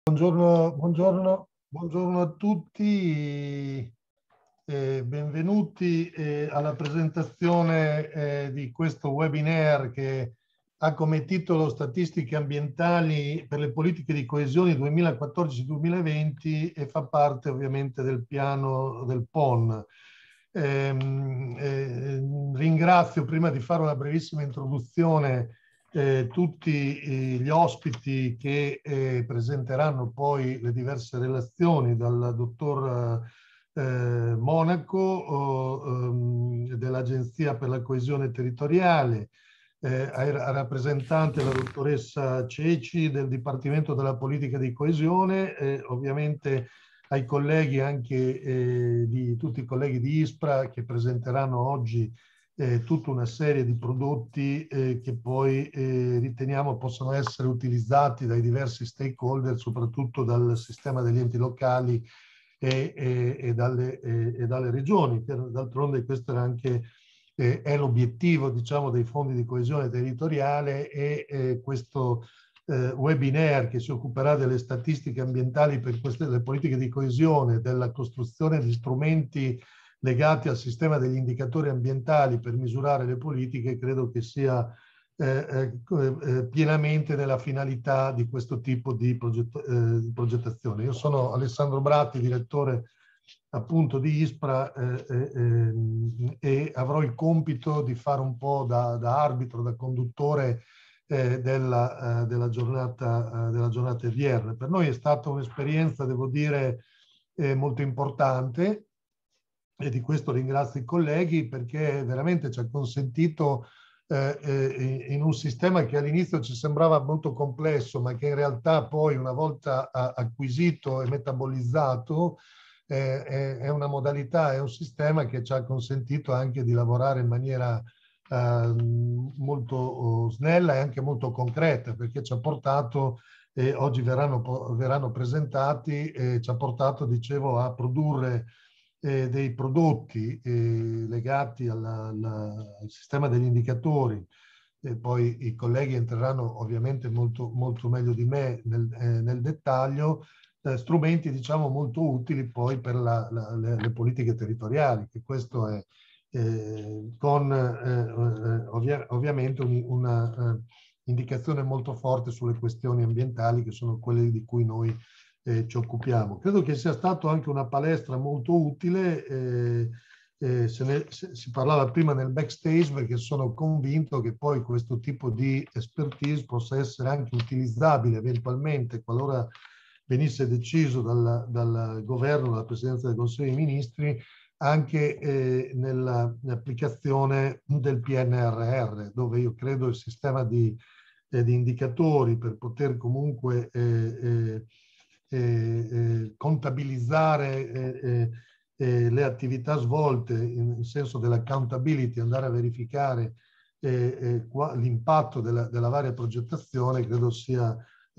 Buongiorno a tutti e benvenuti alla presentazione di questo webinar che ha come titolo Statistiche ambientali per le politiche di coesione 2014-2020 e fa parte ovviamente del piano del PON. Ringrazio, prima di fare una brevissima introduzione, tutti gli ospiti che presenteranno poi le diverse relazioni, dal dottor Monaco dell'Agenzia per la Coesione Territoriale, ai rappresentante la dottoressa Ceci del Dipartimento della Politica di Coesione, ovviamente ai colleghi anche di tutti i colleghi di ISPRA che presenteranno oggi tutta una serie di prodotti che poi riteniamo possano essere utilizzati dai diversi stakeholder, soprattutto dal sistema degli enti locali e dalle regioni. D'altronde questo era anche è l'obiettivo, diciamo, dei fondi di coesione territoriale e questo webinar che si occuperà delle statistiche ambientali per le politiche di coesione, della costruzione di strumenti legati al sistema degli indicatori ambientali per misurare le politiche, credo che sia pienamente nella finalità di questo tipo di progettazione. Io sono Alessandro Bratti, direttore appunto di ISPRA e avrò il compito di fare un po' da arbitro, da conduttore della giornata odierna. Per noi è stata un'esperienza, devo dire, molto importante, e di questo ringrazio i colleghi perché veramente ci ha consentito in un sistema che all'inizio ci sembrava molto complesso, ma che in realtà poi una volta acquisito e metabolizzato è una modalità, è un sistema che ci ha consentito anche di lavorare in maniera molto snella e anche molto concreta, perché ci ha portato, oggi verranno presentati, ci ha portato, dicevo, a produrre dei prodotti legati al sistema degli indicatori. E poi i colleghi entreranno ovviamente molto meglio di me nel dettaglio, strumenti, diciamo, molto utili poi per le politiche territoriali, che questo è con ovviamente una indicazione molto forte sulle questioni ambientali, che sono quelle di cui noi ci occupiamo. Credo che sia stato anche una palestra molto utile, si parlava prima nel backstage, perché sono convinto che poi questo tipo di expertise possa essere anche utilizzabile eventualmente, qualora venisse deciso dal governo, dalla Presidenza del Consiglio dei Ministri, anche nell'applicazione del PNRR, dove io credo il sistema di indicatori per poter comunque contabilizzare le attività svolte in senso dell'accountability, andare a verificare l'impatto della varia progettazione, credo sia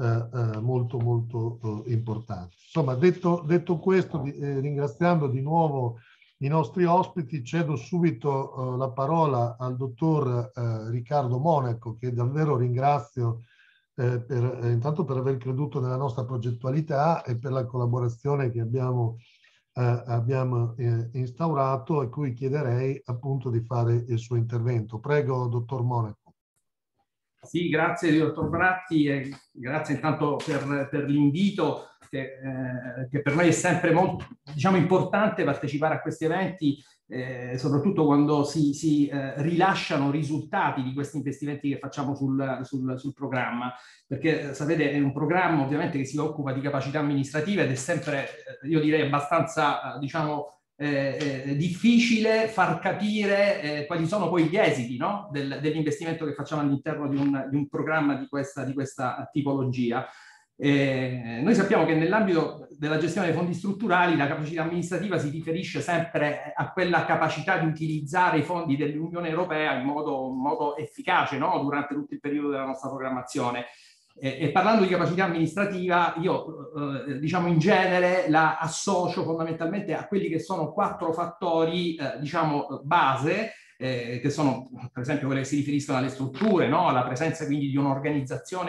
molto importante. Insomma, detto questo, ringraziando di nuovo i nostri ospiti, cedo subito la parola al dottor Riccardo Monaco, che davvero ringrazio intanto per aver creduto nella nostra progettualità e per la collaborazione che abbiamo instaurato, a cui chiederei appunto di fare il suo intervento. Prego, dottor Monaco. Sì, grazie dottor Bratti e grazie intanto per l'invito che per noi è sempre molto, diciamo, importante partecipare a questi eventi, soprattutto quando si rilasciano risultati di questi investimenti che facciamo sul programma, perché sapete è un programma ovviamente che si occupa di capacità amministrativa ed è sempre, io direi, abbastanza diciamo difficile far capire quali sono poi gli esiti, no? dell'investimento che facciamo all'interno di un programma di questa tipologia. Noi sappiamo che nell'ambito della gestione dei fondi strutturali la capacità amministrativa si riferisce sempre a quella capacità di utilizzare i fondi dell'Unione Europea in modo efficace, no? Durante tutto il periodo della nostra programmazione. E parlando di capacità amministrativa, io diciamo in genere la associo fondamentalmente a quelli che sono 4 fattori diciamo base, che sono per esempio quelle che si riferiscono alle strutture, no? Alla presenza quindi di un'organizzazione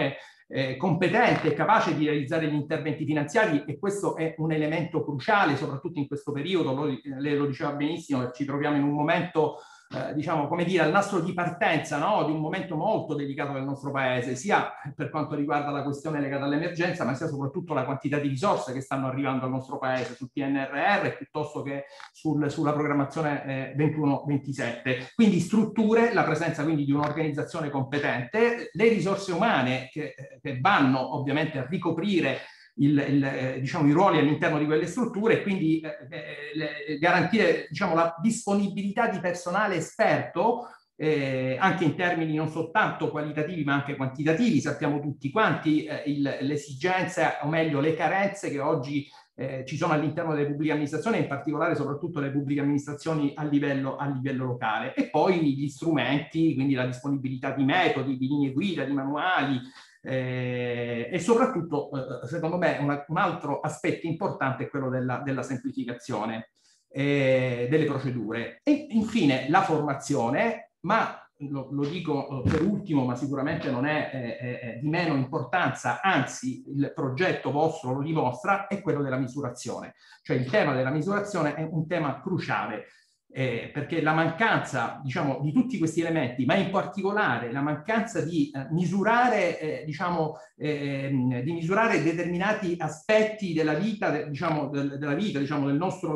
competente e capace di realizzare gli interventi finanziari, e questo è un elemento cruciale, soprattutto in questo periodo. Lei lo diceva benissimo, ci troviamo in un momento diciamo, come dire, al nastro di partenza, no? Di un momento molto delicato del nostro paese, sia per quanto riguarda la questione legata all'emergenza, ma sia soprattutto la quantità di risorse che stanno arrivando al nostro paese sul PNRR piuttosto che sulla programmazione 21-27. Quindi strutture, la presenza quindi di un'organizzazione competente, le risorse umane che vanno ovviamente a ricoprire diciamo, i ruoli all'interno di quelle strutture, e quindi garantire, diciamo, la disponibilità di personale esperto anche in termini non soltanto qualitativi ma anche quantitativi. Sappiamo tutti quanti le esigenze, o meglio le carenze che oggi ci sono all'interno delle pubbliche amministrazioni, in particolare soprattutto le pubbliche amministrazioni a livello locale. E poi gli strumenti, quindi la disponibilità di metodi, di linee guida, di manuali, e soprattutto secondo me un altro aspetto importante è quello della semplificazione delle procedure. E infine la formazione, ma lo dico per ultimo, ma sicuramente non è di meno importanza, anzi il progetto vostro lo dimostra, è quello della misurazione. Cioè il tema della misurazione è un tema cruciale. Perché la mancanza, diciamo, di tutti questi elementi, ma in particolare la mancanza di misurare, di misurare determinati aspetti della vita, diciamo, del nostro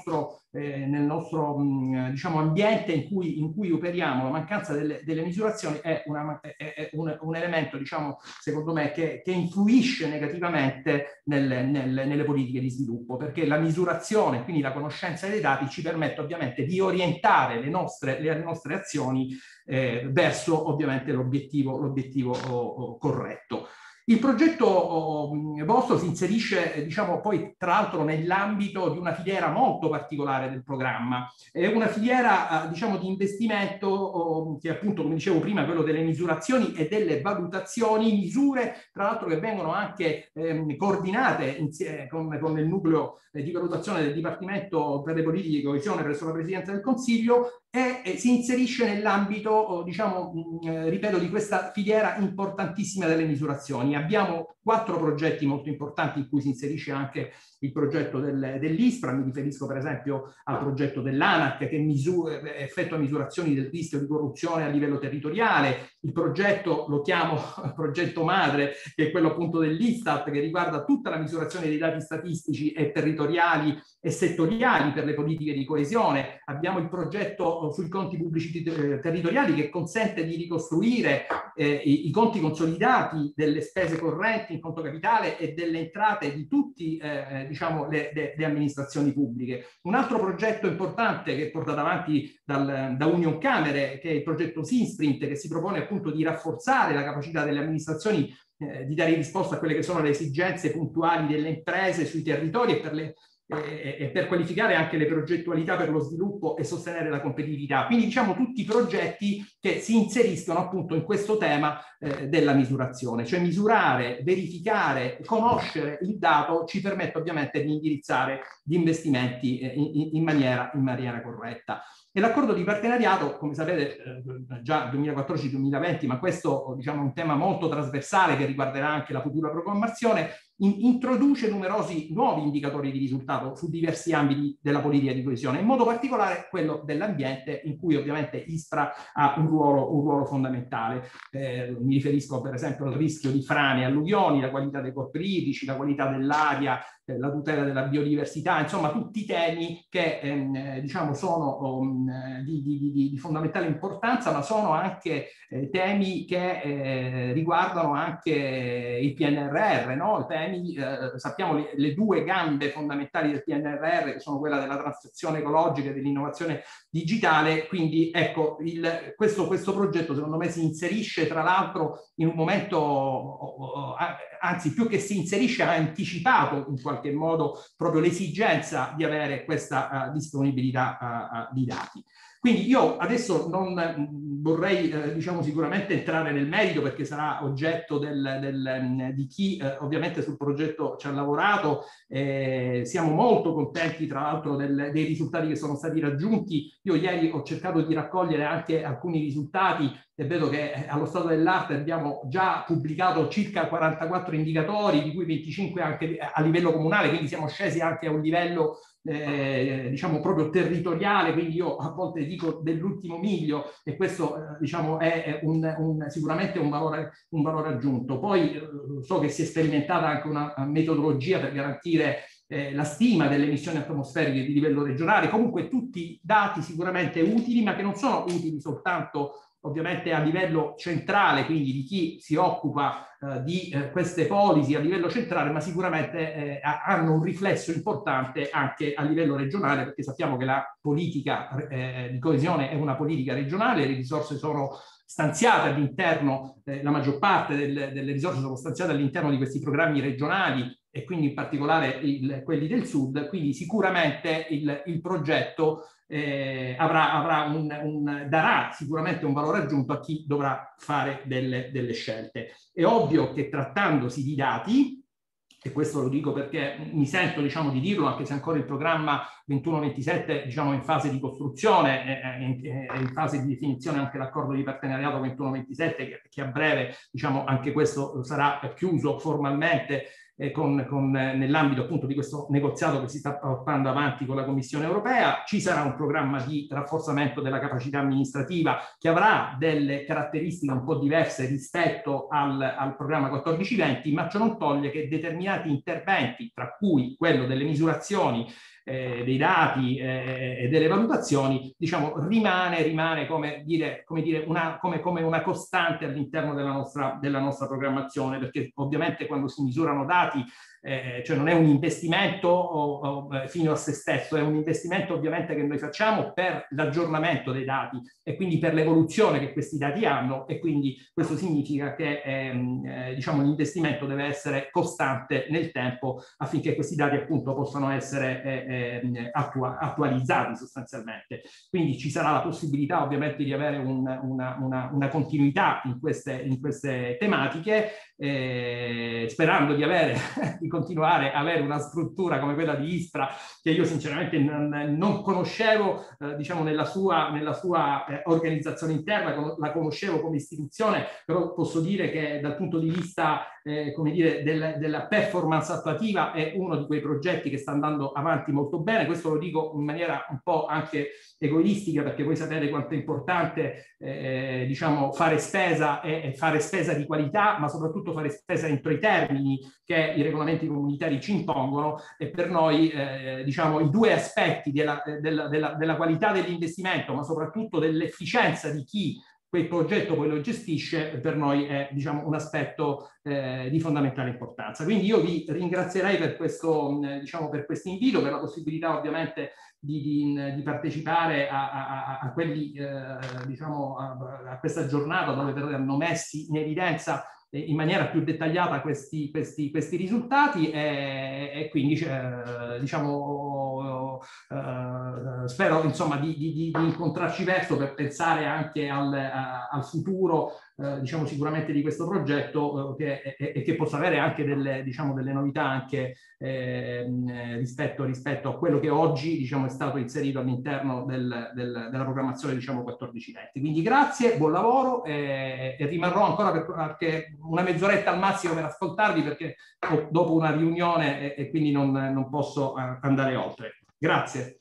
diciamo, ambiente in cui operiamo, la mancanza delle misurazioni è un elemento, diciamo, secondo me, che influisce negativamente nelle politiche di sviluppo, perché la misurazione, quindi la conoscenza dei dati, ci permette ovviamente di orientare le nostre azioni verso ovviamente l'obiettivo corretto. Il progetto vostro si inserisce, diciamo, poi tra l'altro nell'ambito di una filiera molto particolare del programma. È una filiera, diciamo, di investimento che appunto, come dicevo prima, quello delle misurazioni e delle valutazioni, misure tra l'altro che vengono anche coordinate con il nucleo di valutazione del Dipartimento per le politiche di coesione presso la Presidenza del Consiglio, e si inserisce nell'ambito, diciamo, ripeto, di questa filiera importantissima delle misurazioni. Abbiamo 4 progetti molto importanti in cui si inserisce anche il progetto dell'ISPRA. Mi riferisco per esempio al progetto dell'ANAC che effettua misurazioni del rischio di corruzione a livello territoriale. Il progetto, lo chiamo progetto madre, che è quello appunto dell'Istat, che riguarda tutta la misurazione dei dati statistici e territoriali e settoriali per le politiche di coesione. Abbiamo il progetto sui conti pubblici territoriali che consente di ricostruire i conti consolidati delle spese correnti in conto capitale e delle entrate di tutti diciamo le amministrazioni pubbliche. Un altro progetto importante che è portato avanti da Union Camere, che è il progetto Sinsprint, che si propone appunto di rafforzare la capacità delle amministrazioni di dare risposta a quelle che sono le esigenze puntuali delle imprese sui territori e per qualificare anche le progettualità per lo sviluppo e sostenere la competitività. Quindi diciamo tutti i progetti che si inseriscono appunto in questo tema della misurazione, cioè misurare, verificare, conoscere il dato ci permette ovviamente di indirizzare gli investimenti in maniera corretta. E l'accordo di partenariato, come sapete, già 2014-2020, ma questo diciamo è un tema molto trasversale che riguarderà anche la futura programmazione, introduce numerosi nuovi indicatori di risultato su diversi ambiti della politica di coesione, in modo particolare quello dell'ambiente, in cui ovviamente ISPRA ha un ruolo fondamentale. Mi riferisco per esempio al rischio di frane e alluvioni, la qualità dei corpi idrici, la qualità dell'aria, la tutela della biodiversità, insomma tutti i temi che diciamo sono di fondamentale importanza, ma sono anche temi che riguardano anche il PNRR, no? Sappiamo le 2 gambe fondamentali del PNRR, che sono quella della transizione ecologica e dell'innovazione digitale. Quindi ecco, questo progetto secondo me si inserisce tra l'altro in un momento, anzi più che si inserisce, ha anticipato in qualche modo proprio l'esigenza di avere questa disponibilità di dati. Quindi io adesso non vorrei diciamo sicuramente entrare nel merito, perché sarà oggetto di chi ovviamente sul progetto ci ha lavorato. Siamo molto contenti tra l'altro dei risultati che sono stati raggiunti. Io ieri ho cercato di raccogliere anche alcuni risultati e vedo che allo stato dell'arte abbiamo già pubblicato circa 44 indicatori, di cui 25 anche a livello comunale, quindi siamo scesi anche a un livello diciamo proprio territoriale, quindi io a volte dico dell'ultimo miglio, e questo diciamo è sicuramente un valore aggiunto. Poi so che si è sperimentata anche una metodologia per garantire la stima delle emissioni atmosferiche di livello regionale. Comunque tutti dati sicuramente utili, ma che non sono utili soltanto ovviamente a livello centrale, quindi di chi si occupa di queste policy a livello centrale, ma sicuramente hanno un riflesso importante anche a livello regionale, perché sappiamo che la politica di coesione è una politica regionale, le risorse sono stanziate all'interno, la maggior parte delle risorse sono stanziate all'interno di questi programmi regionali, e quindi in particolare quelli del sud. Quindi sicuramente il progetto darà sicuramente un valore aggiunto a chi dovrà fare delle scelte. È ovvio che trattandosi di dati, e questo lo dico perché mi sento diciamo di dirlo, anche se ancora il programma 21-27 diciamo in fase di costruzione, è in fase di definizione anche l'accordo di partenariato 21-27 che a breve diciamo anche questo sarà chiuso formalmente nell'ambito appunto di questo negoziato che si sta portando avanti con la Commissione europea. Ci sarà un programma di rafforzamento della capacità amministrativa che avrà delle caratteristiche un po' diverse rispetto al programma 14-20, ma ciò non toglie che determinati interventi, tra cui quello delle misurazioni dei dati e delle valutazioni, diciamo, rimane come una costante all'interno della nostra programmazione, perché ovviamente quando si misurano dati, cioè non è un investimento fino a se stesso, è un investimento ovviamente che noi facciamo per l'aggiornamento dei dati e quindi per l'evoluzione che questi dati hanno, e quindi questo significa che diciamo, l'investimento deve essere costante nel tempo affinché questi dati appunto possano essere attualizzati sostanzialmente. Quindi ci sarà la possibilità ovviamente di avere una continuità in queste tematiche, sperando di continuare a avere una struttura come quella di ISPRA, che io sinceramente non conoscevo diciamo nella sua organizzazione interna, la conoscevo come istituzione, però posso dire che dal punto di vista come dire, della performance attuativa è uno di quei progetti che sta andando avanti molto bene. Questo lo dico in maniera un po' anche egoistica, perché voi sapete quanto è importante diciamo fare spesa e fare spesa di qualità, ma soprattutto fare spesa entro i termini che i regolamenti comunitari ci impongono, e per noi diciamo i due aspetti della qualità dell'investimento, ma soprattutto dell'efficienza di chi quel progetto poi lo gestisce, per noi è diciamo un aspetto di fondamentale importanza. Quindi io vi ringrazierei per questo diciamo per questo invito, per la possibilità ovviamente di partecipare a quelli diciamo a questa giornata dove verranno messi in evidenza in maniera più dettagliata questi risultati, e quindi diciamo spero insomma di incontrarci presto per pensare anche al futuro diciamo sicuramente di questo progetto che possa avere anche delle novità anche rispetto a quello che oggi diciamo è stato inserito all'interno della programmazione diciamo 14-20. Quindi grazie, buon lavoro, e rimarrò ancora per una mezz'oretta al massimo per ascoltarvi, perché dopo una riunione e quindi non posso andare oltre. Grazie.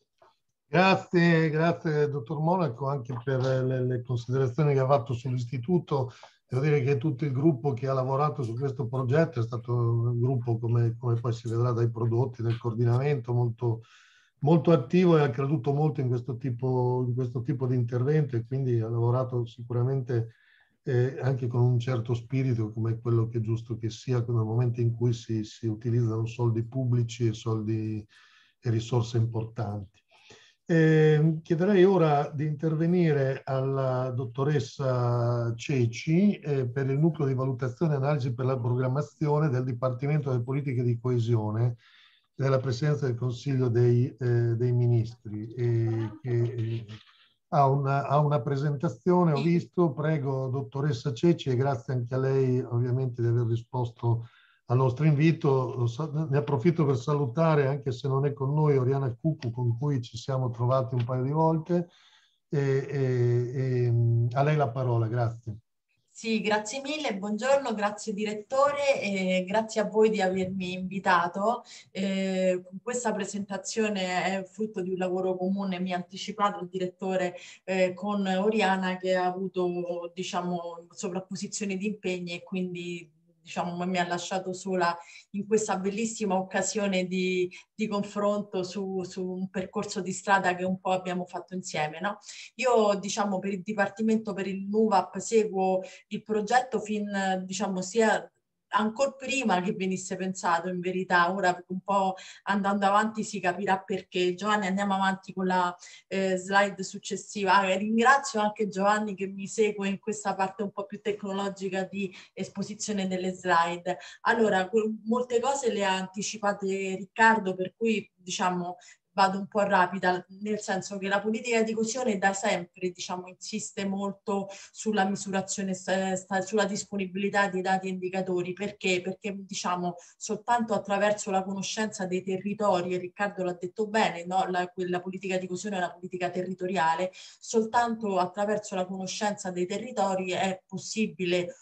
Grazie dottor Monaco anche per le considerazioni che ha fatto sull'istituto. Devo dire che tutto il gruppo che ha lavorato su questo progetto è stato un gruppo, come poi si vedrà dai prodotti, del coordinamento, molto attivo, e ha creduto molto in questo tipo di intervento, e quindi ha lavorato sicuramente anche con un certo spirito, come quello che è giusto che sia nel momento in cui si utilizzano soldi pubblici e risorse importanti. Chiederei ora di intervenire alla dottoressa Ceci per il nucleo di valutazione e analisi per la programmazione del Dipartimento delle Politiche di Coesione della Presidenza del Consiglio dei Ministri, che ha una presentazione, ho visto. Prego, dottoressa Ceci, e grazie anche a lei ovviamente di aver risposto al nostro invito. Ne approfitto per salutare, anche se non è con noi, Oriana Cucu, con cui ci siamo trovati un paio di volte. A lei la parola, grazie. Sì, grazie mille, buongiorno, grazie direttore e grazie a voi di avermi invitato. Questa presentazione è frutto di un lavoro comune, mi ha anticipato il direttore con Oriana, che ha avuto, diciamo, sovrapposizioni di impegni e quindi diciamo, mi ha lasciato sola in questa bellissima occasione di confronto su un percorso di strada che un po' abbiamo fatto insieme, no? Io, diciamo, per il Dipartimento, per il NUVAP, seguo il progetto fin, diciamo, sia ancora prima che venisse pensato, in verità. Ora un po' andando avanti si capirà perché. Giovanni, andiamo avanti con la slide successiva. Ringrazio anche Giovanni che mi segue in questa parte un po' più tecnologica di esposizione delle slide. Allora, molte cose le ha anticipate Riccardo, per cui diciamo vado un po' rapida, nel senso che la politica di coesione da sempre, diciamo, insiste molto sulla misurazione, sulla disponibilità di dati e indicatori. Perché? Perché, diciamo, soltanto attraverso la conoscenza dei territori, e Riccardo l'ha detto bene, no? La politica di coesione è una politica territoriale, soltanto attraverso la conoscenza dei territori è possibile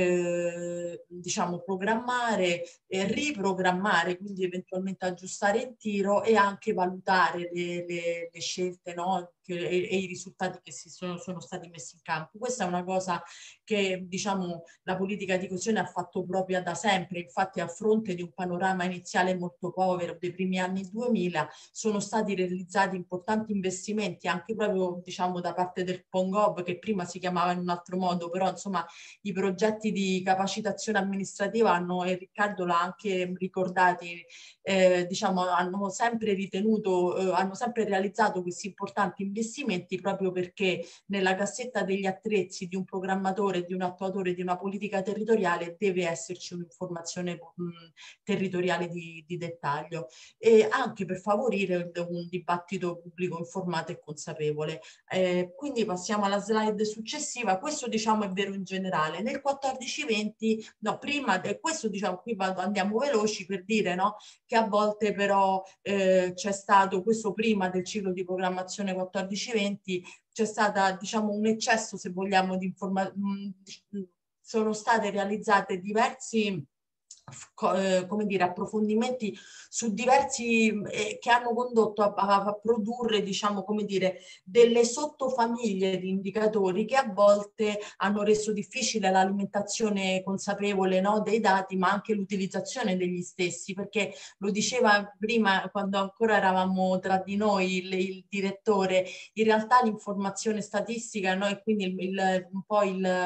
diciamo programmare, riprogrammare, quindi eventualmente aggiustare il tiro e anche valutare le scelte, no? E i risultati che sono stati messi in campo. Questa è una cosa che, diciamo, la politica di coesione ha fatto propria da sempre. Infatti, a fronte di un panorama iniziale molto povero dei primi anni 2000, sono stati realizzati importanti investimenti anche proprio, diciamo, da parte del PONGOV, che prima si chiamava in un altro modo, però insomma i progetti di capacitazione amministrativa hanno, e Riccardo l'ha anche ricordati, diciamo, hanno sempre ritenuto, hanno sempre realizzato questi importanti investimenti proprio perché nella cassetta degli attrezzi di un programmatore, di un attuatore di una politica territoriale deve esserci un'informazione territoriale di dettaglio, e anche per favorire un dibattito pubblico informato e consapevole. Quindi passiamo alla slide successiva. Questo, diciamo, è vero in generale. Nel 14-20, no, prima, questo, diciamo, qui andiamo veloci per dire, no, che a volte però c'è stato, questo prima del ciclo di programmazione 14-20, c'è stata, diciamo, un eccesso, se vogliamo, di informazioni. Sono state realizzate diversi come dire, approfondimenti su diversi che hanno condotto a produrre, diciamo, come dire, delle sottofamiglie di indicatori che a volte hanno reso difficile l'alimentazione consapevole, no, dei dati, ma anche l'utilizzazione degli stessi, perché lo diceva prima, quando ancora eravamo tra di noi, il direttore, in realtà l'informazione statistica, no, e quindi un po'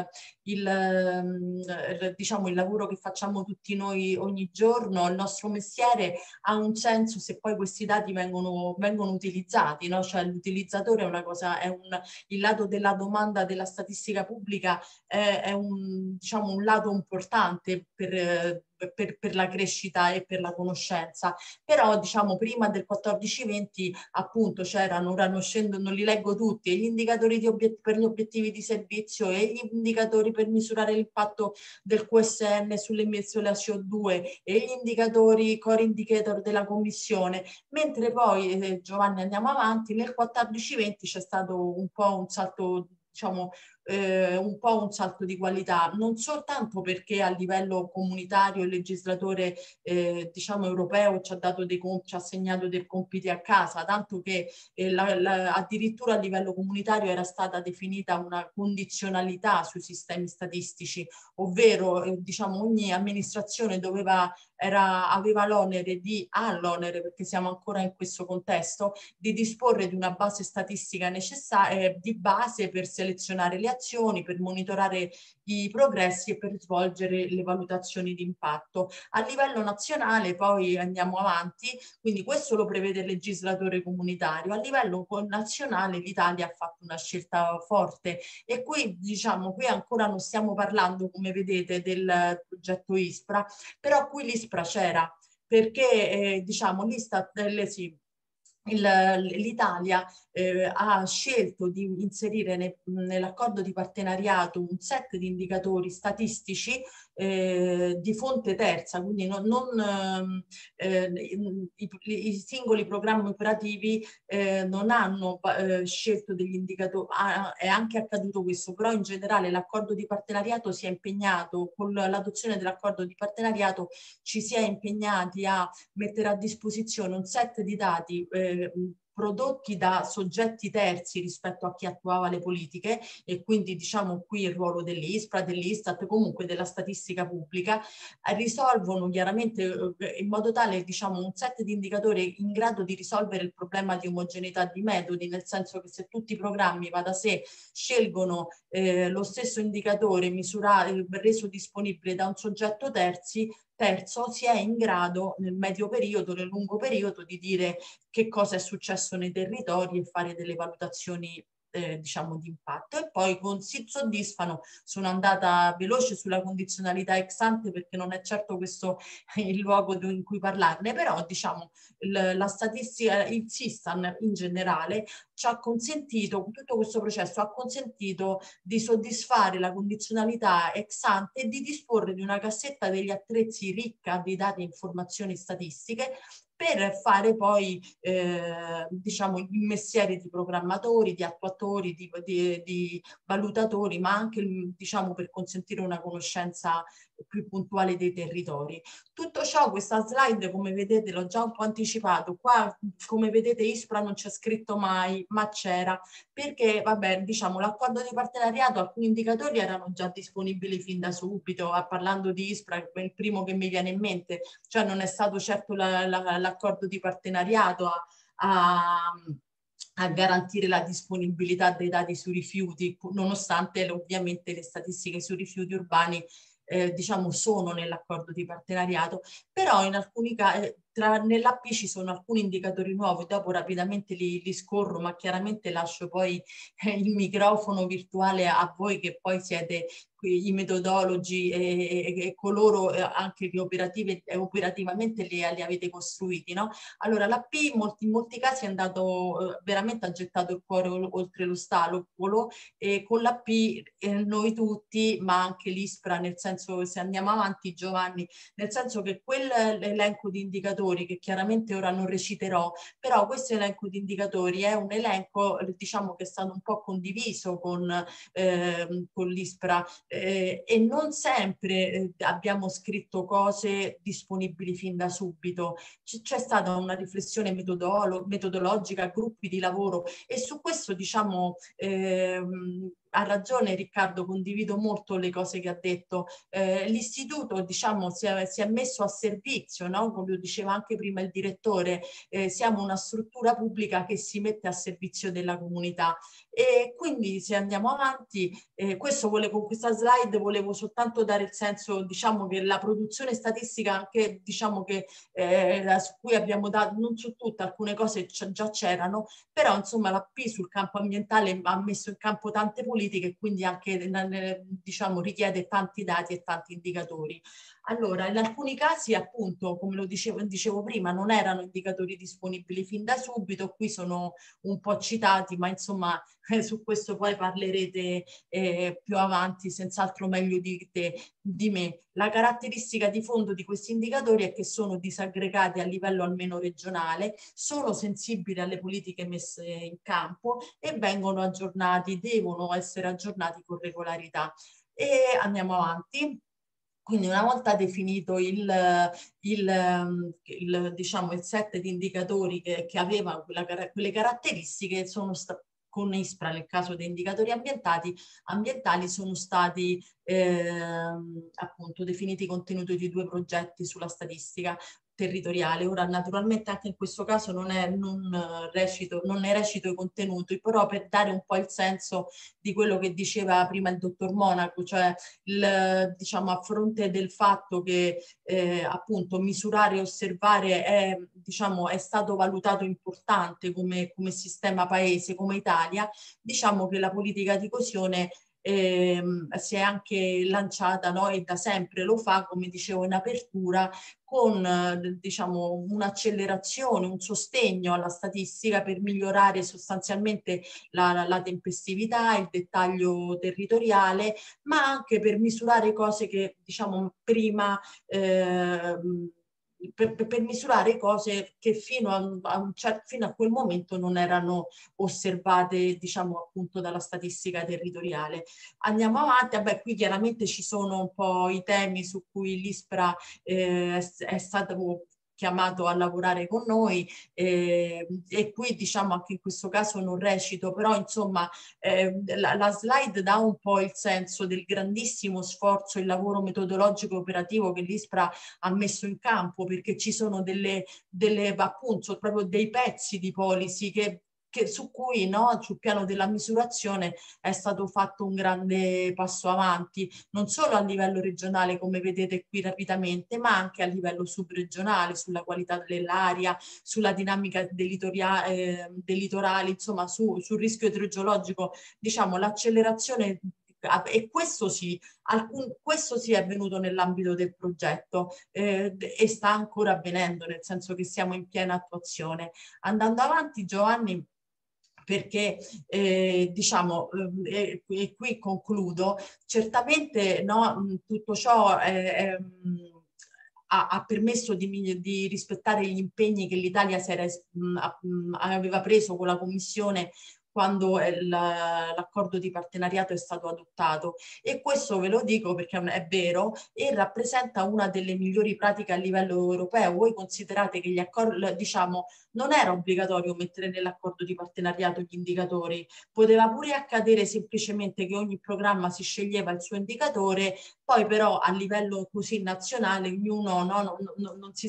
diciamo, il lavoro che facciamo tutti noi ogni giorno, il nostro mestiere ha un senso se poi questi dati vengono utilizzati, no? Cioè l'utilizzatore è una cosa, il lato della domanda della statistica pubblica è diciamo, un lato importante per la crescita e per la conoscenza. Però, diciamo, prima del 14-20 appunto c'erano, ora non li leggo tutti, gli indicatori per gli obiettivi di servizio e gli indicatori per misurare l'impatto del QSN sulle emissioni CO2 e gli indicatori core indicator della Commissione, mentre poi, Giovanni, andiamo avanti, nel 14-20 c'è stato un po' un salto, diciamo, un po' un salto di qualità, non soltanto perché a livello comunitario il legislatore diciamo europeo ci ha assegnato dei compiti a casa, tanto che addirittura a livello comunitario era stata definita una condizionalità sui sistemi statistici, ovvero diciamo ogni amministrazione aveva l'onere perché siamo ancora in questo contesto, di disporre di una base statistica necessaria, di base per selezionare le azioni, per monitorare i progressi e per svolgere le valutazioni di impatto. A livello nazionale poi andiamo avanti, quindi questo lo prevede il legislatore comunitario. A livello nazionale l'Italia ha fatto una scelta forte e qui, diciamo, qui ancora non stiamo parlando, come vedete, del progetto ISPRA, però qui l'ISPRA c'era perché diciamo l'Istat, sì, l'Italia ha scelto di inserire nell'accordo di partenariato un set di indicatori statistici di fonte terza, quindi i singoli programmi operativi non hanno scelto degli indicatori. È anche accaduto questo, però in generale l'accordo di partenariato si è impegnato, con l'adozione dell'accordo di partenariato ci si è impegnati a mettere a disposizione un set di dati prodotti da soggetti terzi rispetto a chi attuava le politiche, e quindi diciamo qui il ruolo dell'ISPRA, dell'Istat, comunque della statistica pubblica, risolvono chiaramente in modo tale, diciamo, un set di indicatori in grado di risolvere il problema di omogeneità di metodi, nel senso che se tutti i programmi, va da sé, scelgono lo stesso indicatore reso disponibile da un soggetto terzo, si è in grado nel medio periodo, nel lungo periodo, di dire che cosa è successo nei territori e fare delle valutazioni diciamo di impatto. E poi si soddisfano, sono andata veloce sulla condizionalità ex ante perché non è certo questo il luogo in cui parlarne, però diciamo la statistica, il SISTAN in generale ci ha consentito, tutto questo processo ha consentito di soddisfare la condizionalità ex ante e di disporre di una cassetta degli attrezzi ricca di dati e informazioni statistiche per fare poi diciamo i mestieri di programmatori, di attuatori, di valutatori, ma anche diciamo per consentire una conoscenza più puntuale dei territori. Tutto ciò, questa slide come vedete l'ho già un po' anticipato, qua come vedete ISPRA non c'è scritto mai, ma c'era, perché vabbè diciamo l'accordo di partenariato, alcuni indicatori erano già disponibili fin da subito, parlando di ISPRA è il primo che mi viene in mente, cioè non è stato certo l'accordo di partenariato a garantire la disponibilità dei dati sui rifiuti, nonostante ovviamente le statistiche sui rifiuti urbani diciamo sono nell'accordo di partenariato, però in alcuni casi nell'AP ci sono alcuni indicatori nuovi, dopo rapidamente li scorro, ma chiaramente lascio poi il microfono virtuale a voi che poi siete i metodologi e coloro anche che operativamente li avete costruiti, no? Allora l'AP in molti casi è andato veramente, ha gettato il cuore oltre l'ostacolo, e con l'AP noi tutti, ma anche l'ISPRA, nel senso, se andiamo avanti Giovanni, nel senso che quell'elenco di indicatori che chiaramente ora non reciterò, però questo elenco di indicatori è un elenco diciamo che è stato un po' condiviso con l'ISPRA e non sempre abbiamo scritto cose disponibili fin da subito. C'è stata una riflessione metodologica, gruppi di lavoro, e su questo diciamo ha ragione Riccardo, condivido molto le cose che ha detto. L'istituto diciamo si è messo a servizio, no? Come lo diceva anche prima il direttore, siamo una struttura pubblica che si mette a servizio della comunità, e quindi se andiamo avanti, con questa slide volevo soltanto dare il senso, diciamo, che la produzione statistica anche diciamo che su cui abbiamo dato, non su tutte, alcune cose già c'erano, però insomma la P sul campo ambientale ha messo in campo tante politiche e quindi anche diciamo richiede tanti dati e tanti indicatori. Allora, in alcuni casi appunto, come lo dicevo prima, non erano indicatori disponibili fin da subito, qui sono un po' citati, ma insomma su questo poi parlerete più avanti, senz'altro meglio di me. La caratteristica di fondo di questi indicatori è che sono disaggregati a livello almeno regionale, sono sensibili alle politiche messe in campo e vengono aggiornati, devono essere aggiornati con regolarità. E andiamo avanti. Quindi una volta definito diciamo, il set di indicatori che aveva quelle caratteristiche, con ISPRA nel caso dei indicatori ambientali sono stati appunto definiti i contenuti di 2 progetti sulla statistica territoriale. Ora naturalmente anche in questo caso non ne recito i contenuti, però per dare un po' il senso di quello che diceva prima il dottor Monaco, cioè diciamo a fronte del fatto che appunto misurare e osservare è stato valutato importante come sistema paese, come Italia, diciamo che la politica di coesione si è anche lanciata, no, e da sempre lo fa, come dicevo in apertura, con diciamo un'accelerazione, un sostegno alla statistica per migliorare sostanzialmente la tempestività, il dettaglio territoriale, ma anche per misurare cose che diciamo prima per misurare cose che fino a quel momento non erano osservate, diciamo, appunto dalla statistica territoriale. Andiamo avanti, vabbè, qui chiaramente ci sono un po' i temi su cui l'ISPRA è stato chiamato a lavorare con noi e qui diciamo anche in questo caso non recito, però insomma la slide dà un po' il senso del grandissimo sforzo, il lavoro metodologico e operativo che l'ISPRA ha messo in campo, perché ci sono delle appunto proprio dei pezzi di policy su cui no, sul piano della misurazione è stato fatto un grande passo avanti, non solo a livello regionale come vedete qui rapidamente, ma anche a livello subregionale, sulla qualità dell'aria, sulla dinamica dei litorali, insomma sul rischio idrogeologico, diciamo l'accelerazione. E questo sì è avvenuto nell'ambito del progetto e sta ancora avvenendo, nel senso che siamo in piena attuazione. Andando avanti, Giovanni, perché diciamo, e qui concludo, certamente no, tutto ciò ha permesso di rispettare gli impegni che l'Italia aveva preso con la Commissione quando l'accordo di partenariato è stato adottato, e questo ve lo dico perché è vero e rappresenta una delle migliori pratiche a livello europeo. Voi considerate che gli accordi, diciamo, non era obbligatorio mettere nell'accordo di partenariato gli indicatori, poteva pure accadere semplicemente che ogni programma si sceglieva il suo indicatore, poi però a livello così nazionale ognuno non si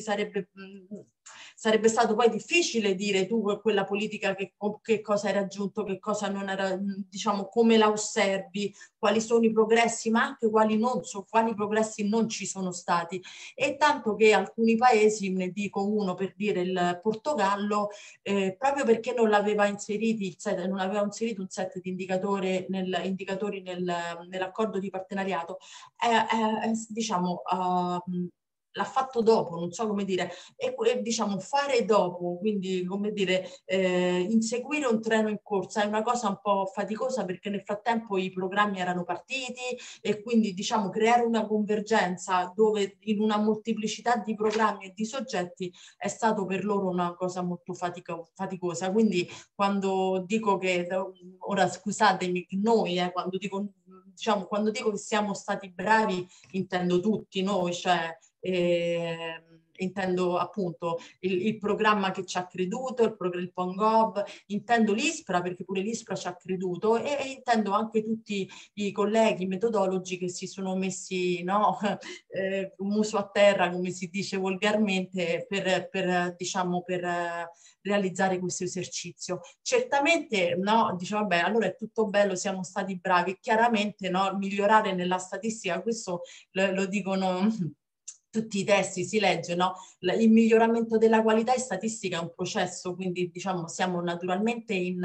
sarebbe stato poi difficile dire tu quella politica che cosa hai raggiunto, che cosa non era, diciamo, come la osservi, quali sono i progressi, ma anche quali progressi non ci sono stati. E tanto che alcuni paesi, ne dico uno per dire il Portogallo, proprio perché non aveva inserito un set di indicatori nell'accordo di partenariato, diciamo, l'ha fatto dopo, non so come dire, e diciamo fare dopo, quindi come dire, inseguire un treno in corsa è una cosa un po' faticosa perché nel frattempo i programmi erano partiti e quindi diciamo creare una convergenza dove in una moltiplicità di programmi e di soggetti è stato per loro una cosa molto faticosa. Quindi quando dico che, ora scusatemi, noi, quando dico che siamo stati bravi intendo tutti noi, cioè intendo appunto il programma che ci ha creduto, il PONGOV, intendo l'ISPRA perché pure l'ISPRA ci ha creduto e intendo anche tutti i colleghi metodologi che si sono messi muso a terra, come si dice volgarmente, per realizzare questo esercizio. Certamente no, diciamo vabbè, allora è tutto bello, siamo stati bravi, chiaramente no, migliorare nella statistica, questo lo dicono tutti i testi, si legge, no? Il miglioramento della qualità in statistica è un processo, quindi diciamo siamo naturalmente in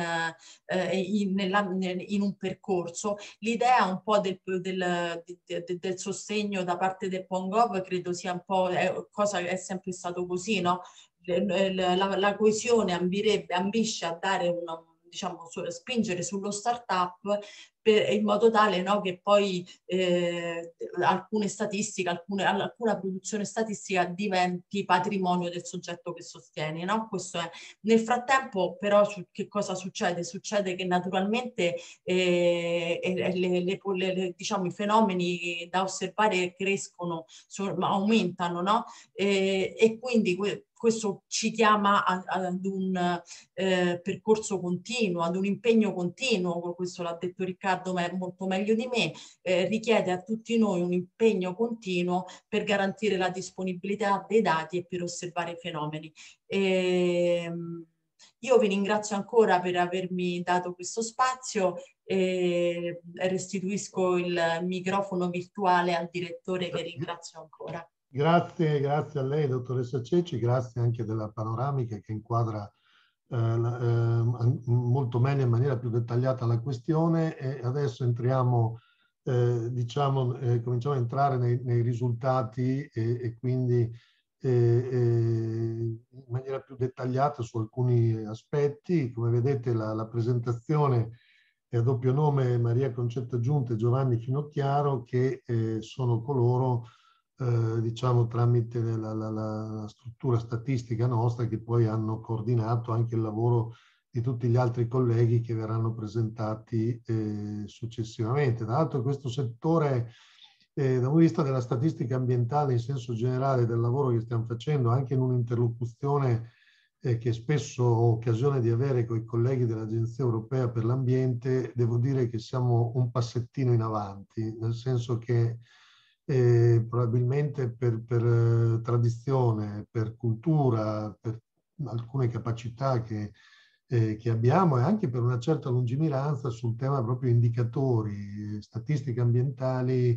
un percorso. L'idea un po' del sostegno da parte del PONGOV credo sia un po' cosa che è sempre stato così, no? La coesione ambisce a dare diciamo, spingere sullo startup in modo tale no, che poi alcune statistiche, alcuna produzione statistica diventi patrimonio del soggetto che sostieni. No? Questo è. Nel frattempo però che cosa succede? Succede che naturalmente diciamo, i fenomeni da osservare crescono, aumentano, no? E quindi questo ci chiama ad un percorso continuo, ad un impegno continuo, questo l'ha detto Riccardo molto meglio di me, richiede a tutti noi un impegno continuo per garantire la disponibilità dei dati e per osservare i fenomeni. Io vi ringrazio ancora per avermi dato questo spazio e restituisco il microfono virtuale al direttore che ringrazio ancora. Grazie a lei, dottoressa Ceci, grazie anche della panoramica che inquadra molto meglio, in maniera più dettagliata la questione, e adesso entriamo, cominciamo a entrare nei risultati e quindi in maniera più dettagliata su alcuni aspetti. Come vedete la presentazione è a doppio nome Maria Concetta Giunta e Giovanni Finocchiaro, che sono coloro, diciamo, tramite la struttura statistica nostra, che poi hanno coordinato anche il lavoro di tutti gli altri colleghi che verranno presentati successivamente. Tra l'altro questo settore, da un punto di vista della statistica ambientale in senso generale, del lavoro che stiamo facendo, anche in un'interlocuzione che spesso ho occasione di avere con i colleghi dell'Agenzia Europea per l'Ambiente, devo dire che siamo un passettino in avanti, nel senso che probabilmente per tradizione, per cultura, per alcune capacità che abbiamo, e anche per una certa lungimiranza sul tema proprio indicatori, statistiche ambientali,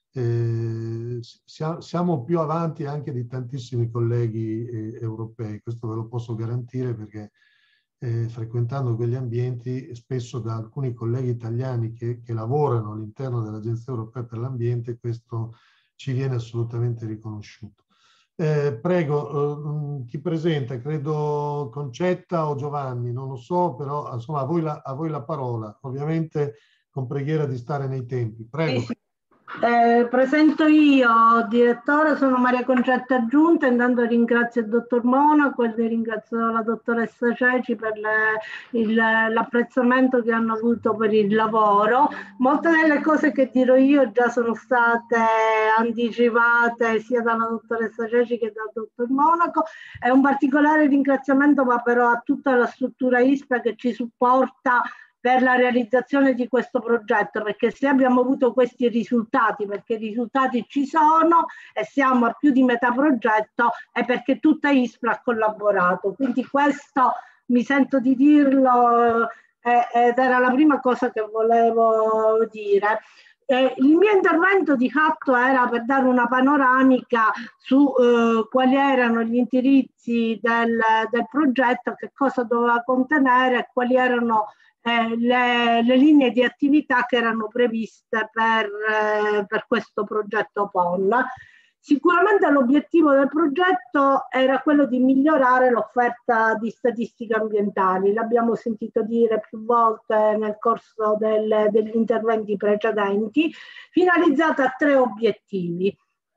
siamo più avanti anche di tantissimi colleghi europei. Questo ve lo posso garantire, perché frequentando quegli ambienti, spesso da alcuni colleghi italiani che lavorano all'interno dell'Agenzia Europea per l'Ambiente, questo ci viene assolutamente riconosciuto. Prego, chi presenta? Credo Concetta o Giovanni, non lo so, però insomma a voi la parola, ovviamente con preghiera di stare nei tempi. Prego. Sì. Presento io, direttore, sono Maria Concetta Giunta. Intanto ringrazio il dottor Monaco e ringrazio la dottoressa Ceci per l'apprezzamento che hanno avuto per il lavoro. Molte delle cose che dirò io già sono state anticipate sia dalla dottoressa Ceci che dal dottor Monaco, e un particolare ringraziamento va però a tutta la struttura ISPRA che ci supporta per la realizzazione di questo progetto, perché se abbiamo avuto questi risultati, perché i risultati ci sono e siamo a più di metà progetto, è perché tutta ISPRA ha collaborato. Quindi questo mi sento di dirlo ed era la prima cosa che volevo dire. Il mio intervento di fatto era per dare una panoramica su quali erano gli indirizzi del progetto, che cosa doveva contenere e quali erano le linee di attività che erano previste per questo progetto PON. Sicuramente l'obiettivo del progetto era quello di migliorare l'offerta di statistiche ambientali. L'abbiamo sentito dire più volte nel corso degli interventi precedenti, finalizzata a 3 obiettivi.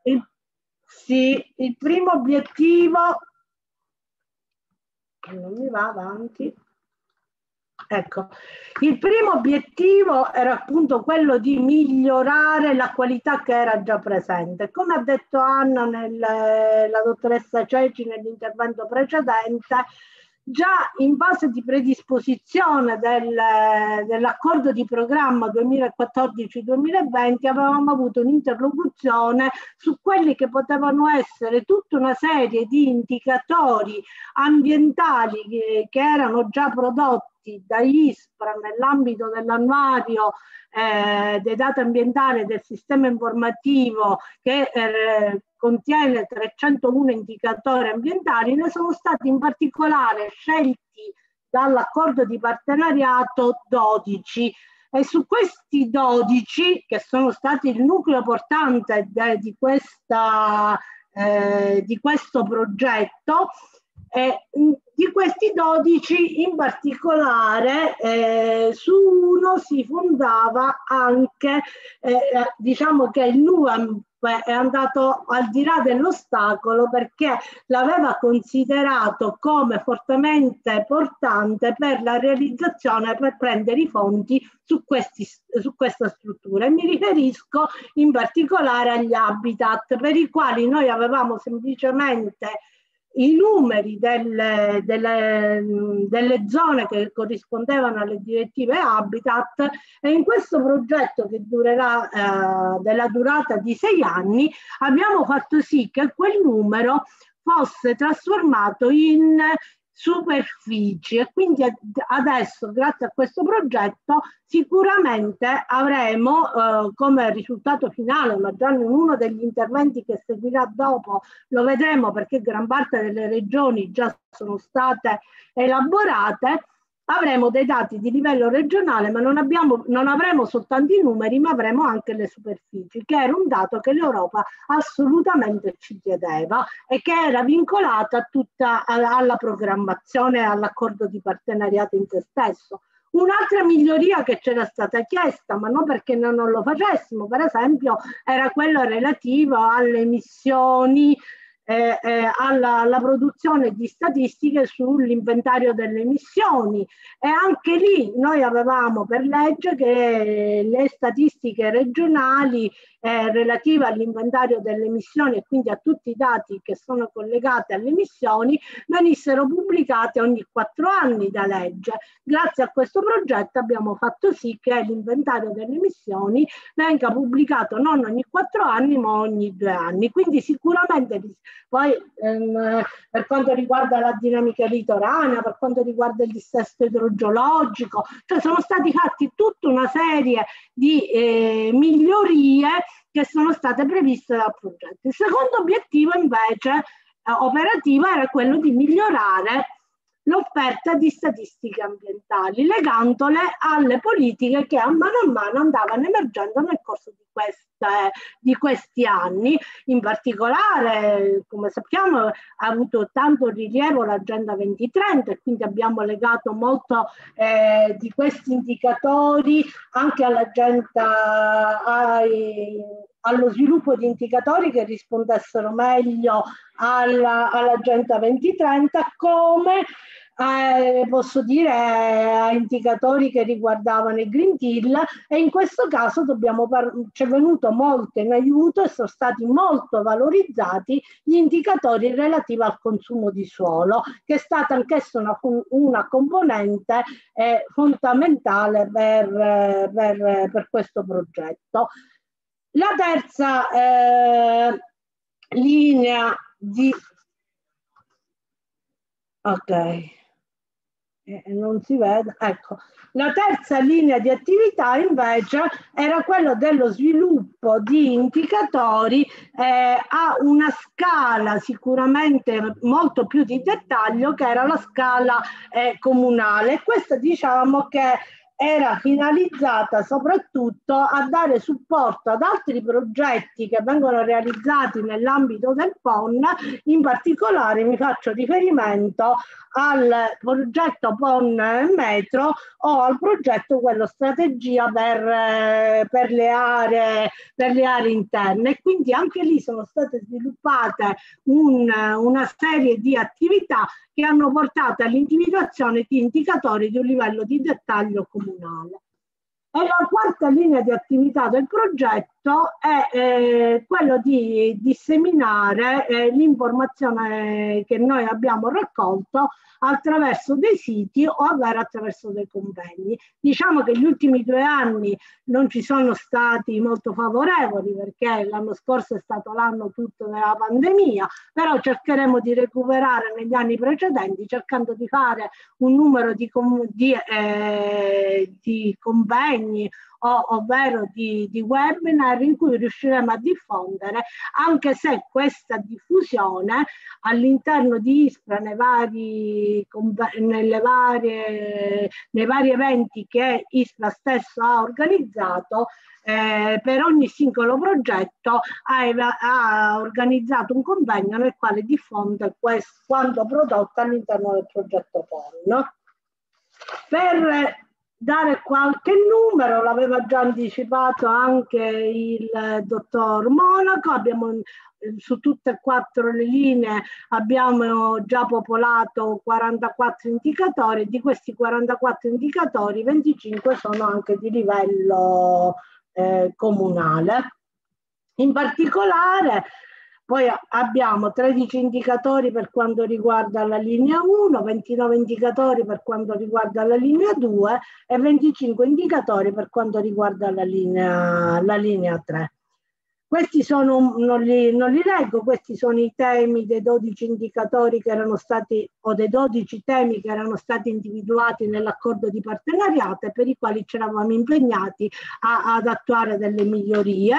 Il primo obiettivo, non mi va avanti. Ecco, il primo obiettivo era appunto quello di migliorare la qualità che era già presente. Come ha detto Anna, la dottoressa Ceci nell'intervento precedente, già in fase di predisposizione dell'accordo di programma 2014-2020 avevamo avuto un'interlocuzione su quelli che potevano essere tutta una serie di indicatori ambientali che erano già prodotti da ISPRA nell'ambito dell'annuario dei dati ambientali del sistema informativo che contiene 301 indicatori ambientali. Ne sono stati in particolare scelti dall'accordo di partenariato 12, e su questi 12, che sono stati il nucleo portante di questo progetto, di questi 12 in particolare su uno si fondava anche, diciamo che il NUAMP è andato al di là dell'ostacolo, perché l'aveva considerato come fortemente portante per la realizzazione, per prendere i fondi su questa struttura. E mi riferisco in particolare agli habitat, per i quali noi avevamo semplicemente i numeri delle zone che corrispondevano alle direttive Habitat, e in questo progetto, che durerà della durata di 6 anni, abbiamo fatto sì che quel numero fosse trasformato in superfici, e quindi adesso, grazie a questo progetto, sicuramente avremo come risultato finale, ma già in uno degli interventi che seguirà dopo lo vedremo, perché gran parte delle regioni già sono state elaborate, avremo dei dati di livello regionale, ma non avremo soltanto i numeri, ma avremo anche le superfici, che era un dato che l'Europa assolutamente ci chiedeva e che era vincolata tutta alla programmazione e all'accordo di partenariato in se stesso. Un'altra miglioria che c'era stata chiesta, ma non perché non lo facessimo, per esempio, era quella relativa alle emissioni, alla produzione di statistiche sull'inventario delle emissioni, e anche lì noi avevamo per legge che le statistiche regionali relative all'inventario delle emissioni e quindi a tutti i dati che sono collegati alle emissioni venissero pubblicate ogni 4 anni da legge. Grazie a questo progetto abbiamo fatto sì che l'inventario delle emissioni venga pubblicato non ogni 4 anni ma ogni 2 anni, quindi sicuramente poi per quanto riguarda la dinamica litoranea, per quanto riguarda il dissesto idrogeologico, cioè sono stati fatti tutta una serie di migliorie che sono state previste dal progetto. Il secondo obiettivo invece operativo era quello di migliorare l'offerta di statistiche ambientali, legandole alle politiche che a mano andavano emergendo nel corso di questi anni. In particolare, come sappiamo, ha avuto tanto rilievo l'Agenda 2030 e quindi abbiamo legato molto di questi indicatori anche all'agenda, allo sviluppo di indicatori che rispondessero meglio all'Agenda 2030, come posso dire a indicatori che riguardavano il Green Deal, e in questo caso ci è venuto molto in aiuto e sono stati molto valorizzati gli indicatori relativi al consumo di suolo, che è stata anch'essa una componente fondamentale per questo progetto. La terza linea di... Ok. Non si vede, ecco. La terza linea di attività invece era quello dello sviluppo di indicatori a una scala sicuramente molto più di dettaglio, che era la scala comunale. Questa diciamo che era finalizzata soprattutto a dare supporto ad altri progetti che vengono realizzati nell'ambito del PON. In particolare mi faccio riferimento al progetto PON Metro o al progetto quello strategia per le aree interne, e quindi anche lì sono state sviluppate una serie di attività che hanno portato all'individuazione di indicatori di un livello di dettaglio comunale. E la quarta linea di attività del progetto è quello di disseminare l'informazione che noi abbiamo raccolto attraverso dei siti o attraverso dei convegni. Diciamo che gli ultimi 2 anni non ci sono stati molto favorevoli, perché l'anno scorso è stato l'anno tutto della pandemia, però cercheremo di recuperare negli anni precedenti, cercando di fare un numero di convegni ovvero di webinar in cui riusciremo a diffondere, anche se questa diffusione all'interno di ISPRA nei vari eventi che ISPRA stesso ha organizzato, per ogni singolo progetto ha organizzato un convegno nel quale diffonde quanto prodotto all'interno del progetto PON. Per dare qualche numero, l'aveva già anticipato anche il dottor Monaco, su tutte e 4 le linee abbiamo già popolato 44 indicatori, di questi 44 indicatori 25 sono anche di livello comunale. In particolare poi abbiamo 13 indicatori per quanto riguarda la linea 1, 29 indicatori per quanto riguarda la linea 2 e 25 indicatori per quanto riguarda la linea 3. Questi sono, non li leggo, questi sono i temi dei 12 indicatori che erano stati, o dei 12 temi che erano stati individuati nell'accordo di partenariato e per i quali ci eravamo impegnati ad attuare delle migliorie.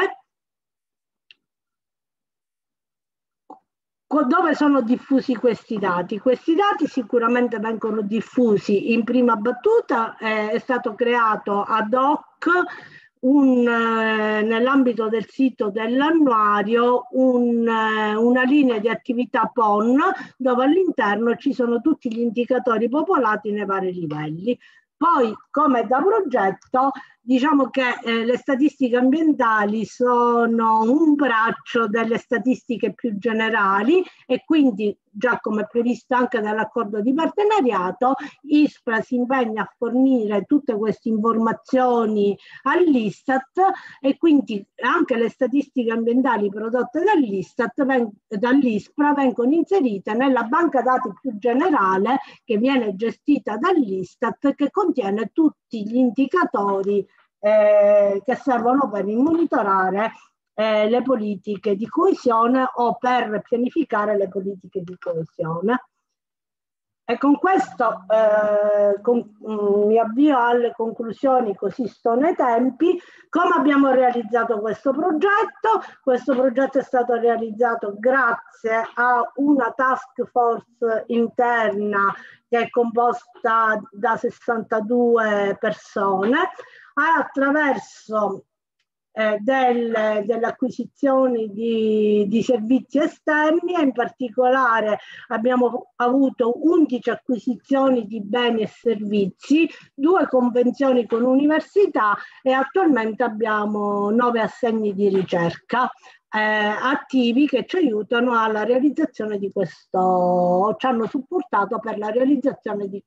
Dove sono diffusi questi dati? Questi dati sicuramente vengono diffusi in prima battuta, è stato creato ad hoc nell'ambito del sito dell'annuario una linea di attività PON dove all'interno ci sono tutti gli indicatori popolati nei vari livelli. Poi, come da progetto, diciamo che le statistiche ambientali sono un braccio delle statistiche più generali e quindi, già come previsto anche dall'accordo di partenariato, ISPRA si impegna a fornire tutte queste informazioni all'Istat e quindi anche le statistiche ambientali prodotte dall'ISPRA vengono inserite nella banca dati più generale che viene gestita dall'Istat, che contiene tutti gli indicatori che servono per monitorare le politiche di coesione o per pianificare le politiche di coesione. E con questo mi avvio alle conclusioni, così sto nei tempi. Come abbiamo realizzato questo progetto? Questo progetto è stato realizzato grazie a una task force interna che è composta da 62 persone, attraverso delle acquisizioni di servizi esterni e in particolare abbiamo avuto 11 acquisizioni di beni e servizi, 2 convenzioni con università e attualmente abbiamo 9 assegni di ricerca attivi che ci aiutano alla realizzazione di questo, ci hanno supportato per la realizzazione di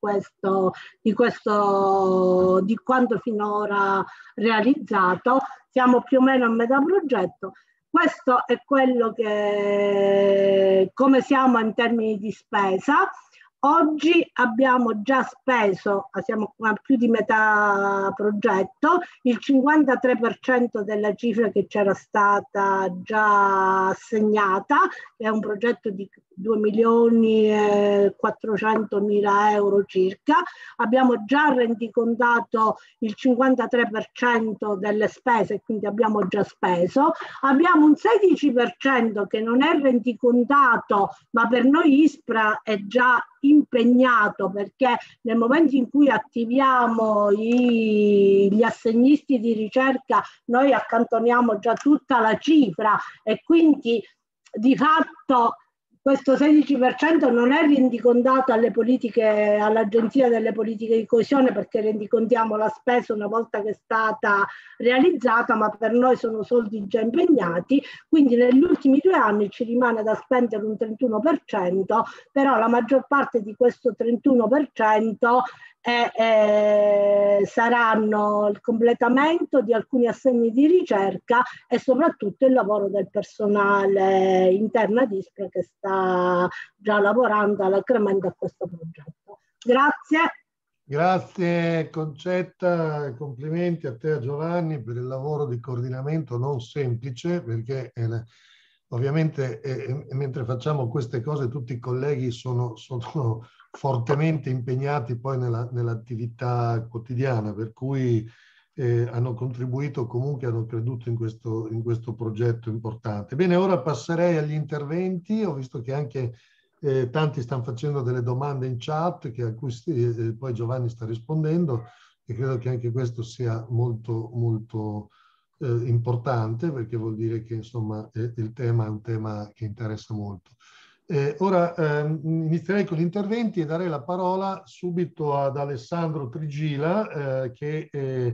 quanto finora realizzato. Siamo più o meno a metà progetto. Questo è quello che, come siamo in termini di spesa. Oggi abbiamo già speso, siamo a più di metà progetto, il 53% della cifra che c'era stata già assegnata, che è un progetto di 2.400.000 euro circa. Abbiamo già rendicontato il 53% delle spese, quindi abbiamo già speso. Abbiamo un 16% che non è rendicontato, ma per noi ISPRA è già impegnato, perché nel momento in cui attiviamo gli assegnisti di ricerca noi accantoniamo già tutta la cifra e quindi di fatto questo 16% non è rendicontato alle politiche, all'Agenzia delle Politiche di Coesione, perché rendicontiamo la spesa una volta che è stata realizzata, ma per noi sono soldi già impegnati, quindi negli ultimi 2 anni ci rimane da spendere un 31%, però la maggior parte di questo 31% saranno il completamento di alcuni assegni di ricerca e soprattutto il lavoro del personale interno ad ISPRA che sta già lavorando alacremente a questo progetto. Grazie. Grazie Concetta, complimenti a te e a Giovanni per il lavoro di coordinamento non semplice, perché ovviamente mentre facciamo queste cose tutti i colleghi sono fortemente impegnati poi nell'attività quotidiana, per cui hanno contribuito, comunque hanno creduto in questo progetto importante. Bene, ora passerei agli interventi. Ho visto che anche tanti stanno facendo delle domande in chat a cui poi Giovanni sta rispondendo, e credo che anche questo sia molto molto importante, perché vuol dire che insomma il tema è un tema che interessa molto. Ora inizierei con gli interventi e darei la parola subito ad Alessandro Trigila che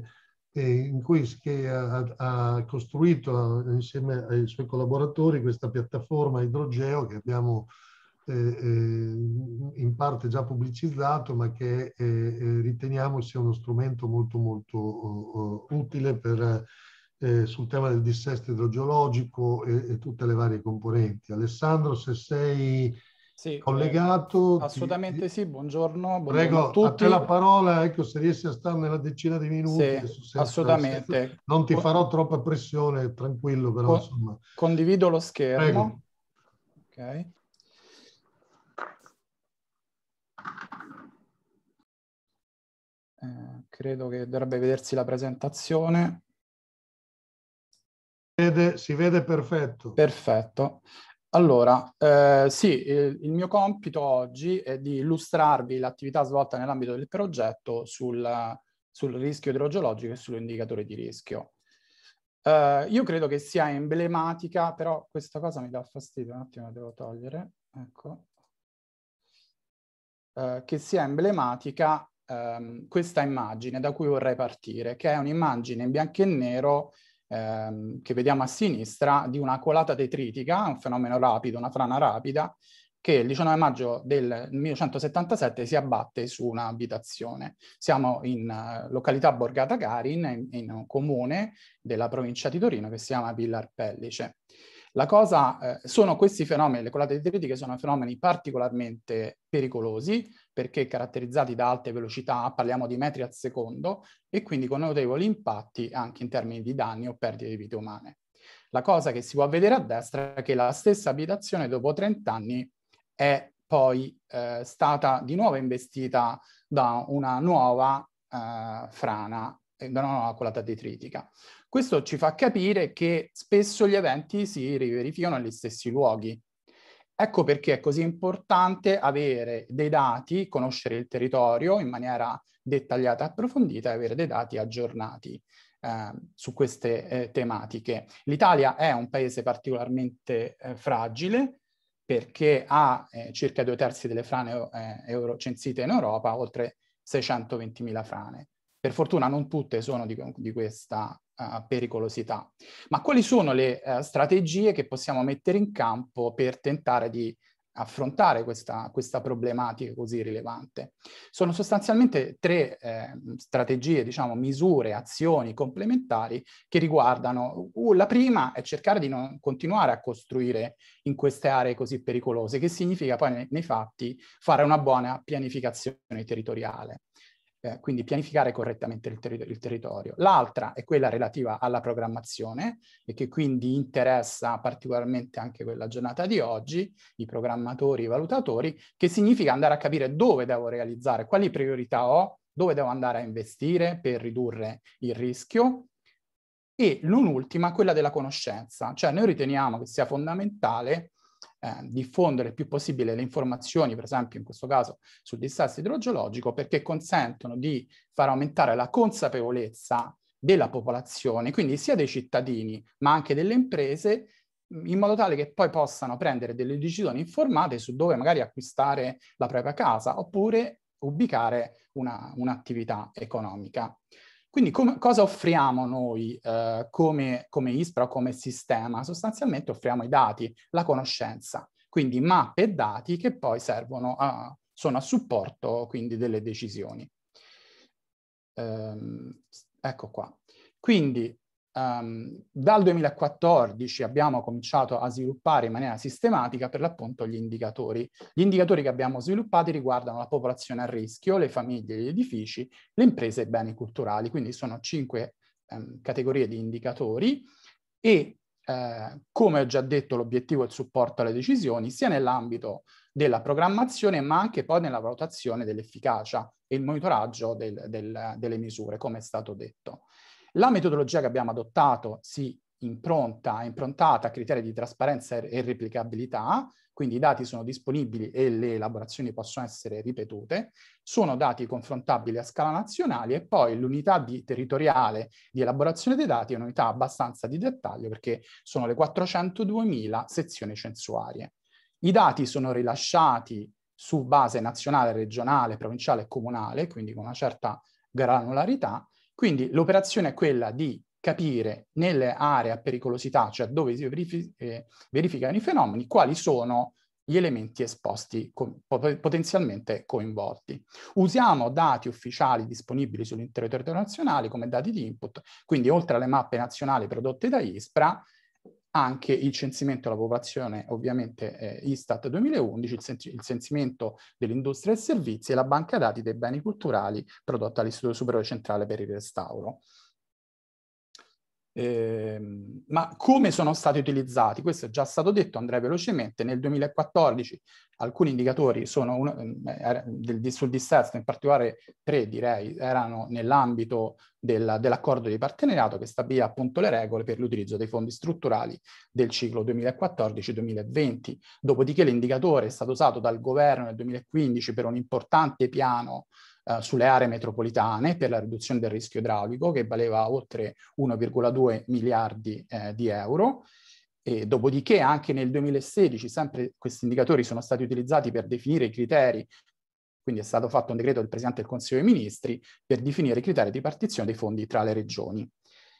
ha costruito insieme ai suoi collaboratori questa piattaforma Idrogeo che abbiamo in parte già pubblicizzato, ma che riteniamo sia uno strumento molto molto utile sul tema del dissesto idrogeologico e tutte le varie componenti. Alessandro, se sei Sì, collegato. assolutamente sì, buongiorno. Prego, a tutti. a te la parola, ecco, se riesci a stare nella decina di minuti. Sì, assolutamente. Non ti farò troppa pressione, tranquillo, però insomma. Condivido lo schermo. Prego. Ok. Credo che dovrebbe vedersi la presentazione. Si vede perfetto. Perfetto. Allora, sì, il mio compito oggi è di illustrarvi l'attività svolta nell'ambito del progetto sul rischio idrogeologico e sull'indicatore di rischio. Io credo che sia emblematica, però questa cosa mi dà fastidio, un attimo la devo togliere, ecco. Che sia emblematica questa immagine da cui vorrei partire, che è un'immagine in bianco e nero che vediamo a sinistra di una colata detritica, un fenomeno rapido, una frana rapida, che il 19 maggio del 1977 si abbatte su un'abitazione. Siamo in località Borgata Carin, in un comune della provincia di Torino che si chiama Villar Pellice. La cosa, sono questi fenomeni, le colate detritiche sono fenomeni particolarmente pericolosi perché caratterizzati da alte velocità, parliamo di metri al secondo, e quindi con notevoli impatti anche in termini di danni o perdite di vite umane. La cosa che si può vedere a destra è che la stessa abitazione dopo 30 anni è poi stata di nuovo investita da una nuova frana, da una nuova colata detritica. Questo ci fa capire che spesso gli eventi si riverificano negli stessi luoghi. Ecco perché è così importante avere dei dati, conoscere il territorio in maniera dettagliata e approfondita e avere dei dati aggiornati su queste tematiche. L'Italia è un paese particolarmente fragile perché ha circa 2/3 delle frane censite in Europa, oltre 620.000 frane. Per fortuna non tutte sono di questa pericolosità. Ma quali sono le strategie che possiamo mettere in campo per tentare di affrontare questa problematica così rilevante? Sono sostanzialmente 3 strategie, diciamo, misure, azioni complementari che riguardano. La prima è cercare di non continuare a costruire in queste aree così pericolose, che significa poi nei fatti fare una buona pianificazione territoriale. Quindi pianificare correttamente il territorio. L'altra è quella relativa alla programmazione e che quindi interessa particolarmente anche quella giornata di oggi, i programmatori, i valutatori, che significa andare a capire dove devo realizzare, quali priorità ho, dove devo andare a investire per ridurre il rischio. E non ultima, quella della conoscenza, cioè noi riteniamo che sia fondamentale diffondere il più possibile le informazioni, per esempio in questo caso sul dissesto idrogeologico, perché consentono di far aumentare la consapevolezza della popolazione, quindi sia dei cittadini ma anche delle imprese, in modo tale che poi possano prendere delle decisioni informate su dove magari acquistare la propria casa oppure ubicare un'attività economica. Quindi cosa offriamo noi come ISPRA o come sistema? Sostanzialmente offriamo i dati, la conoscenza, quindi mappe e dati che poi servono sono a supporto quindi delle decisioni. Ecco qua. Quindi dal 2014 abbiamo cominciato a sviluppare in maniera sistematica per l'appunto gli indicatori. Gli indicatori che abbiamo sviluppati riguardano la popolazione a rischio, le famiglie, gli edifici, le imprese e i beni culturali. Quindi sono 5 categorie di indicatori e come ho già detto l'obiettivo è il supporto alle decisioni sia nell'ambito della programmazione ma anche poi nella valutazione dell'efficacia e il monitoraggio delle misure, come è stato detto. La metodologia che abbiamo adottato è improntata a criteri di trasparenza e replicabilità, quindi i dati sono disponibili e le elaborazioni possono essere ripetute, sono dati confrontabili a scala nazionale e poi l'unità territoriale di elaborazione dei dati è un'unità abbastanza di dettaglio perché sono le 402.000 sezioni censuarie. I dati sono rilasciati su base nazionale, regionale, provinciale e comunale, quindi con una certa granularità. Quindi l'operazione è quella di capire nelle aree a pericolosità, cioè dove si verificano i fenomeni, quali sono gli elementi esposti potenzialmente coinvolti. Usiamo dati ufficiali disponibili sull'intero territorio nazionale come dati di input, quindi oltre alle mappe nazionali prodotte da ISPRA, anche il censimento della popolazione, ovviamente Istat 2011, il censimento dell'industria e servizi e la banca dati dei beni culturali prodotta all'Istituto Superiore Centrale per il Restauro. Ma come sono stati utilizzati? Questo è già stato detto, andrei velocemente. Nel 2014 alcuni indicatori sono sul dissesto, in particolare 3 direi, erano nell'ambito dell'accordo di partenariato che stabiliva appunto le regole per l'utilizzo dei fondi strutturali del ciclo 2014-2020. Dopodiché l'indicatore è stato usato dal governo nel 2015 per un importante piano sulle aree metropolitane per la riduzione del rischio idraulico che valeva oltre 1,2 miliardi di euro. E dopodiché anche nel 2016 sempre questi indicatori sono stati utilizzati per definire i criteri, quindi è stato fatto un decreto del Presidente del Consiglio dei Ministri per definire i criteri di partizione dei fondi tra le regioni.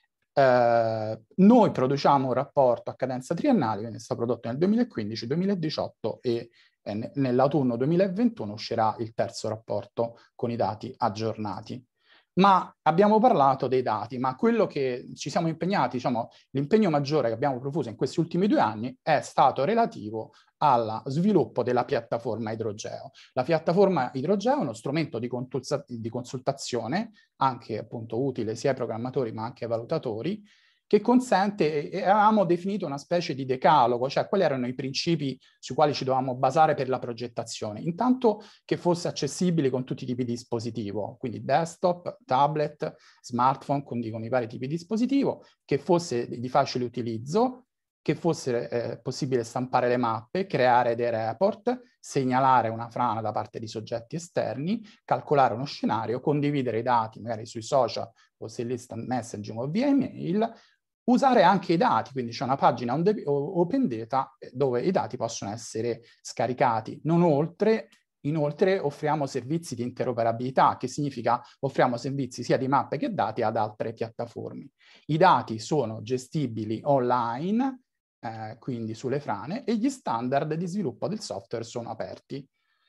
Noi produciamo un rapporto a cadenza triennale, quindi è stato prodotto nel 2015, 2018 e nell'autunno 2021 uscirà il terzo rapporto con i dati aggiornati. Ma abbiamo parlato dei dati, ma quello che ci siamo impegnati, diciamo, l'impegno maggiore che abbiamo profuso in questi ultimi 2 anni è stato relativo allo sviluppo della piattaforma Idrogeo. La piattaforma Idrogeo è uno strumento di consultazione, anche appunto utile sia ai programmatori ma anche ai valutatori, che consente, e avevamo definito una specie di decalogo, cioè quali erano i principi sui quali ci dovevamo basare per la progettazione. Intanto che fosse accessibile con tutti i tipi di dispositivo, quindi desktop, tablet, smartphone, quindi con i vari tipi di dispositivo, che fosse di facile utilizzo, che fosse possibile stampare le mappe, creare dei report, segnalare una frana da parte di soggetti esterni, calcolare uno scenario, condividere i dati magari sui social o se l'instant messaging o via email, usare anche i dati, quindi c'è una pagina open data dove i dati possono essere scaricati. Inoltre offriamo servizi di interoperabilità, che significa offriamo servizi sia di mappe che dati ad altre piattaforme. I dati sono gestibili online, quindi sulle frane, e gli standard di sviluppo del software sono aperti.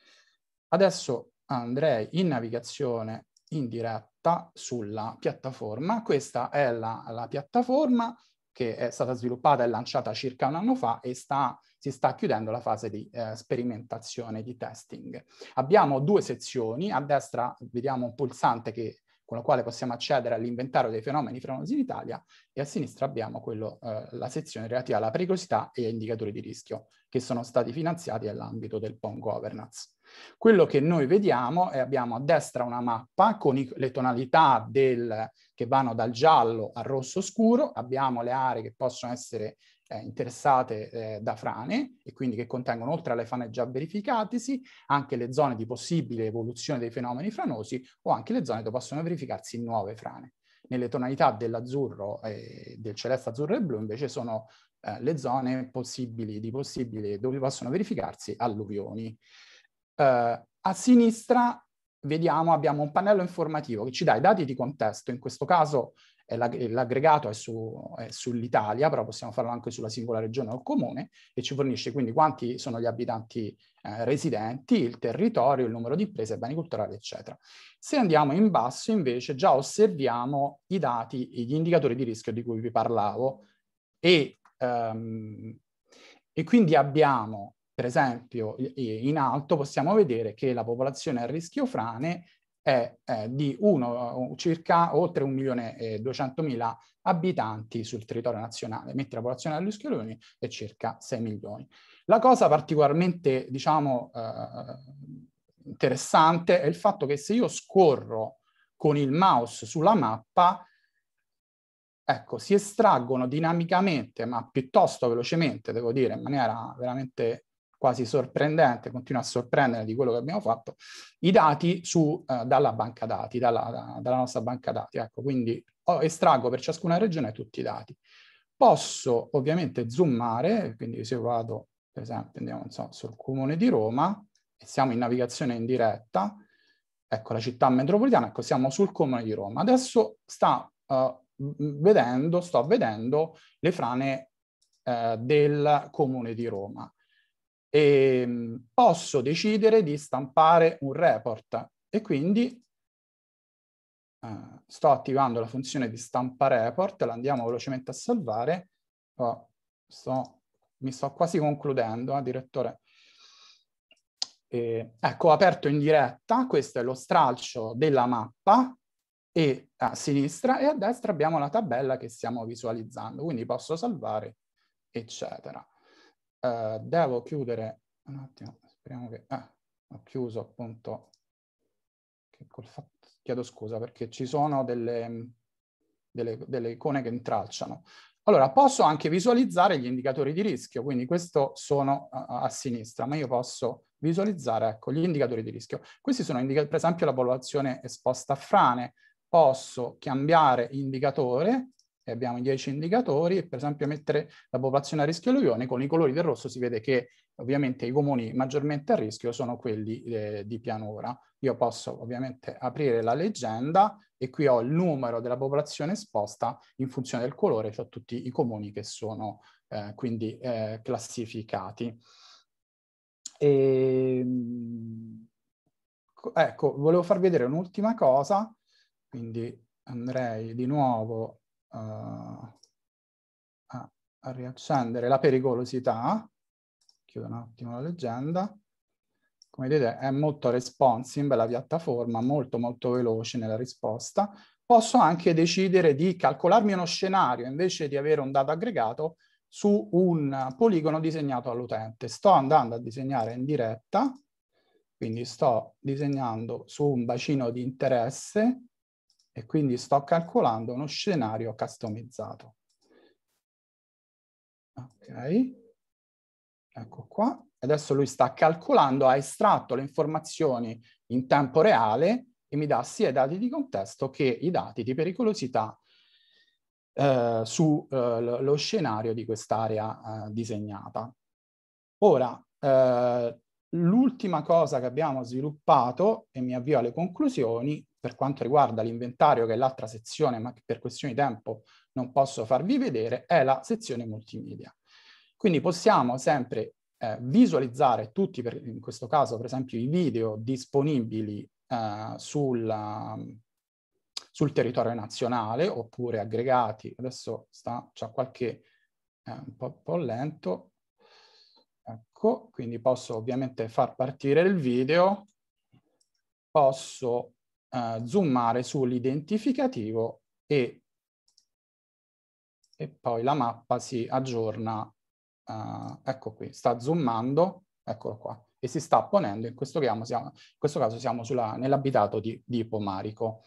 Adesso andrei in navigazione in diretta sulla piattaforma. Questa è la piattaforma che è stata sviluppata e lanciata circa 1 anno fa e si sta chiudendo la fase di sperimentazione, di testing. Abbiamo 2 sezioni, a destra vediamo un pulsante con il quale possiamo accedere all'inventario dei fenomeni franosi in Italia e a sinistra abbiamo la sezione relativa alla pericolosità e agli indicatori di rischio che sono stati finanziati nell'ambito del PON Governance. Quello che noi vediamo è abbiamo a destra una mappa con le tonalità che vanno dal giallo al rosso scuro, abbiamo le aree che possono essere interessate da frane e quindi che contengono oltre alle frane già verificatesi anche le zone di possibile evoluzione dei fenomeni franosi o anche le zone dove possono verificarsi nuove frane. Nelle tonalità dell'azzurro, del celeste, azzurro e blu invece sono le zone dove possono verificarsi alluvioni. A sinistra abbiamo un pannello informativo che ci dà i dati di contesto, in questo caso l'aggregato è sull'Italia, però possiamo farlo anche sulla singola regione o comune, e ci fornisce quindi quanti sono gli abitanti residenti, il territorio, il numero di imprese, beni culturali, eccetera. Se andiamo in basso invece già osserviamo i dati, gli indicatori di rischio di cui vi parlavo e quindi abbiamo, per esempio, in alto possiamo vedere che la popolazione a rischio frane è di circa oltre 1.200.000 abitanti sul territorio nazionale, mentre la popolazione a rischio frane è circa 6 milioni. La cosa particolarmente, diciamo, interessante è il fatto che se io scorro con il mouse sulla mappa, ecco, si estraggono dinamicamente, ma piuttosto velocemente, devo dire, in maniera veramente quasi sorprendente, continua a sorprendere di quello che abbiamo fatto, i dati dalla banca dati, dalla nostra banca dati. Ecco, quindi estraggo per ciascuna regione tutti i dati. Posso ovviamente zoomare, quindi se vado, per esempio, andiamo sul Comune di Roma, e siamo in navigazione in diretta, ecco la città metropolitana, ecco siamo sul Comune di Roma. Adesso sto vedendo le frane del Comune di Roma. E posso decidere di stampare un report e quindi sto attivando la funzione di stampa report, la andiamo velocemente a salvare, mi sto quasi concludendo, direttore. Ecco, ho aperto in diretta, questo è lo stralcio della mappa, e a sinistra e a destra abbiamo la tabella che stiamo visualizzando, quindi posso salvare, eccetera. Devo chiudere un attimo, speriamo che... ho chiuso appunto, chiedo scusa perché ci sono delle icone che intralciano. Allora, posso anche visualizzare gli indicatori di rischio, quindi questo sono a sinistra, ma io posso visualizzare, ecco, gli indicatori di rischio. Questi sono per esempio la popolazione esposta a frane. Posso cambiare indicatore, e abbiamo 10 indicatori, e per esempio mettere la popolazione a rischio alluvione. Con i colori del rosso si vede che ovviamente i comuni maggiormente a rischio sono quelli di pianura. Io posso ovviamente aprire la leggenda e qui ho il numero della popolazione esposta in funzione del colore, cioè tutti i comuni che sono quindi classificati. Ecco, volevo farvi vedere un'ultima cosa, quindi andrei di nuovo a riaccendere la pericolosità. Chiudo un attimo la leggenda. Come vedete è molto responsive la piattaforma, molto veloce nella risposta. Posso anche decidere di calcolarmi uno scenario invece di avere un dato aggregato su un poligono disegnato all'utente. Sto andando a disegnare in diretta, quindi sto disegnando su un bacino di interesse e quindi sto calcolando uno scenario customizzato. Ok, ecco qua. Adesso lui sta calcolando, ha estratto le informazioni in tempo reale e mi dà sia i dati di contesto che i dati di pericolosità sullo scenario di quest'area disegnata. Ora, l'ultima cosa che abbiamo sviluppato, e mi avvio alle conclusioni, per quanto riguarda l'inventario, che è l'altra sezione, ma che per questioni di tempo non posso farvi vedere, è la sezione multimedia. Quindi possiamo sempre visualizzare tutti, in questo caso per esempio i video disponibili sul territorio nazionale, oppure aggregati. Adesso c'è qualche un po' lento. Ecco, quindi posso ovviamente far partire il video, posso zoomare sull'identificativo e poi la mappa si aggiorna. Ecco qui, sta zoomando, eccolo qua, e si sta ponendo, in questo caso siamo nell'abitato di Pomarico.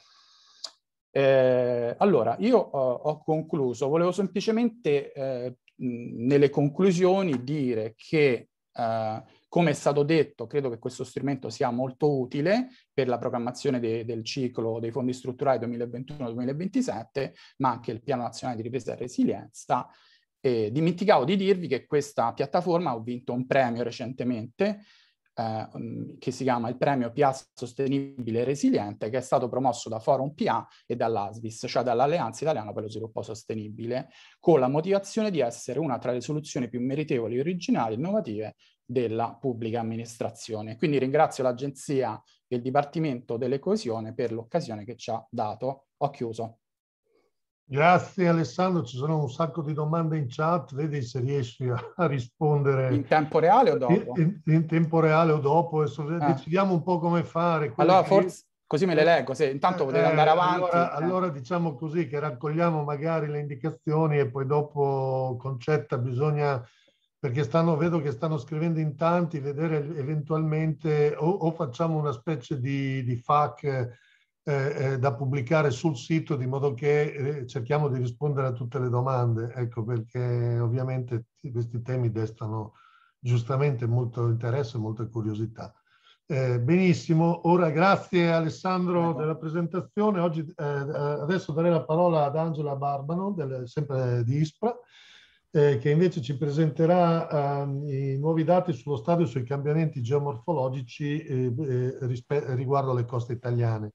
Allora, io ho concluso, volevo semplicemente nelle conclusioni dire che, come è stato detto, credo che questo strumento sia molto utile per la programmazione del ciclo dei fondi strutturali 2021-2027, ma anche il Piano Nazionale di Ripresa e Resilienza. Dimenticavo di dirvi che questa piattaforma ha vinto un premio recentemente, che si chiama il premio PA Sostenibile e Resiliente, che è stato promosso da Forum PA e dall'ASVIS, cioè dall'Alleanza Italiana per lo Sviluppo Sostenibile, con la motivazione di essere una tra le soluzioni più meritevoli, originali e innovative della pubblica amministrazione. Quindi ringrazio l'Agenzia e il Dipartimento delle Coesione per l'occasione che ci ha dato. Ho chiuso. Grazie Alessandro, ci sono un sacco di domande in chat, vedi se riesci a rispondere. In tempo reale o dopo? In tempo reale o dopo, decidiamo un po' come fare. Allora forse così me le leggo, se intanto potete andare avanti. Allora diciamo così, che raccogliamo magari le indicazioni e poi dopo, Concetta, bisogna, perché vedo che stanno scrivendo in tanti, vedere eventualmente o facciamo una specie di FAQ da pubblicare sul sito, di modo che cerchiamo di rispondere a tutte le domande, ecco, perché ovviamente questi temi destano giustamente molto interesse e molta curiosità. Benissimo, ora grazie Alessandro della presentazione. Adesso darei la parola ad Angela Barbano, sempre di ISPRA, che invece ci presenterà i nuovi dati sullo stato e sui cambiamenti geomorfologici riguardo alle coste italiane.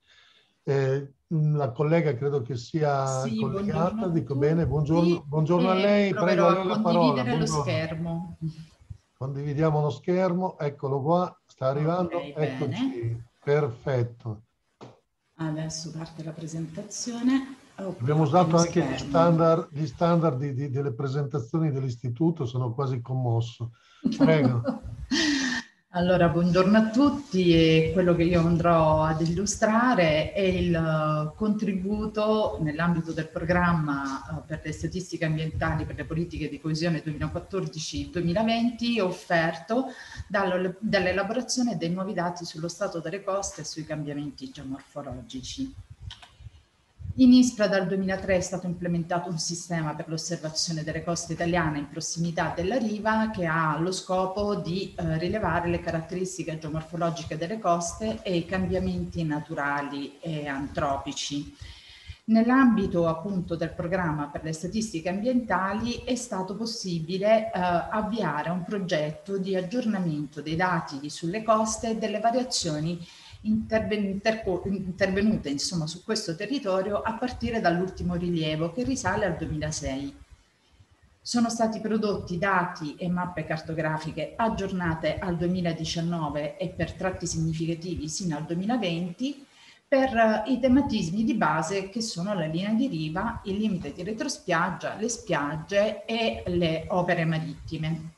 La collega credo che sia collegata, dico bene, buongiorno a lei, prego a lei la parola. Condividere lo schermo. Condividiamo lo schermo, eccolo qua, sta arrivando, Okay, eccoci, bene. perfetto. Adesso parte la presentazione. Abbiamo usato anche gli standard delle presentazioni dell'istituto, sono quasi commosso. Prego. Allora, buongiorno a tutti, e quello che io andrò ad illustrare è il contributo nell'ambito del programma per le statistiche ambientali per le politiche di coesione 2014-2020 offerto dall'elaborazione dei nuovi dati sullo stato delle coste e sui cambiamenti geomorfologici. In ISPRA dal 2003 è stato implementato un sistema per l'osservazione delle coste italiane in prossimità della riva che ha lo scopo di rilevare le caratteristiche geomorfologiche delle coste e i cambiamenti naturali e antropici. Nell'ambito appunto del programma per le statistiche ambientali è stato possibile avviare un progetto di aggiornamento dei dati sulle coste e delle variazioni intervenute insomma su questo territorio a partire dall'ultimo rilievo che risale al 2006. Sono stati prodotti dati e mappe cartografiche aggiornate al 2019 e per tratti significativi sino al 2020 per i tematismi di base che sono la linea di riva, il limite di retrospiaggia, le spiagge e le opere marittime.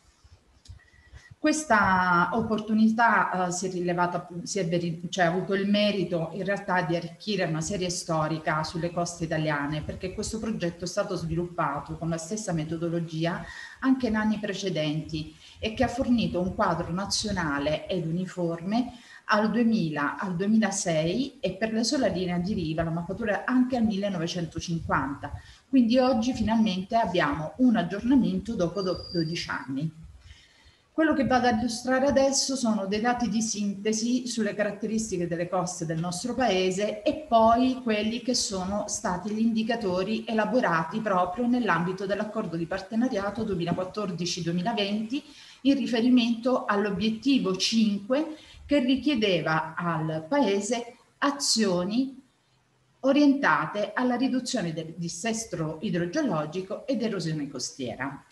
Questa opportunità ha avuto il merito in realtà di arricchire una serie storica sulle coste italiane, perché questo progetto è stato sviluppato con la stessa metodologia anche in anni precedenti e che ha fornito un quadro nazionale ed uniforme al 2000 al 2006 e per la sola linea di riva la mappatura anche al 1950. Quindi oggi finalmente abbiamo un aggiornamento dopo 12 anni. Quello che vado ad illustrare adesso sono dei dati di sintesi sulle caratteristiche delle coste del nostro paese e poi quelli che sono stati gli indicatori elaborati proprio nell'ambito dell'accordo di partenariato 2014-2020 in riferimento all'obiettivo 5 che richiedeva al Paese azioni orientate alla riduzione del dissesto idrogeologico ed erosione costiera.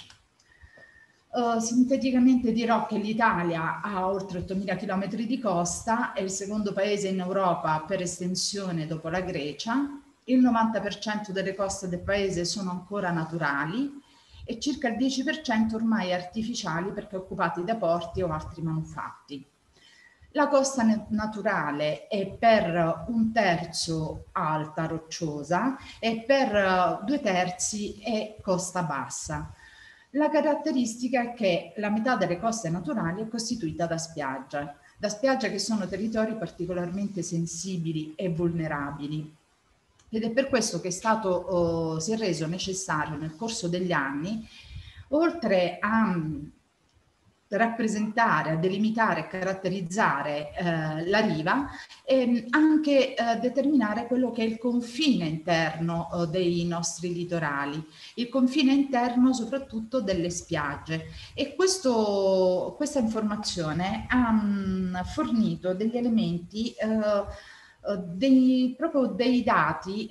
Sinteticamente dirò che l'Italia ha oltre 8.000 km di costa, è il secondo paese in Europa per estensione dopo la Grecia, il 90% delle coste del paese sono ancora naturali e circa il 10% ormai artificiali perché occupati da porti o altri manufatti. La costa naturale è per 1/3 alta rocciosa e per 2/3 è costa bassa. La caratteristica è che la metà delle coste naturali è costituita da spiagge che sono territori particolarmente sensibili e vulnerabili. Ed è per questo che si è reso necessario nel corso degli anni, oltre a rappresentare, a delimitare e caratterizzare la riva e anche determinare quello che è il confine interno dei nostri litorali, il confine interno soprattutto delle spiagge, e questa informazione ha fornito degli elementi, proprio dei dati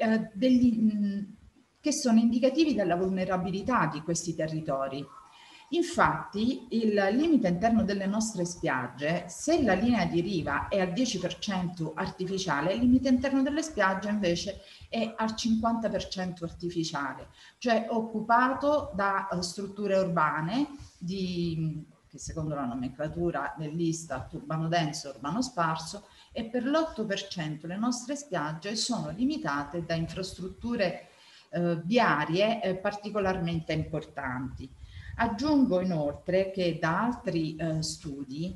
che sono indicativi della vulnerabilità di questi territori. Infatti il limite interno delle nostre spiagge, se la linea di riva è al 10% artificiale, il limite interno delle spiagge invece è al 50% artificiale, cioè occupato da strutture urbane che secondo la nomenclatura dell'Istat urbano denso, urbano sparso, e per l'8% le nostre spiagge sono limitate da infrastrutture viarie particolarmente importanti. Aggiungo inoltre che da altri studi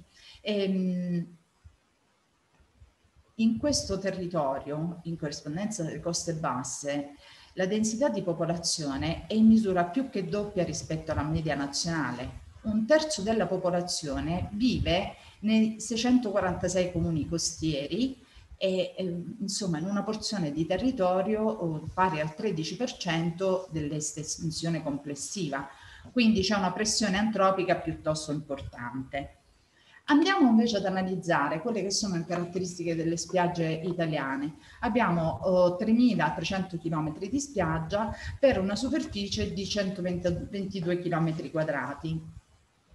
in questo territorio, in corrispondenza delle coste basse, la densità di popolazione è in misura più che doppia rispetto alla media nazionale. 1/3 della popolazione vive nei 646 comuni costieri e insomma in una porzione di territorio pari al 13% dell'estensione complessiva. Quindi c'è una pressione antropica piuttosto importante. Andiamo invece ad analizzare quelle che sono le caratteristiche delle spiagge italiane. Abbiamo 3.300 km di spiaggia per una superficie di 122 km quadrati.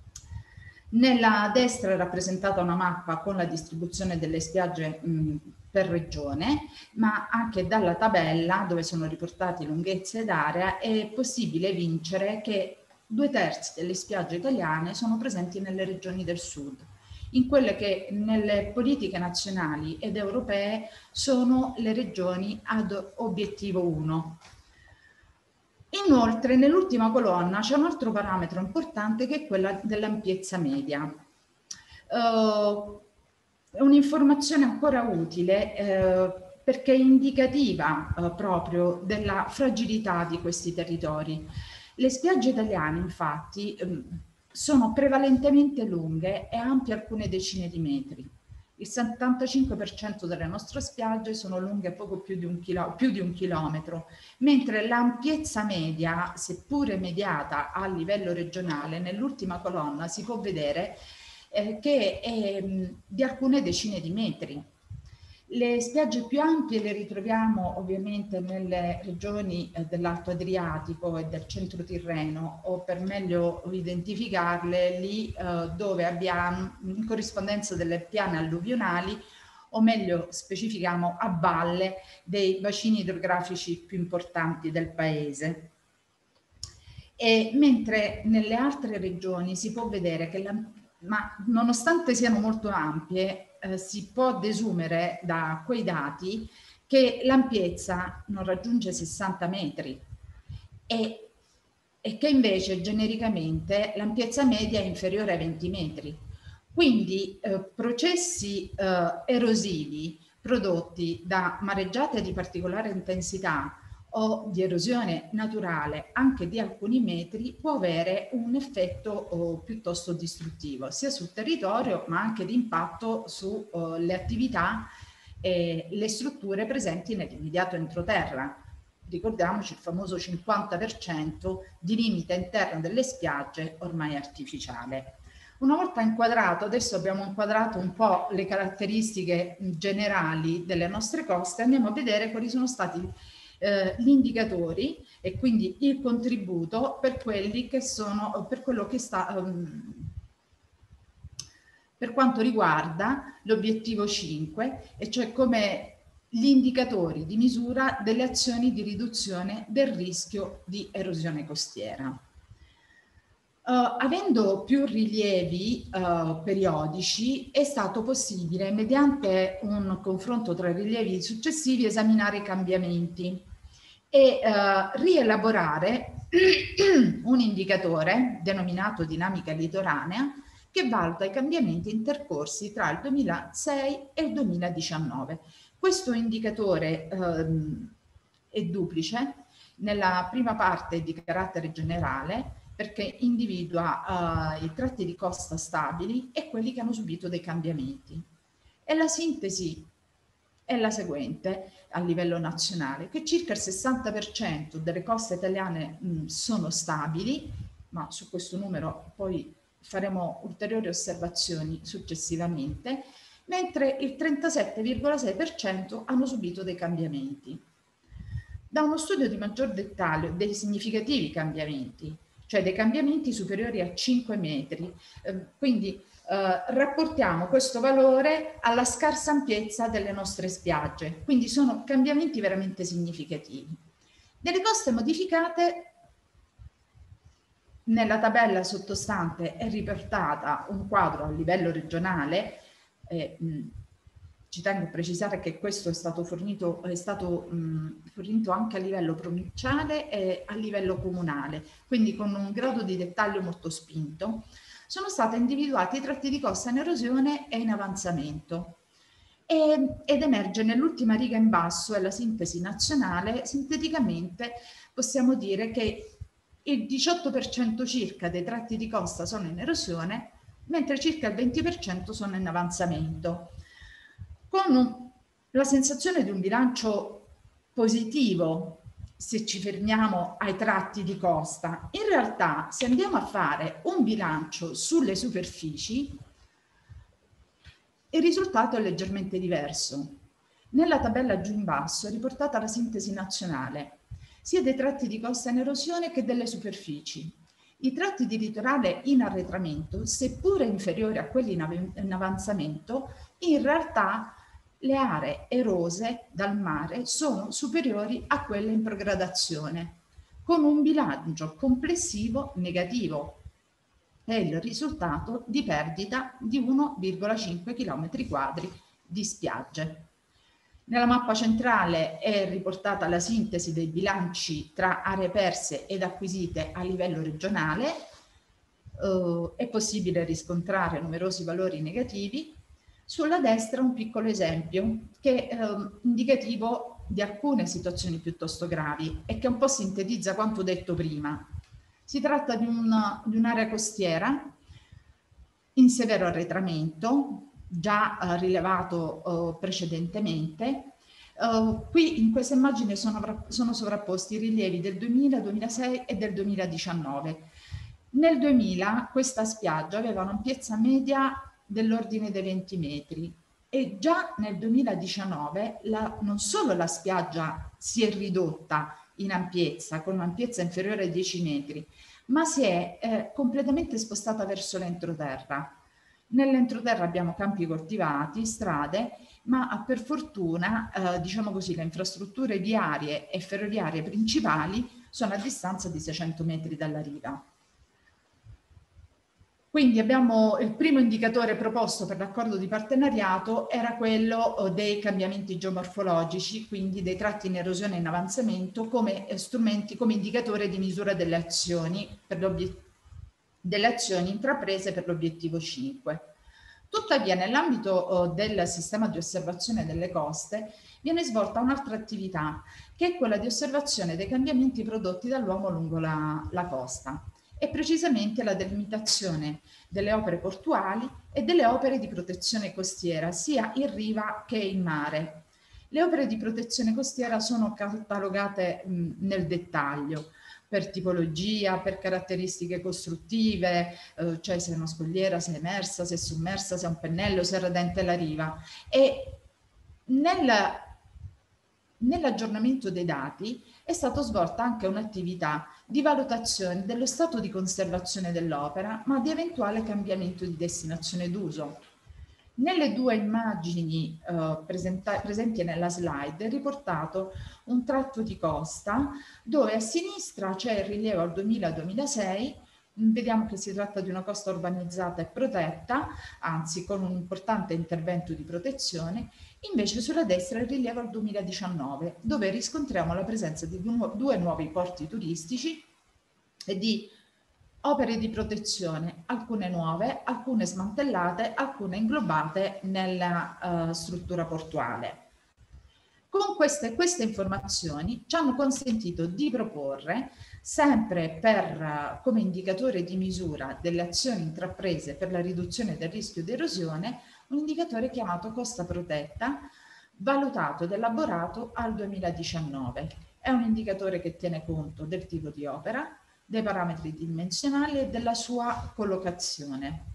Nella destra è rappresentata una mappa con la distribuzione delle spiagge per regione, ma anche dalla tabella dove sono riportati lunghezza ed area è possibile vincere che 2/3 delle spiagge italiane sono presenti nelle regioni del sud, in quelle che nelle politiche nazionali ed europee sono le regioni ad obiettivo 1. Inoltre, nell'ultima colonna c'è un altro parametro importante che è quella dell'ampiezza media. È un'informazione ancora utile perché è indicativa proprio della fragilità di questi territori. Le spiagge italiane, infatti, sono prevalentemente lunghe e ampie alcune decine di metri. Il 75% delle nostre spiagge sono lunghe poco più di un chilometro, mentre l'ampiezza media, seppure mediata a livello regionale, nell'ultima colonna si può vedere che è di alcune decine di metri. Le spiagge più ampie le ritroviamo ovviamente nelle regioni dell'Alto Adriatico e del Centro Tirreno, o per meglio identificarle lì dove abbiamo, in corrispondenza delle piane alluvionali, o meglio specifichiamo a valle dei bacini idrografici più importanti del paese. E mentre nelle altre regioni si può vedere che ma nonostante siano molto ampie, si può desumere da quei dati che l'ampiezza non raggiunge 60 metri e che invece genericamente l'ampiezza media è inferiore ai 20 metri. Quindi processi erosivi prodotti da mareggiate di particolare intensità o di erosione naturale anche di alcuni metri può avere un effetto piuttosto distruttivo sia sul territorio ma anche di impatto sulle attività e le strutture presenti nell'immediato entroterra. Ricordiamoci il famoso 50% di limite interno delle spiagge ormai artificiale. Una volta inquadrato, adesso abbiamo inquadrato un po' le caratteristiche generali delle nostre coste, andiamo a vedere quali sono stati gli indicatori e quindi il contributo per quelli che sono per quello che sta per quanto riguarda l'obiettivo 5, e cioè come gli indicatori di misura delle azioni di riduzione del rischio di erosione costiera. Avendo più rilievi periodici è stato possibile, mediante un confronto tra i rilievi successivi, esaminare i cambiamenti e rielaborare un indicatore denominato dinamica litoranea che valuta i cambiamenti intercorsi tra il 2006 e il 2019. Questo indicatore è duplice. Nella prima parte è di carattere generale perché individua i tratti di costa stabili e quelli che hanno subito dei cambiamenti. E la sintesi è la seguente a livello nazionale, che circa il 60% delle coste italiane sono stabili, ma su questo numero poi faremo ulteriori osservazioni successivamente, mentre il 37,6% hanno subito dei cambiamenti. Da uno studio di maggior dettaglio dei significativi cambiamenti, cioè dei cambiamenti superiori a 5 metri. Quindi rapportiamo questo valore alla scarsa ampiezza delle nostre spiagge. Quindi sono cambiamenti veramente significativi. Nelle coste modificate, nella tabella sottostante è riportata un quadro a livello regionale. Ci tengo a precisare che questo è stato fornito anche a livello provinciale e a livello comunale, quindi con un grado di dettaglio molto spinto. Sono stati individuati i tratti di costa in erosione e in avanzamento ed emerge nell'ultima riga in basso è la sintesi nazionale. Sinteticamente possiamo dire che il 18% circa dei tratti di costa sono in erosione, mentre circa il 20% sono in avanzamento, con la sensazione di un bilancio positivo se ci fermiamo ai tratti di costa. In realtà, se andiamo a fare un bilancio sulle superfici, il risultato è leggermente diverso. Nella tabella giù in basso è riportata la sintesi nazionale, sia dei tratti di costa in erosione che delle superfici. I tratti di litorale in arretramento, seppure inferiori a quelli in avanzamento, in realtà le aree erose dal mare sono superiori a quelle in progradazione, con un bilancio complessivo negativo. È il risultato di perdita di 1,5 km quadri di spiagge. Nella mappa centrale è riportata la sintesi dei bilanci tra aree perse ed acquisite a livello regionale. È possibile riscontrare numerosi valori negativi. Sulla destra un piccolo esempio che è indicativo di alcune situazioni piuttosto gravi e che un po' sintetizza quanto detto prima. Si tratta di un'area costiera in severo arretramento, già rilevato precedentemente. Qui in questa immagine sono sovrapposti i rilievi del 2000, 2006 e del 2019. Nel 2000 questa spiaggia aveva un'ampiezza media dell'ordine dei 20 metri e già nel 2019 non solo la spiaggia si è ridotta in ampiezza, con un'ampiezza inferiore ai 10 metri, ma si è completamente spostata verso l'entroterra. Nell'entroterra abbiamo campi coltivati, strade, ma per fortuna, diciamo così, le infrastrutture viarie e ferroviarie principali sono a distanza di 600 metri dalla riva. Quindi abbiamo il primo indicatore proposto per l'accordo di partenariato era quello dei cambiamenti geomorfologici, quindi dei tratti in erosione e in avanzamento come strumenti, come indicatore di misura delle azioni intraprese per l'obiettivo 5. Tuttavia nell'ambito del sistema di osservazione delle coste viene svolta un'altra attività che è quella di osservazione dei cambiamenti prodotti dall'uomo lungo la costa e precisamente la delimitazione delle opere portuali e delle opere di protezione costiera sia in riva che in mare. Le opere di protezione costiera sono catalogate nel dettaglio per tipologia, per caratteristiche costruttive, cioè se è una scogliera, se è emersa, se è sommersa, se è un pennello, se è radente la riva. E nell'aggiornamento dei dati è stata svolta anche un'attività di valutazione dello stato di conservazione dell'opera, ma di eventuale cambiamento di destinazione d'uso. Nelle due immagini presenti nella slide è riportato un tratto di costa dove a sinistra c'è il rilievo al 2000-2006. Vediamo che si tratta di una costa urbanizzata e protetta, anzi con un importante intervento di protezione. Invece sulla destra il rilievo al 2019, dove riscontriamo la presenza di due nuovi porti turistici e di opere di protezione, alcune nuove, alcune smantellate, alcune inglobate nella struttura portuale. Con queste informazioni ci hanno consentito di proporre, sempre come indicatore di misura delle azioni intraprese per la riduzione del rischio di erosione, un indicatore chiamato costa protetta, valutato ed elaborato al 2019. È un indicatore che tiene conto del tipo di opera, dei parametri dimensionali e della sua collocazione.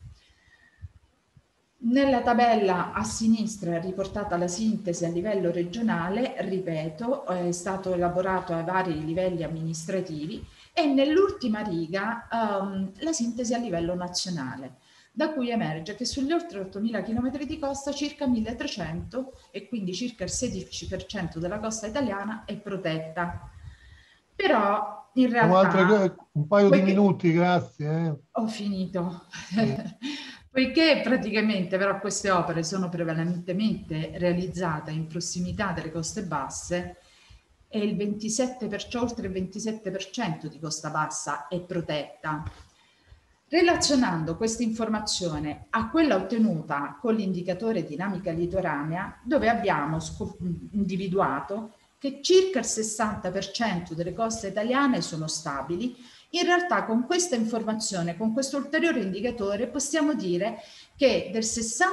Nella tabella a sinistra è riportata la sintesi a livello regionale, ripeto, è stato elaborato ai vari livelli amministrativi, e nell'ultima riga la sintesi a livello nazionale, da cui emerge che sugli oltre 8.000 km di costa circa 1.300, e quindi circa il 16% della costa italiana, è protetta. Però in realtà... un paio di minuti, grazie. Ho finito. Poiché praticamente però queste opere sono prevalentemente realizzate in prossimità delle coste basse e il 27%, oltre il 27% di costa bassa è protetta. Relazionando questa informazione a quella ottenuta con l'indicatore dinamica litoranea, dove abbiamo individuato che circa il 60% delle coste italiane sono stabili, in realtà con questa informazione, con questo ulteriore indicatore, possiamo dire che del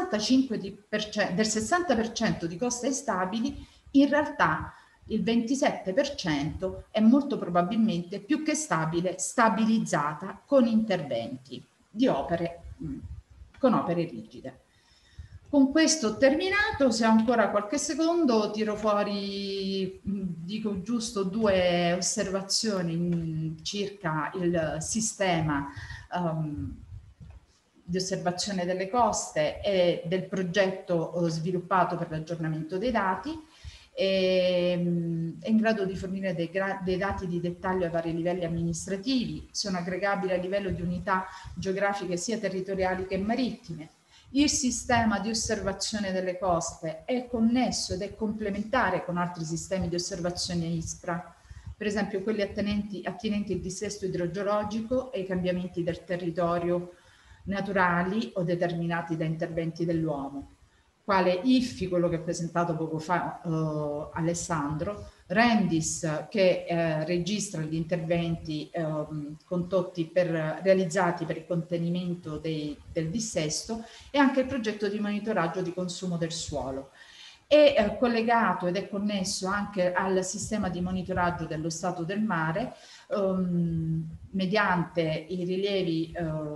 60% di coste instabili, in realtà il 27% è molto probabilmente più che stabile, stabilizzata con interventi di opere, con opere rigide. Con questo ho terminato, se ho ancora qualche secondo tiro fuori, dico giusto due osservazioni circa il sistema di osservazione delle coste e del progetto sviluppato per l'aggiornamento dei dati. È in grado di fornire dei dati di dettaglio ai vari livelli amministrativi, sono aggregabili a livello di unità geografiche sia territoriali che marittime. Il sistema di osservazione delle coste è connesso ed è complementare con altri sistemi di osservazione ISPRA, per esempio quelli attinenti al dissesto idrogeologico e ai cambiamenti del territorio naturali o determinati da interventi dell'uomo, quale IFFI, quello che ha presentato poco fa Alessandro, Rendis, che registra gli interventi realizzati per il contenimento del dissesto, e anche il progetto di monitoraggio di consumo del suolo. È collegato ed è connesso anche al sistema di monitoraggio dello stato del mare mediante i rilievi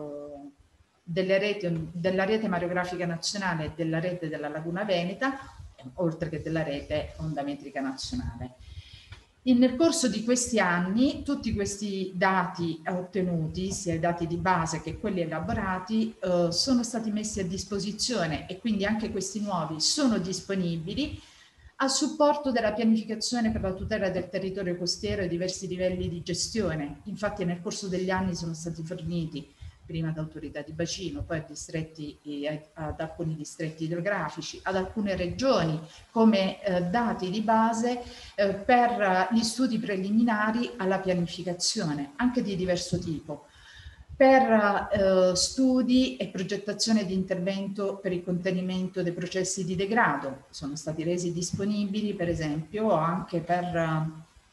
della rete mareografica nazionale e della rete della Laguna Veneta, oltre che della rete ondametrica nazionale. Nel corso di questi anni tutti questi dati ottenuti, sia i dati di base che quelli elaborati, sono stati messi a disposizione, e quindi anche questi nuovi sono disponibili a supporto della pianificazione per la tutela del territorio costiero e diversi livelli di gestione. Infatti nel corso degli anni sono stati forniti prima ad autorità di bacino, poi ad alcuni distretti idrografici, ad alcune regioni come dati di base per gli studi preliminari alla pianificazione, anche di diverso tipo, per studi e progettazione di intervento per il contenimento dei processi di degrado. Sono stati resi disponibili, per esempio, anche per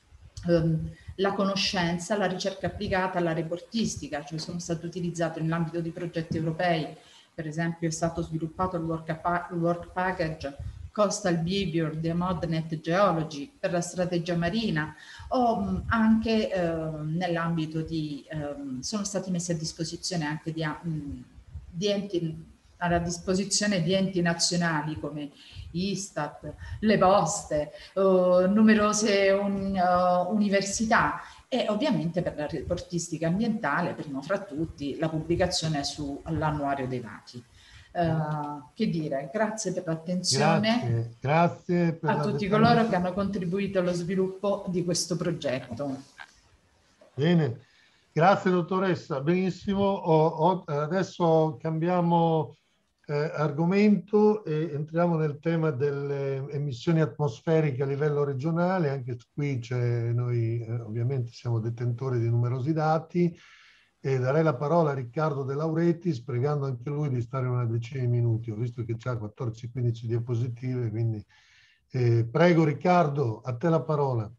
la conoscenza, la ricerca applicata alla reportistica, cioè sono state utilizzate nell'ambito di progetti europei. Per esempio è stato sviluppato il work package Coastal Behavior di Modnet Geology per la strategia marina, o anche nell'ambito di sono stati messi a disposizione anche di enti, alla disposizione di enti nazionali come Istat, le poste, numerose università, e ovviamente per la reportistica ambientale, primo fra tutti, la pubblicazione sull'annuario dei dati. Che dire, grazie per l'attenzione. Grazie per a tutti coloro che hanno contribuito allo sviluppo di questo progetto. Bene, grazie dottoressa, benissimo. Adesso cambiamo argomento e entriamo nel tema delle emissioni atmosferiche a livello regionale. Anche qui noi ovviamente siamo detentori di numerosi dati, e darei la parola a Riccardo De Lauretiis, pregando anche lui di stare una decina di minuti. Ho visto che c'ha 14-15 diapositive, quindi prego Riccardo, a te la parola.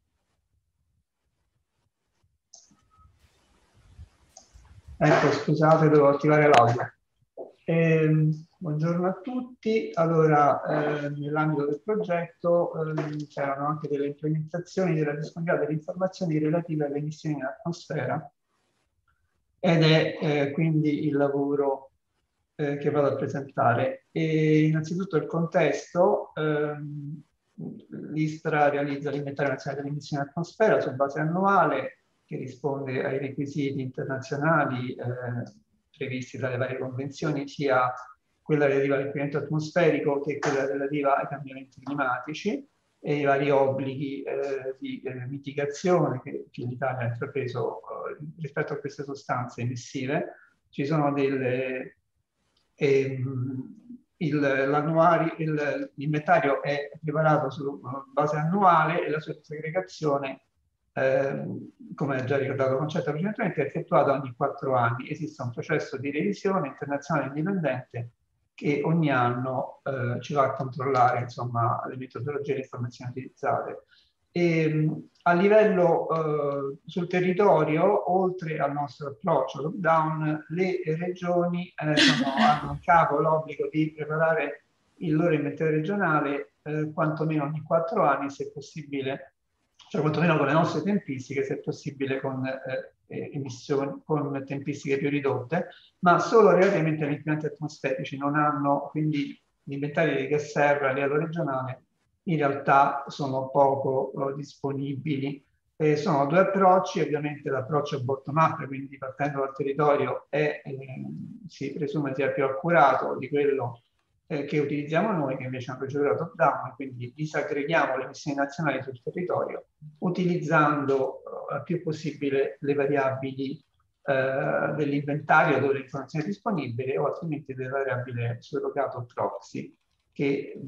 Ecco, scusate, devo attivare l'audio. Buongiorno a tutti. Allora, nell'ambito del progetto c'erano anche delle implementazioni della disponibilità delle informazioni relative alle emissioni in atmosfera, ed è quindi il lavoro che vado a presentare. E innanzitutto il contesto: l'ISPRA realizza l'inventario nazionale delle emissioni in atmosfera su base annuale, che risponde ai requisiti internazionali previsti dalle varie convenzioni, sia quella relativa all'inquinamento atmosferico che quella relativa ai cambiamenti climatici, e i vari obblighi di mitigazione che l'Italia ha intrapreso rispetto a queste sostanze emissive. Ci sono delle... l'inventario è preparato su base annuale, e la sua segregazione, come ha già ricordato il concetto precedentemente, è effettuato ogni 4 anni. Esiste un processo di revisione internazionale indipendente che ogni anno ci va a controllare, insomma, le metodologie e le informazioni utilizzate. A livello sul territorio, oltre al nostro approccio top-down, le regioni hanno in capo l'obbligo di preparare il loro inventario regionale quantomeno ogni 4 anni, se possibile, cioè quantomeno con le nostre tempistiche, se possibile con emissioni, con tempistiche più ridotte, ma solo relativamente agli inquinanti atmosferici. Non hanno, quindi gli inventari di gas serra a livello regionale in realtà sono poco disponibili Sono due approcci, ovviamente l'approccio bottom-up, quindi partendo dal territorio, si presume sia più accurato di quello che utilizziamo noi, che invece è una procedura top-down, quindi disaggreghiamo le missioni nazionali sul territorio, utilizzando il più possibile le variabili dell'inventario dove l'informazione è disponibile, o altrimenti delle variabili surrogato proxy, che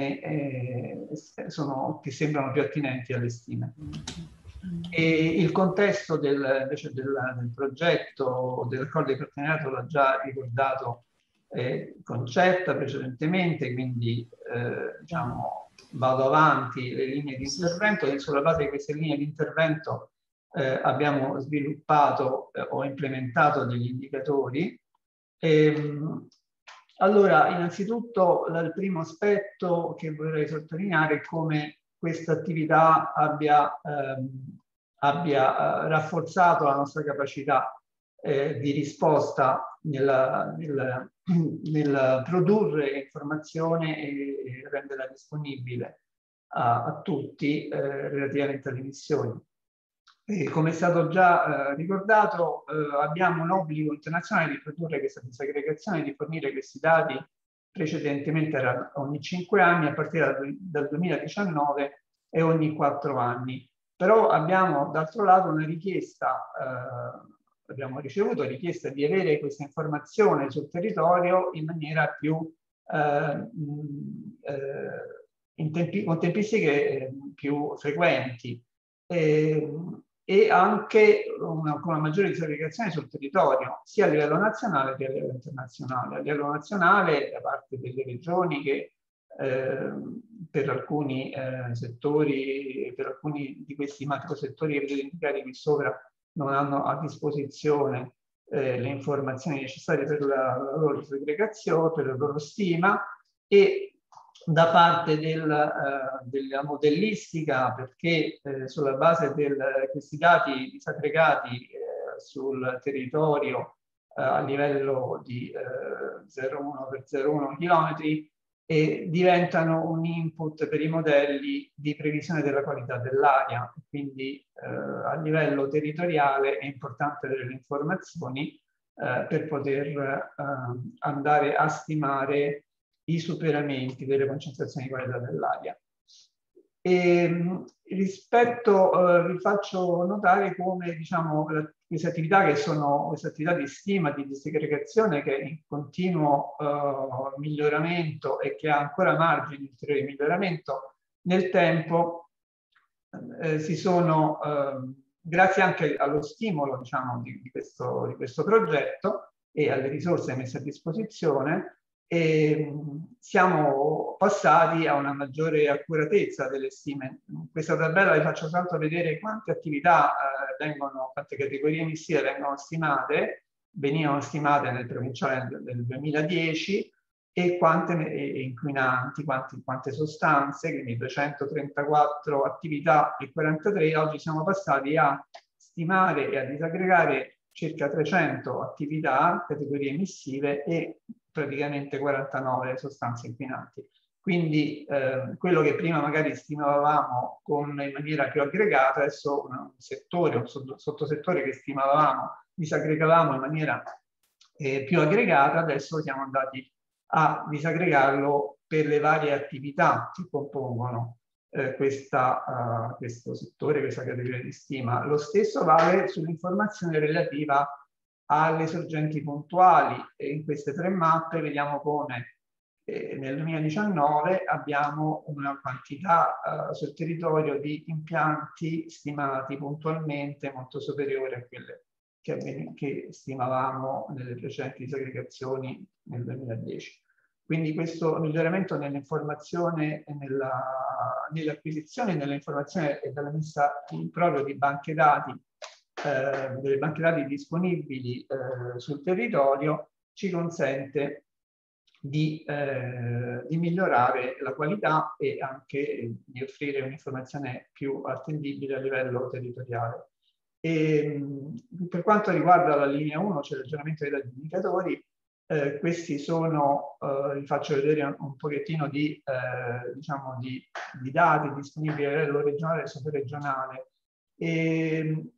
che sembrano più attinenti alle stime. E il contesto invece del progetto, dell'accordo di partenariato, l'ha già ricordato Concetta precedentemente, quindi diciamo, vado avanti le linee di intervento, e sulla base di queste linee di intervento abbiamo sviluppato o implementato degli indicatori. Allora, innanzitutto il primo aspetto che vorrei sottolineare è come questa attività abbia rafforzato la nostra capacità di risposta nel produrre informazione e renderla disponibile a tutti relativamente alle missioni. E come è stato già ricordato, abbiamo un obbligo internazionale di produrre questa disaggregazione, di fornire questi dati. Precedentemente era ogni 5 anni, a partire dal 2019 è ogni 4 anni. Però abbiamo d'altro lato una richiesta, abbiamo ricevuto richiesta di avere questa informazione sul territorio in maniera più con tempistiche più frequenti. E anche con una maggiore disaggregazione sul territorio, sia a livello nazionale che a livello internazionale. A livello nazionale, da parte delle regioni che per alcuni settori, per alcuni di questi macrosettori che vedete indicati qui sopra, non hanno a disposizione le informazioni necessarie per la loro disaggregazione, per la loro stima, e da parte della modellistica, perché sulla base di questi dati disaggregati sul territorio a livello di 0,1 per 0,1 km diventano un input per i modelli di previsione della qualità dell'aria. Quindi a livello territoriale è importante avere le informazioni per poter andare a stimare i superamenti delle concentrazioni di qualità dell'aria. Vi faccio notare come, diciamo, queste attività che sono queste attività di stima, di disaggregazione, che è in continuo miglioramento e che ha ancora margini di ulteriore miglioramento nel tempo, grazie anche allo stimolo, diciamo, di questo progetto e alle risorse messe a disposizione, e siamo passati a una maggiore accuratezza delle stime. In questa tabella vi faccio soltanto vedere quante attività quante categorie emissive venivano stimate nel provinciale del 2010 e quante inquinanti, quante sostanze, quindi 234 attività e 43. Oggi siamo passati a stimare e a disaggregare circa 300 attività, categorie emissive e praticamente 49 sostanze inquinanti. Quindi quello che prima magari stimavamo in maniera più aggregata, adesso un settore, un sottosettore che disaggregavamo in maniera più aggregata, adesso siamo andati a disaggregarlo per le varie attività che compongono questo settore, questa categoria di stima. Lo stesso vale sull'informazione relativa alle sorgenti puntuali, e in queste tre mappe vediamo come nel 2019 abbiamo una quantità sul territorio di impianti stimati puntualmente molto superiore a quelle che stimavamo nelle precedenti disaggregazioni nel 2010. Quindi questo miglioramento nell'informazione e nell'acquisizione dell'informazione e della messa proprio di banche dati, delle banche dati disponibili sul territorio, ci consente di migliorare la qualità e anche di offrire un'informazione più attendibile a livello territoriale. E, per quanto riguarda la linea 1, cioè l'aggiornamento dei dati indicatori, questi sono, vi faccio vedere un pochettino di dati disponibili a livello regionale e sottoregionale E,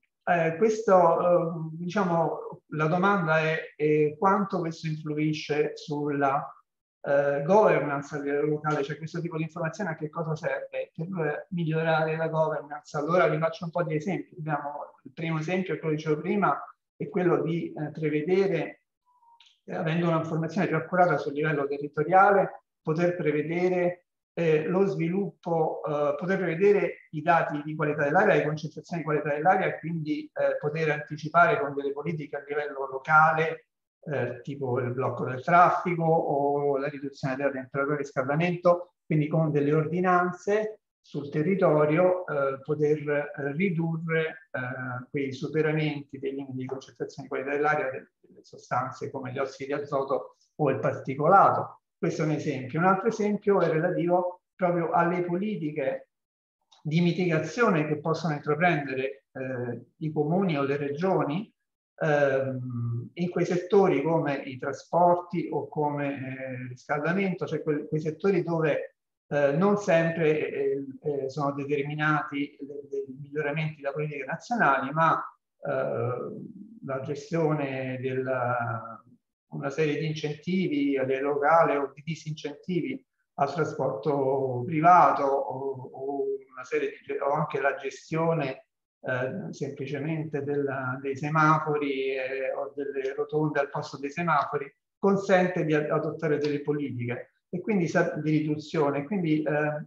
diciamo, la domanda è quanto questo influisce sulla governance a livello locale, cioè questo tipo di informazione a che cosa serve per migliorare la governance. Allora vi faccio un po' di esempi. Abbiamo il primo esempio, quello che dicevo prima, è quello di prevedere, avendo un'informazione più accurata sul livello territoriale, poter prevedere lo sviluppo, poter prevedere i dati di qualità dell'aria, le concentrazioni di qualità dell'aria e quindi poter anticipare con delle politiche a livello locale, tipo il blocco del traffico o la riduzione della temperatura di riscaldamento, quindi con delle ordinanze sul territorio poter ridurre quei superamenti dei limiti di concentrazione di qualità dell'aria delle sostanze come gli ossidi di azoto o il particolato. Questo è un esempio. Un altro esempio è relativo proprio alle politiche di mitigazione che possono intraprendere i comuni o le regioni in quei settori come i trasporti o come il riscaldamento, cioè quei settori dove non sempre sono determinati dei miglioramenti da politiche nazionali, ma la gestione della una serie di incentivi a livello locale o di disincentivi al trasporto privato o una serie di, o anche la gestione semplicemente dei semafori o delle rotonde al posto dei semafori consente di adottare delle politiche e quindi di riduzione, quindi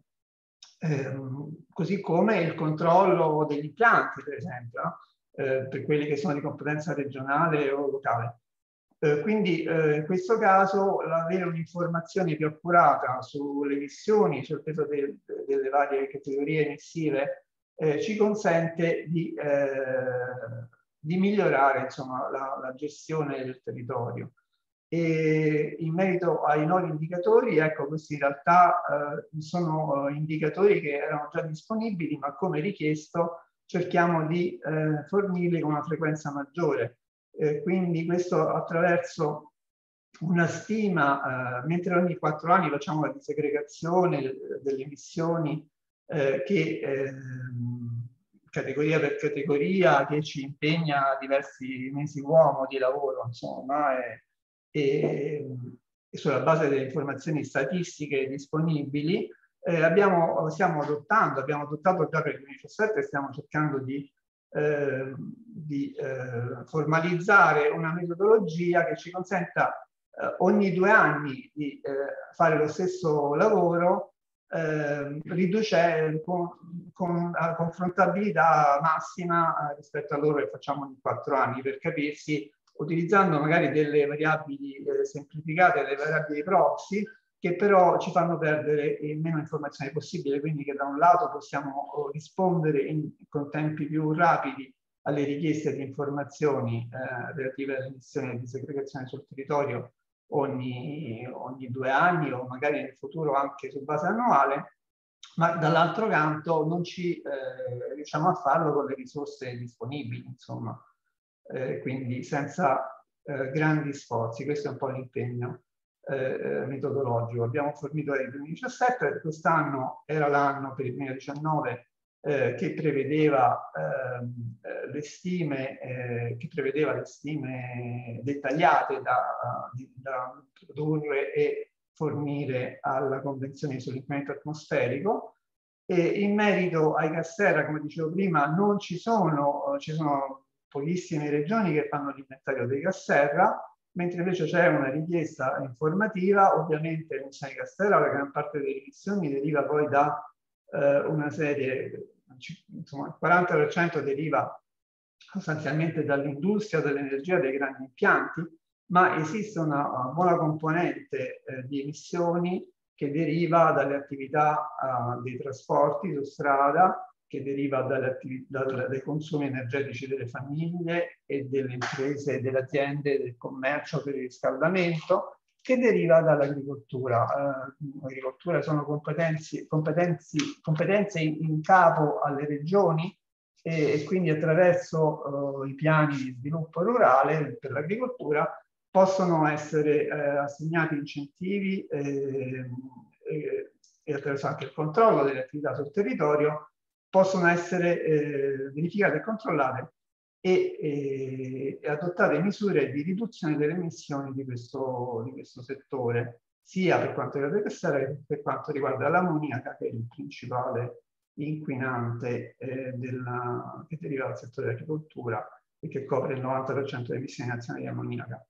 così come il controllo degli impianti, per esempio, no? Per quelli che sono di competenza regionale o locale. Quindi in questo caso avere un'informazione più accurata sulle emissioni, sul peso delle varie categorie emissive, ci consente di migliorare insomma, la gestione del territorio. E in merito ai nuovi indicatori, ecco, questi in realtà sono indicatori che erano già disponibili, ma come richiesto cerchiamo di fornirli con una frequenza maggiore. Quindi questo attraverso una stima, mentre ogni 4 anni facciamo la disegregazione delle emissioni che categoria per categoria, che ci impegna diversi mesi uomo di lavoro, insomma, e sulla base delle informazioni statistiche disponibili stiamo adottando, abbiamo adottato già per il 2017 e stiamo cercando di formalizzare una metodologia che ci consenta ogni 2 anni di fare lo stesso lavoro riducendo con confrontabilità massima rispetto a quello che facciamo in 4 anni, per capirsi utilizzando magari delle variabili semplificate, delle variabili proxy, che però ci fanno perdere il meno informazioni possibile, quindi che da un lato possiamo rispondere con tempi più rapidi alle richieste di informazioni relative alle emissioni di segregazione sul territorio ogni 2 anni o magari nel futuro anche su base annuale, ma dall'altro canto non ci riusciamo a farlo con le risorse disponibili, insomma, quindi senza grandi sforzi. Questo è un po' l'impegno metodologico. Abbiamo fornito nel 2017, quest'anno era l'anno per il 2019 che prevedeva le stime dettagliate da produrre e fornire alla Convenzione sull'inquinamento atmosferico. E in merito ai gas serra, come dicevo prima, non ci sono pochissime regioni che fanno l'inventario dei gas serra, mentre invece c'è una richiesta informativa. Ovviamente l'emissione di gas serra, la gran parte delle emissioni deriva poi da una serie, insomma il 40% deriva sostanzialmente dall'industria dell'energia dei grandi impianti, ma esiste una buona componente di emissioni che deriva dalle attività dei trasporti su strada, che deriva dai consumi energetici delle famiglie e delle imprese, delle aziende, del commercio per il riscaldamento, che deriva dall'agricoltura. L'agricoltura sono competenze in capo alle regioni e quindi attraverso i piani di sviluppo rurale per l'agricoltura possono essere assegnati incentivi e attraverso anche il controllo delle attività sul territorio possono essere verificate e controllate e adottate misure di riduzione delle emissioni di questo settore, sia per quanto riguarda il serra che per quanto riguarda l'ammoniaca, che è il principale inquinante che deriva dal settore dell'agricoltura e che copre il 90% delle emissioni nazionali di ammoniaca.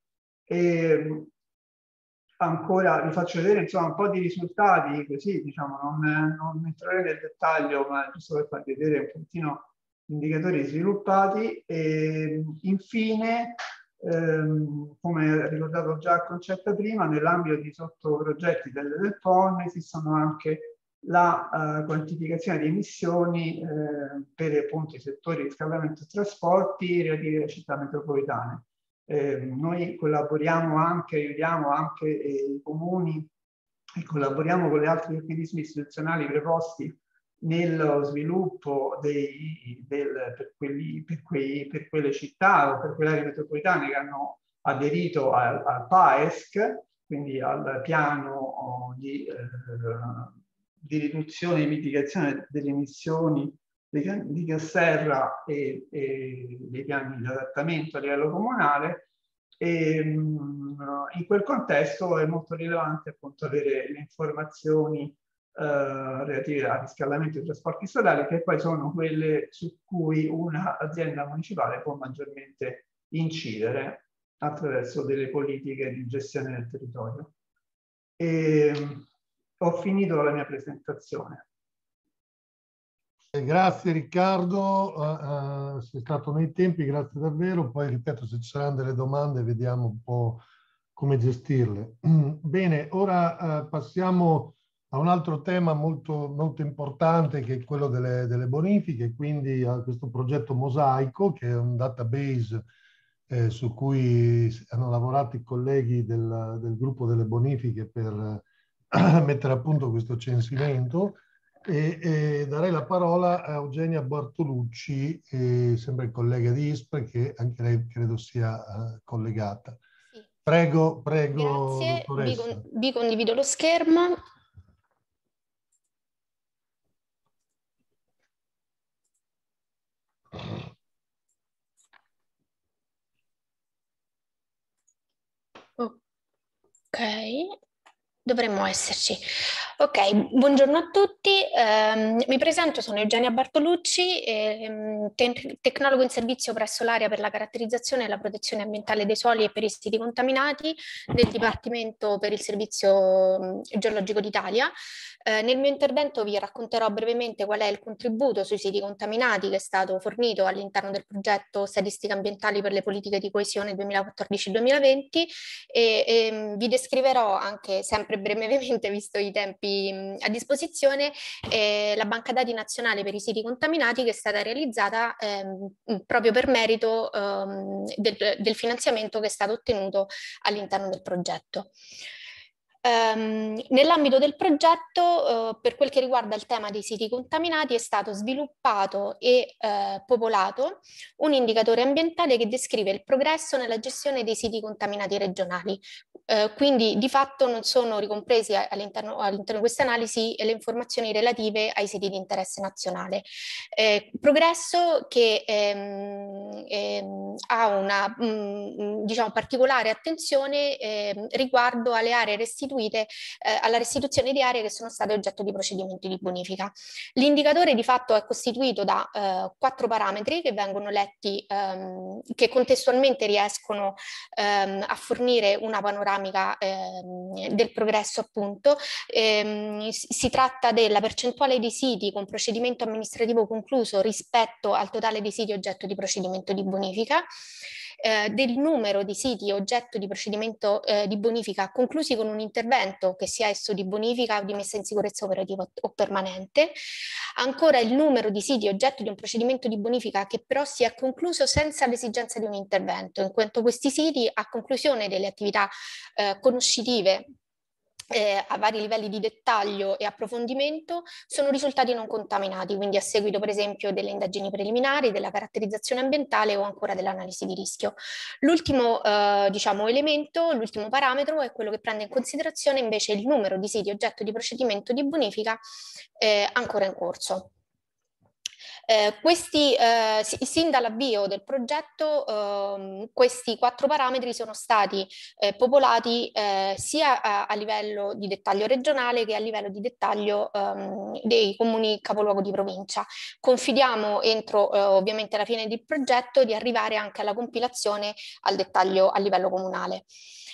Ancora vi faccio vedere insomma un po' di risultati, così diciamo non entrerò nel dettaglio, ma giusto per farvi vedere un pochino gli indicatori sviluppati. E infine, come ha ricordato già Concetta prima, nell'ambito di sottoprogetti del PON esistono anche la quantificazione di emissioni per appunto i settori riscaldamento e trasporti relativi alle città metropolitane. Noi collaboriamo anche, aiutiamo anche i comuni e collaboriamo con gli altri organismi istituzionali preposti nello sviluppo per quelle città o per quelle aree metropolitane che hanno aderito al PAESC, quindi al piano di riduzione e mitigazione delle emissioni di gas serra e dei piani di adattamento a livello comunale. E in quel contesto è molto rilevante appunto avere le informazioni relative al riscaldamento dei trasporti stradali, che poi sono quelle su cui un'azienda municipale può maggiormente incidere attraverso delle politiche di gestione del territorio. E ho finito la mia presentazione. Grazie Riccardo, sei stato nei tempi, grazie davvero. Poi ripeto, se ci saranno delle domande vediamo un po' come gestirle. Bene, ora passiamo a un altro tema molto, molto importante, che è quello delle bonifiche, quindi a questo progetto Mosaico, che è un database su cui hanno lavorato i colleghi del gruppo delle bonifiche per mettere a punto questo censimento. E darei la parola a Eugenia Bartolucci, sempre collega di ISPRA, che anche lei credo sia collegata. Sì. Prego, Grazie, dottoressa. vi condivido lo schermo. Ok, dovremmo esserci. Ok, buongiorno a tutti, mi presento, sono Eugenia Bartolucci, tecnologo in servizio presso l'area per la caratterizzazione e la protezione ambientale dei suoli e per i siti contaminati del Dipartimento per il Servizio Geologico d'Italia. Nel mio intervento vi racconterò brevemente qual è il contributo sui siti contaminati che è stato fornito all'interno del progetto Statistiche ambientali per le politiche di coesione 2014-2020 e vi descriverò anche sempre brevemente, visto i tempi a disposizione, la banca dati nazionale per i siti contaminati che è stata realizzata proprio per merito del finanziamento che è stato ottenuto all'interno del progetto. Nell'ambito del progetto, per quel che riguarda il tema dei siti contaminati, è stato sviluppato e popolato un indicatore ambientale che descrive il progresso nella gestione dei siti contaminati regionali. Quindi di fatto non sono ricompresi all'interno di queste analisi le informazioni relative ai siti di interesse nazionale. Progresso che ha una diciamo, particolare attenzione riguardo alle aree restituite, alla restituzione di aree che sono state oggetto di procedimenti di bonifica. L'indicatore di fatto è costituito da 4 parametri che vengono letti, che contestualmente riescono a fornire una panoramica del progresso appunto. Si tratta della percentuale di siti con procedimento amministrativo concluso rispetto al totale dei siti oggetto di procedimento di bonifica, del numero di siti oggetto di procedimento di bonifica conclusi con un intervento, che sia esso di bonifica o di messa in sicurezza operativa o permanente, ancora il numero di siti oggetto di un procedimento di bonifica che però si è concluso senza l'esigenza di un intervento, in quanto questi siti a conclusione delle attività conoscitive a vari livelli di dettaglio e approfondimento sono risultati non contaminati, quindi a seguito per esempio delle indagini preliminari, della caratterizzazione ambientale o ancora dell'analisi di rischio. L'ultimo diciamo, elemento, l'ultimo parametro è quello che prende in considerazione invece il numero di siti oggetto di procedimento di bonifica ancora in corso. Sin dall'avvio del progetto questi 4 parametri sono stati popolati sia a livello di dettaglio regionale che a livello di dettaglio dei comuni capoluogo di provincia. Confidiamo entro ovviamente la fine del progetto di arrivare anche alla compilazione al dettaglio a livello comunale.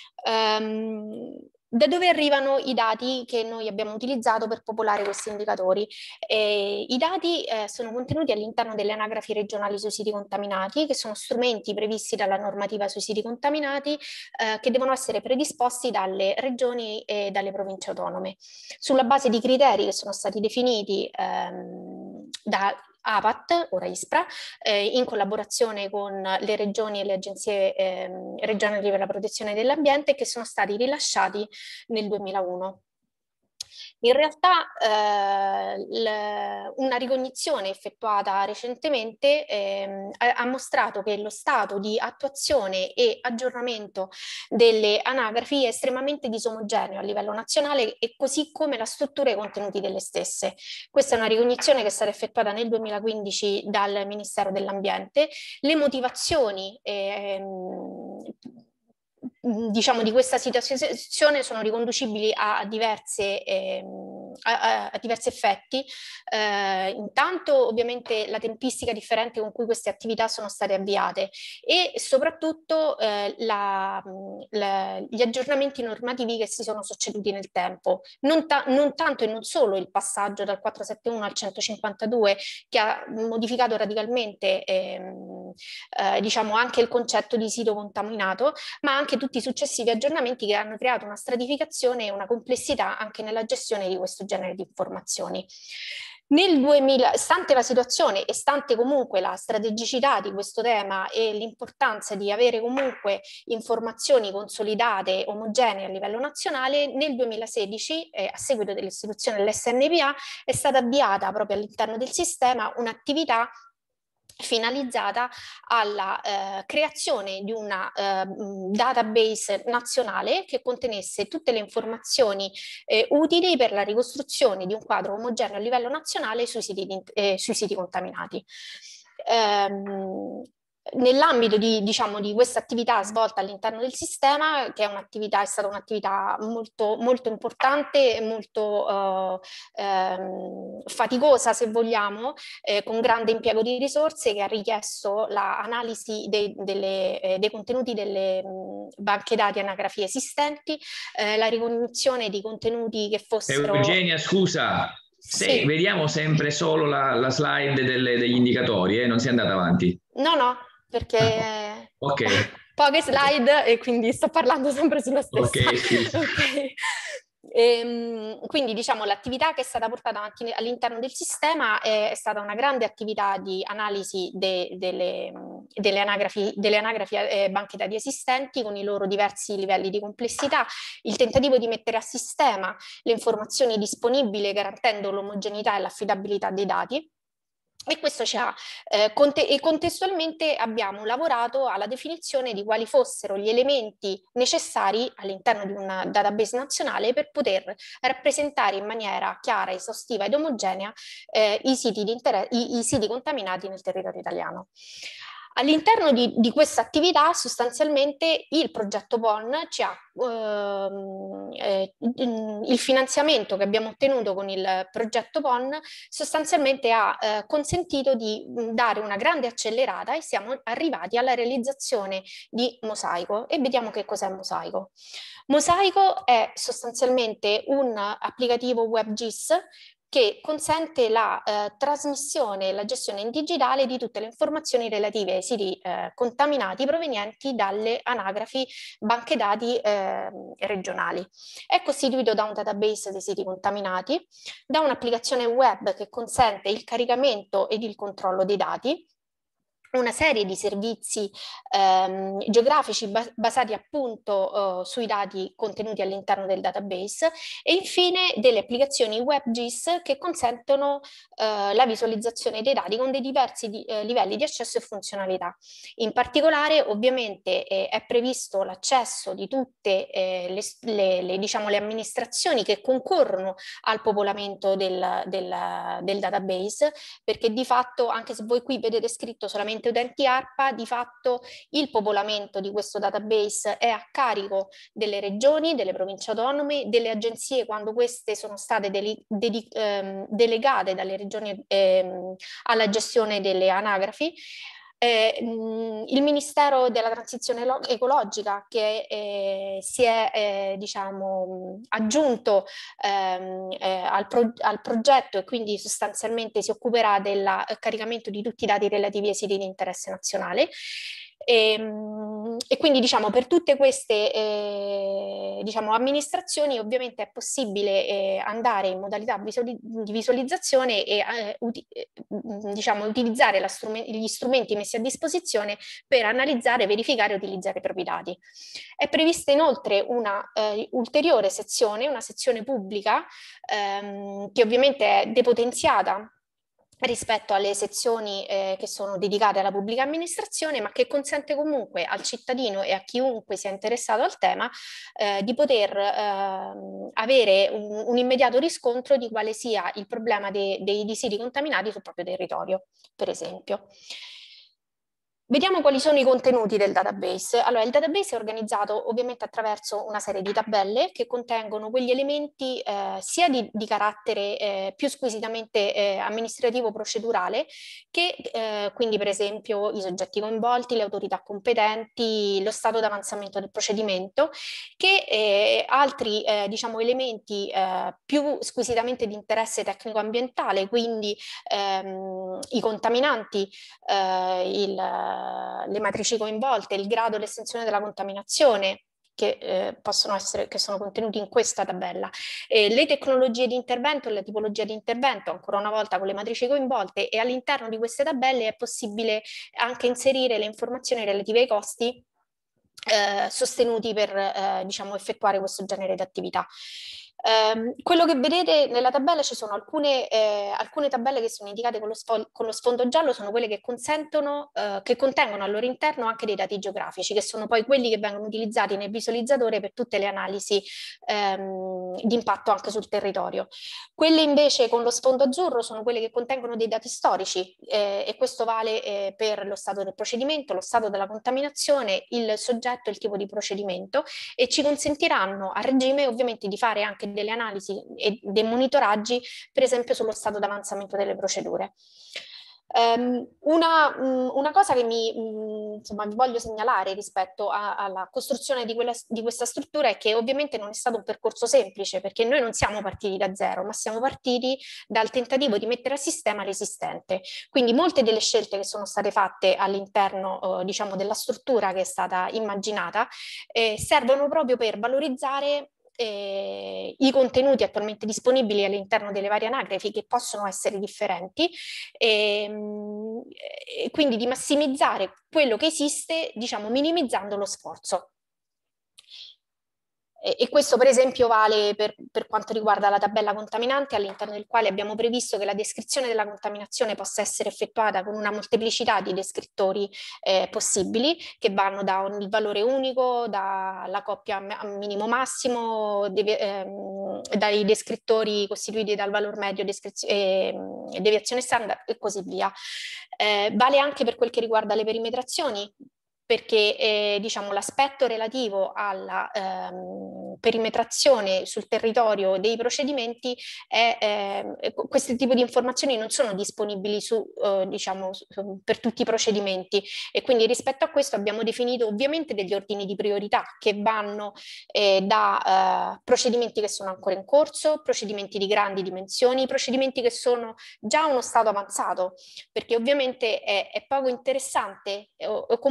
Da dove arrivano i dati che noi abbiamo utilizzato per popolare questi indicatori? I dati sono contenuti all'interno delle anagrafi regionali sui siti contaminati, che sono strumenti previsti dalla normativa sui siti contaminati che devono essere predisposti dalle regioni e dalle province autonome, sulla base di criteri che sono stati definiti da APAT, ora ISPRA, in collaborazione con le regioni e le agenzie regionali per la protezione dell'ambiente, che sono stati rilasciati nel 2001. In realtà una ricognizione effettuata recentemente ha mostrato che lo stato di attuazione e aggiornamento delle anagrafi è estremamente disomogeneo a livello nazionale, e così come la struttura e i contenuti delle stesse. Questa è una ricognizione che è stata effettuata nel 2015 dal Ministero dell'Ambiente. Le motivazioni diciamo di questa situazione sono riconducibili a diversi effetti. Intanto ovviamente la tempistica differente con cui queste attività sono state avviate, e soprattutto gli aggiornamenti normativi che si sono succeduti nel tempo, non tanto e non solo il passaggio dal 471 al 152, che ha modificato radicalmente diciamo anche il concetto di sito contaminato, ma anche tutti i successivi aggiornamenti che hanno creato una stratificazione e una complessità anche nella gestione di questo genere di informazioni. Nel 2000, stante la situazione e stante comunque la strategicità di questo tema e l'importanza di avere comunque informazioni consolidate, omogenee a livello nazionale, nel 2016, a seguito dell'istituzione dell'SNPA, è stata avviata proprio all'interno del sistema un'attività finalizzata alla creazione di una database nazionale che contenesse tutte le informazioni utili per la ricostruzione di un quadro omogeneo a livello nazionale sui siti contaminati. Nell'ambito di questa attività svolta all'interno del sistema, che è stata un'attività molto, molto importante e molto faticosa, se vogliamo, con grande impiego di risorse, che ha richiesto l'analisi dei contenuti delle banche dati anagrafi esistenti, la ricognizione di contenuti che fossero... Eugenia, scusa, sì. Vediamo sempre solo la slide degli indicatori, non si è andata avanti? No, perché poche slide e quindi sto parlando sempre sulla stessa. Okay. Quindi diciamo l'attività che è stata portata avanti all'interno del sistema è stata una grande attività di analisi delle anagrafi banche dati esistenti, con i loro diversi livelli di complessità, il tentativo di mettere a sistema le informazioni disponibili garantendo l'omogeneità e l'affidabilità dei dati. E questo ci ha, e contestualmente abbiamo lavorato alla definizione di quali fossero gli elementi necessari all'interno di una database nazionale per poter rappresentare in maniera chiara, esaustiva ed omogenea i siti contaminati nel territorio italiano. All'interno di questa attività sostanzialmente il progetto PON ci ha il finanziamento che abbiamo ottenuto con il progetto PON sostanzialmente ha consentito di dare una grande accelerata, e siamo arrivati alla realizzazione di Mosaico. E vediamo che cos'è Mosaico. Mosaico è sostanzialmente un applicativo WebGIS che consente la trasmissione e la gestione in digitale di tutte le informazioni relative ai siti contaminati provenienti dalle anagrafi banche dati regionali. È costituito da un database dei siti contaminati, da un'applicazione web che consente il caricamento ed il controllo dei dati, una serie di servizi geografici basati appunto sui dati contenuti all'interno del database, e infine delle applicazioni WebGIS che consentono la visualizzazione dei dati con dei diversi livelli di accesso e funzionalità. In particolare ovviamente è previsto l'accesso di tutte diciamo, le amministrazioni che concorrono al popolamento del database, perché di fatto, anche se voi qui vedete scritto solamente utenti ARPA, di fatto il popolamento di questo database è a carico delle regioni, delle province autonome, delle agenzie quando queste sono state delegate dalle regioni alla gestione delle anagrafi. Il Ministero della Transizione Ecologica che si è diciamo, aggiunto al progetto, e quindi sostanzialmente si occuperà del caricamento di tutti i dati relativi ai siti di interesse nazionale. E quindi diciamo per tutte queste diciamo, amministrazioni ovviamente è possibile andare in modalità di visualizzazione e diciamo, utilizzare gli strumenti messi a disposizione per analizzare, verificare e utilizzare i propri dati. È prevista inoltre una ulteriore sezione, una sezione pubblica che ovviamente è depotenziata rispetto alle sezioni che sono dedicate alla pubblica amministrazione, ma che consente comunque al cittadino e a chiunque sia interessato al tema di poter avere un immediato riscontro di quale sia il problema dei siti contaminati sul proprio territorio, per esempio. Vediamo quali sono i contenuti del database. Allora, il database è organizzato ovviamente attraverso una serie di tabelle che contengono quegli elementi sia di carattere più squisitamente amministrativo-procedurale, che quindi per esempio i soggetti coinvolti, le autorità competenti, lo stato d'avanzamento del procedimento, che altri diciamo, elementi più squisitamente di interesse tecnico-ambientale, quindi i contaminanti, le matrici coinvolte, il grado e l'estensione della contaminazione che possono essere, che sono contenuti in questa tabella, le tecnologie di intervento e la tipologia di intervento, ancora una volta con le matrici coinvolte, e all'interno di queste tabelle è possibile anche inserire le informazioni relative ai costi sostenuti per diciamo, effettuare questo genere di attività. Quello che vedete nella tabella, ci sono alcune tabelle che sono indicate con lo sfondo giallo, sono quelle che consentono, che contengono al loro interno anche dei dati geografici, che sono poi quelli che vengono utilizzati nel visualizzatore per tutte le analisi di impatto anche sul territorio. Quelle invece con lo sfondo azzurro sono quelle che contengono dei dati storici, e questo vale per lo stato del procedimento, lo stato della contaminazione, il soggetto e il tipo di procedimento, e ci consentiranno a regime ovviamente di fare anche delle analisi e dei monitoraggi, per esempio sullo stato d'avanzamento delle procedure. Una cosa che insomma, vi voglio segnalare rispetto alla costruzione di questa struttura è che ovviamente non è stato un percorso semplice, perché noi non siamo partiti da zero, ma siamo partiti dal tentativo di mettere a sistema l'esistente. Quindi molte delle scelte che sono state fatte all'interno diciamo, della struttura che è stata immaginata servono proprio per valorizzare i contenuti attualmente disponibili all'interno delle varie anagrafi, che possono essere differenti, e quindi di massimizzare quello che esiste, diciamo, minimizzando lo sforzo. E questo per esempio vale per quanto riguarda la tabella contaminante, all'interno del quale abbiamo previsto che la descrizione della contaminazione possa essere effettuata con una molteplicità di descrittori possibili, che vanno da il valore unico, dalla coppia minimo massimo, dai descrittori costituiti dal valore medio, deviazione standard e così via. Vale anche per quel che riguarda le perimetrazioni, perché diciamo, l'aspetto relativo alla perimetrazione sul territorio dei procedimenti questo tipo di informazioni non sono disponibili diciamo, per tutti i procedimenti, e quindi rispetto a questo abbiamo definito ovviamente degli ordini di priorità che vanno da procedimenti che sono ancora in corso, procedimenti di grandi dimensioni, procedimenti che sono già a uno stato avanzato, perché ovviamente è poco interessante o comunque lo sforzo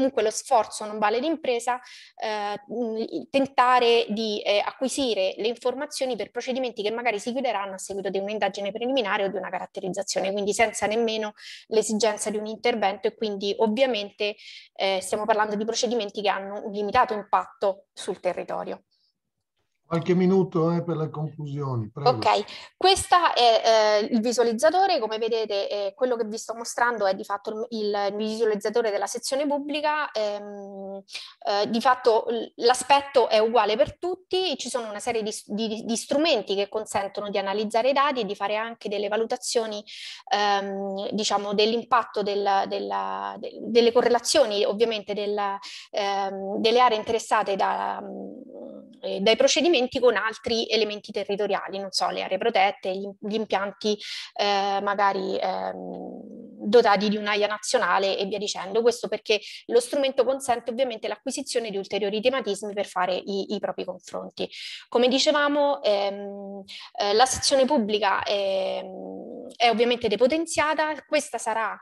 sforzo non vale l'impresa, tentare di acquisire le informazioni per procedimenti che magari si chiuderanno a seguito di un'indagine preliminare o di una caratterizzazione, quindi senza nemmeno l'esigenza di un intervento, e quindi ovviamente stiamo parlando di procedimenti che hanno un limitato impatto sul territorio. Qualche minuto per le conclusioni, prego. Ok, questo è il visualizzatore. Come vedete, quello che vi sto mostrando è di fatto il visualizzatore della sezione pubblica. Di fatto l'aspetto è uguale per tutti, ci sono una serie di strumenti che consentono di analizzare i dati e di fare anche delle valutazioni diciamo dell'impatto delle correlazioni ovviamente delle aree interessate dai procedimenti con altri elementi territoriali, non so, le aree protette, gli impianti magari dotati di un'AIA nazionale e via dicendo. Questo perché lo strumento consente ovviamente l'acquisizione di ulteriori tematismi per fare i propri confronti. Come dicevamo, la sezione pubblica è ovviamente depotenziata. Questa sarà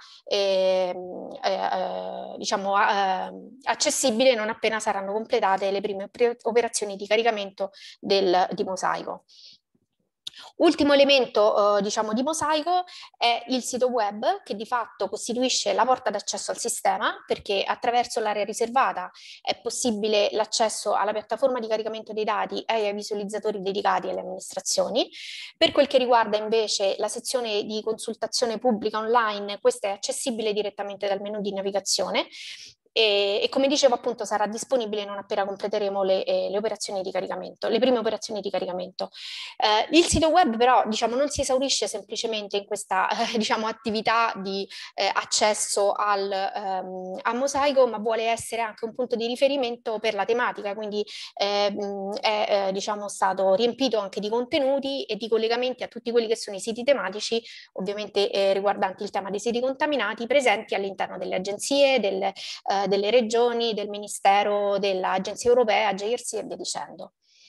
diciamo accessibile non appena saranno completate le prime operazioni di caricamento di Mosaico. Ultimo elemento diciamo di Mosaico è il sito web, che di fatto costituisce la porta d'accesso al sistema, perché attraverso l'area riservata è possibile l'accesso alla piattaforma di caricamento dei dati e ai visualizzatori dedicati alle amministrazioni. Per quel che riguarda invece la sezione di consultazione pubblica online, questa è accessibile direttamente dal menu di navigazione. E come dicevo appunto sarà disponibile non appena completeremo le operazioni di caricamento, le prime operazioni di caricamento. Il sito web però diciamo non si esaurisce semplicemente in questa diciamo attività di accesso a Mosaico, ma vuole essere anche un punto di riferimento per la tematica, quindi è diciamo stato riempito anche di contenuti e di collegamenti a tutti quelli che sono i siti tematici, ovviamente riguardanti il tema dei siti contaminati, presenti all'interno delle agenzie, delle regioni, del Ministero, dell'Agenzia Europea, JRC e via dicendo.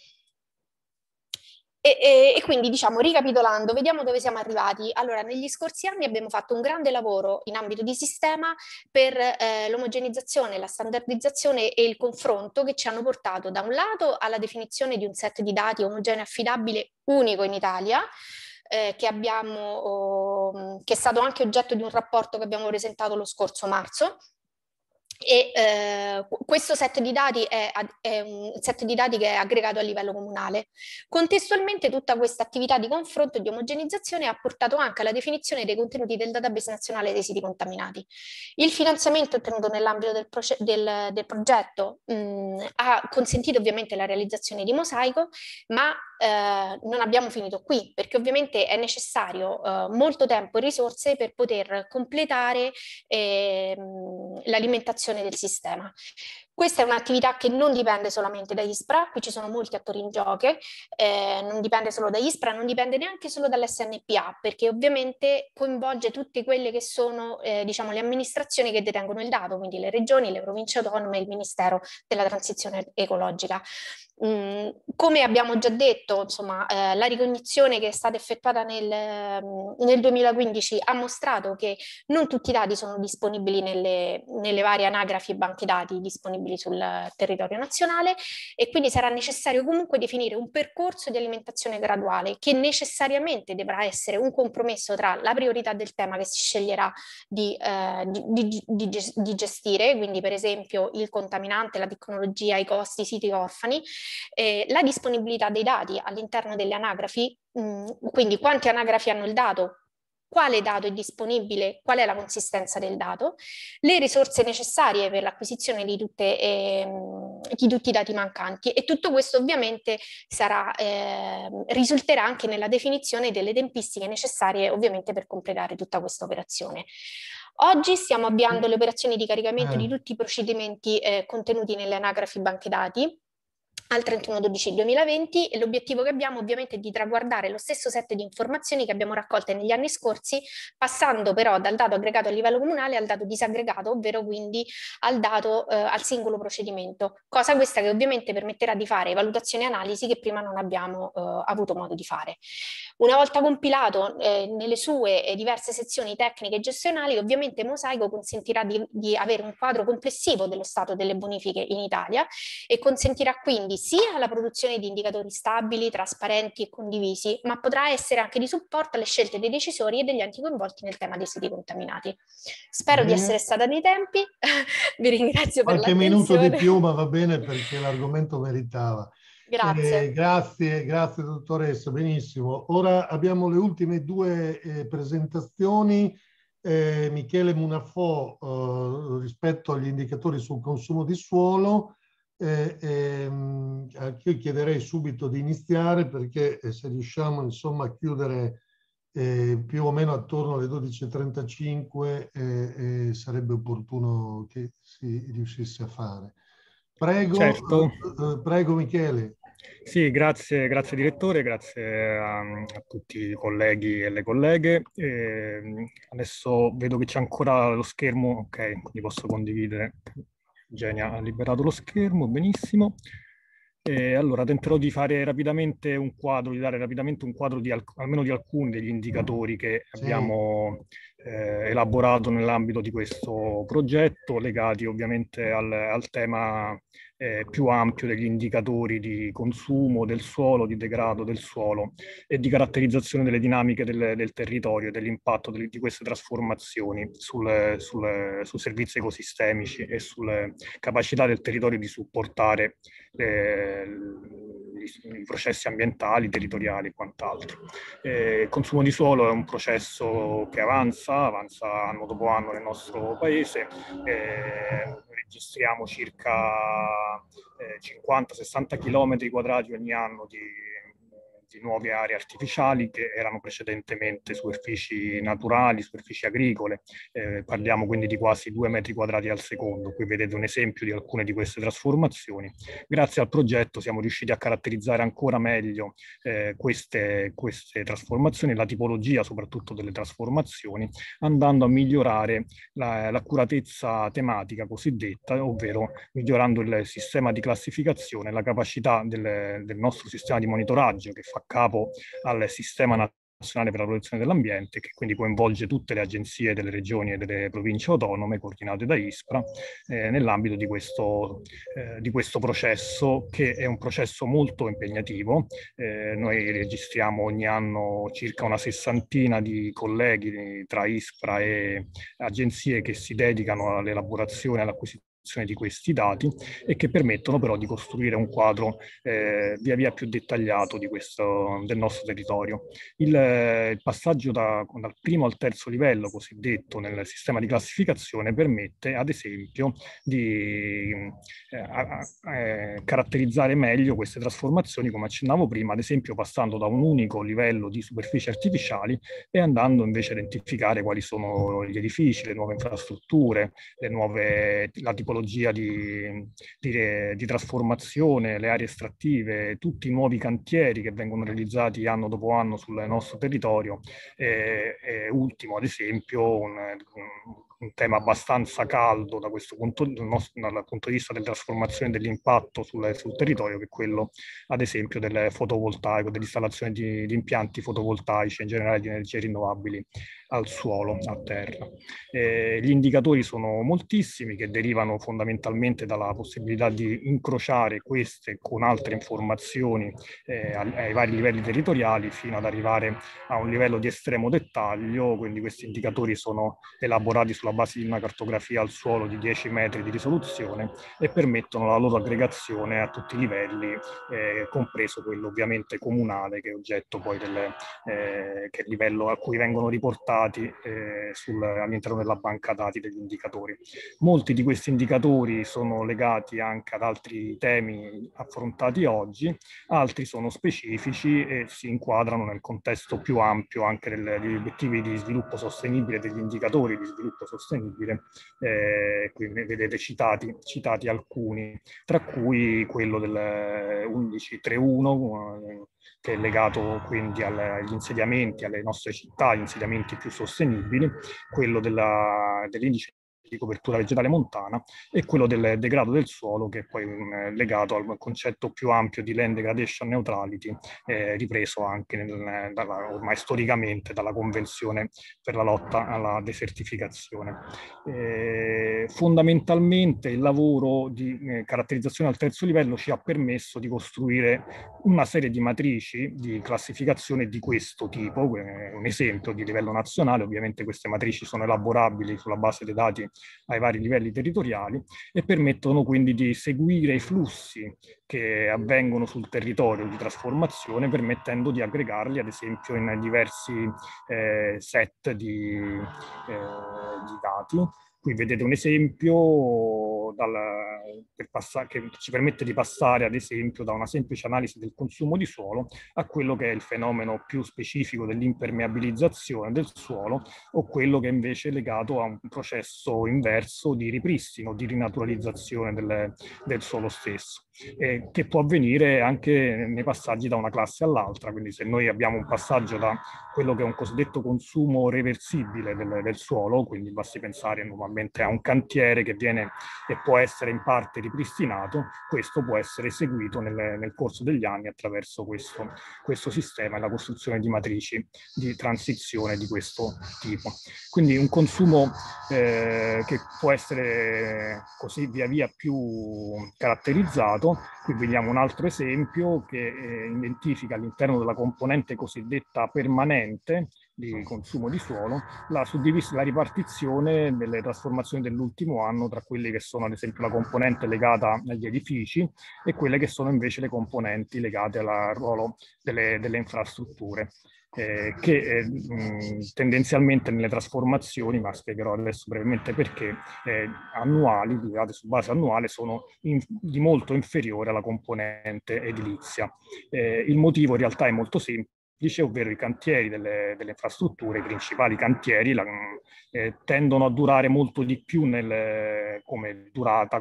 E quindi diciamo ricapitolando, vediamo dove siamo arrivati. Allora, negli scorsi anni abbiamo fatto un grande lavoro in ambito di sistema per l'omogenizzazione, la standardizzazione e il confronto, che ci hanno portato da un lato alla definizione di un set di dati omogeneo e affidabile unico in Italia, che è stato anche oggetto di un rapporto che abbiamo presentato lo scorso marzo. E questo set di dati è un set di dati che è aggregato a livello comunale. Contestualmente tutta questa attività di confronto e di omogenizzazione ha portato anche alla definizione dei contenuti del database nazionale dei siti contaminati. Il finanziamento ottenuto nell'ambito del progetto ha consentito ovviamente la realizzazione di Mosaico, ma non abbiamo finito qui, perché ovviamente è necessario molto tempo e risorse per poter completare l'alimentazione del sistema. Questa è un'attività che non dipende solamente da ISPRA, qui ci sono molti attori in gioco, non dipende solo da ISPRA, non dipende neanche solo dall'SNPA, perché ovviamente coinvolge tutte quelle che sono diciamo le amministrazioni che detengono il dato, quindi le regioni, le province autonome e il Ministero della Transizione Ecologica. Come abbiamo già detto, insomma, la ricognizione che è stata effettuata nel 2015 ha mostrato che non tutti i dati sono disponibili nelle varie anagrafi e banche dati disponibili sul territorio nazionale, e quindi sarà necessario comunque definire un percorso di alimentazione graduale che necessariamente dovrà essere un compromesso tra la priorità del tema che si sceglierà di gestire, quindi per esempio il contaminante, la tecnologia, i costi, i siti orfani, la disponibilità dei dati all'interno delle anagrafi, quindi quante anagrafi hanno il dato, quale dato è disponibile, qual è la consistenza del dato, le risorse necessarie per l'acquisizione di tutti i dati mancanti, e tutto questo ovviamente risulterà anche nella definizione delle tempistiche necessarie ovviamente per completare tutta questa operazione. Oggi stiamo avviando le operazioni di caricamento di tutti i procedimenti contenuti nelle anagrafi banche dati. al 31/12/2020 e l'obiettivo che abbiamo ovviamente è di traguardare lo stesso set di informazioni che abbiamo raccolte negli anni scorsi, passando però dal dato aggregato a livello comunale al dato disaggregato, ovvero quindi al dato al singolo procedimento, cosa questa che ovviamente permetterà di fare valutazioni e analisi che prima non abbiamo avuto modo di fare. Una volta compilato nelle sue diverse sezioni tecniche e gestionali, ovviamente Mosaico consentirà di avere un quadro complessivo dello stato delle bonifiche in Italia e consentirà quindi sia la produzione di indicatori stabili, trasparenti e condivisi, ma potrà essere anche di supporto alle scelte dei decisori e degli enti coinvolti nel tema dei siti contaminati. Spero di essere stata nei tempi, vi ringrazio per l'attenzione. Qualche minuto di più, ma va bene perché l'argomento meritava. Grazie. Grazie dottoressa, benissimo. Ora abbiamo le ultime due presentazioni. Michele Munafò rispetto agli indicatori sul consumo di suolo. Io chiederei subito di iniziare perché se riusciamo insomma a chiudere più o meno attorno alle 12:35 sarebbe opportuno che si riuscisse a fare. Prego, certo. Prego Michele. Sì, grazie direttore, grazie a tutti i colleghi e le colleghe. Adesso vedo che c'è ancora lo schermo, ok, quindi posso condividere. Genia ha liberato lo schermo, benissimo. Allora tenterò di fare rapidamente un quadro, di dare rapidamente un quadro di almeno di alcuni degli indicatori che abbiamo elaborato nell'ambito di questo progetto, legati ovviamente al tema più ampio degli indicatori di consumo del suolo, di degrado del suolo e di caratterizzazione delle dinamiche del territorio e dell'impatto di queste trasformazioni sui servizi ecosistemici e sulle capacità del territorio di supportare i processi ambientali, territoriali e quant'altro. Il consumo di suolo è un processo che avanza anno dopo anno nel nostro paese. Registriamo circa 50-60 km quadrati ogni anno di nuove aree artificiali che erano precedentemente superfici naturali, superfici agricole. Parliamo quindi di quasi 2 metri quadrati al secondo. Qui vedete un esempio di alcune di queste trasformazioni. Grazie al progetto siamo riusciti a caratterizzare ancora meglio queste trasformazioni, la tipologia soprattutto delle trasformazioni, andando a migliorare l'accuratezza tematica cosiddetta, ovvero migliorando il sistema di classificazione, la capacità del nostro sistema di monitoraggio che fa capo al sistema nazionale per la protezione dell'ambiente, che quindi coinvolge tutte le agenzie delle regioni e delle province autonome coordinate da ISPRA nell'ambito di questo processo, che è un processo molto impegnativo. Noi registriamo ogni anno circa una 60ina di colleghi tra ISPRA e agenzie che si dedicano all'elaborazione e all'acquisizione di questi dati e che permettono però di costruire un quadro via via più dettagliato del nostro territorio. Il passaggio dal primo al terzo livello cosiddetto nel sistema di classificazione permette ad esempio di caratterizzare meglio queste trasformazioni, come accennavo prima, ad esempio passando da un unico livello di superfici artificiali e andando invece a identificare quali sono gli edifici, le nuove infrastrutture, la tipologia di trasformazione, le aree estrattive, tutti i nuovi cantieri che vengono realizzati anno dopo anno sul nostro territorio. Ultimo, ad esempio, un tema abbastanza caldo dal punto di vista della trasformazione dell'impatto sul territorio, che è quello, ad esempio, del fotovoltaico, dell'installazione di impianti fotovoltaici, in generale di energie rinnovabili al suolo, a terra. Gli indicatori sono moltissimi, che derivano fondamentalmente dalla possibilità di incrociare queste con altre informazioni ai vari livelli territoriali fino ad arrivare a un livello di estremo dettaglio. Quindi questi indicatori sono elaborati sulla base di una cartografia al suolo di 10 metri di risoluzione e permettono la loro aggregazione a tutti i livelli, compreso quello ovviamente comunale, che è oggetto poi che è il livello a cui vengono riportati dati all'interno della banca dati degli indicatori. Molti di questi indicatori sono legati anche ad altri temi affrontati oggi, altri sono specifici e si inquadrano nel contesto più ampio anche degli obiettivi di sviluppo sostenibile, degli indicatori di sviluppo sostenibile. Qui vedete citati alcuni, tra cui quello del 1131, che è legato quindi agli insediamenti, alle nostre città, agli insediamenti più sostenibili, quello dell'indice di copertura vegetale montana e quello del degrado del suolo, che è poi legato al concetto più ampio di land degradation neutrality, ripreso anche ormai storicamente dalla Convenzione per la lotta alla desertificazione. Fondamentalmente il lavoro di caratterizzazione al terzo livello ci ha permesso di costruire una serie di matrici di classificazione di questo tipo, un esempio di livello nazionale. Ovviamente queste matrici sono elaborabili sulla base dei dati ai vari livelli territoriali e permettono quindi di seguire i flussi che avvengono sul territorio di trasformazione, permettendo di aggregarli ad esempio in diversi set di dati. Qui vedete un esempio che ci permette di passare ad esempio da una semplice analisi del consumo di suolo a quello che è il fenomeno più specifico dell'impermeabilizzazione del suolo, o quello che invece è legato a un processo inverso di ripristino, di rinaturalizzazione del suolo stesso, che può avvenire anche nei passaggi da una classe all'altra. Quindi se noi abbiamo un passaggio da quello che è un cosiddetto consumo reversibile del suolo, quindi basti pensare normalmente a un cantiere che viene e può essere in parte ripristinato, questo può essere eseguito nel corso degli anni attraverso questo sistema e la costruzione di matrici di transizione di questo tipo. Quindi un consumo che può essere così via via più caratterizzato. Qui vediamo un altro esempio che identifica all'interno della componente cosiddetta permanente di consumo di suolo la ripartizione delle trasformazioni dell'ultimo anno tra quelle che sono ad esempio la componente legata agli edifici e quelle che sono invece le componenti legate al ruolo delle infrastrutture. Che tendenzialmente nelle trasformazioni, ma spiegherò adesso brevemente perché, annuali, su base annuale, sono di molto inferiore alla componente edilizia. Il motivo in realtà è molto semplice, ovvero i cantieri delle infrastrutture, i principali cantieri, tendono a durare molto di più come durata,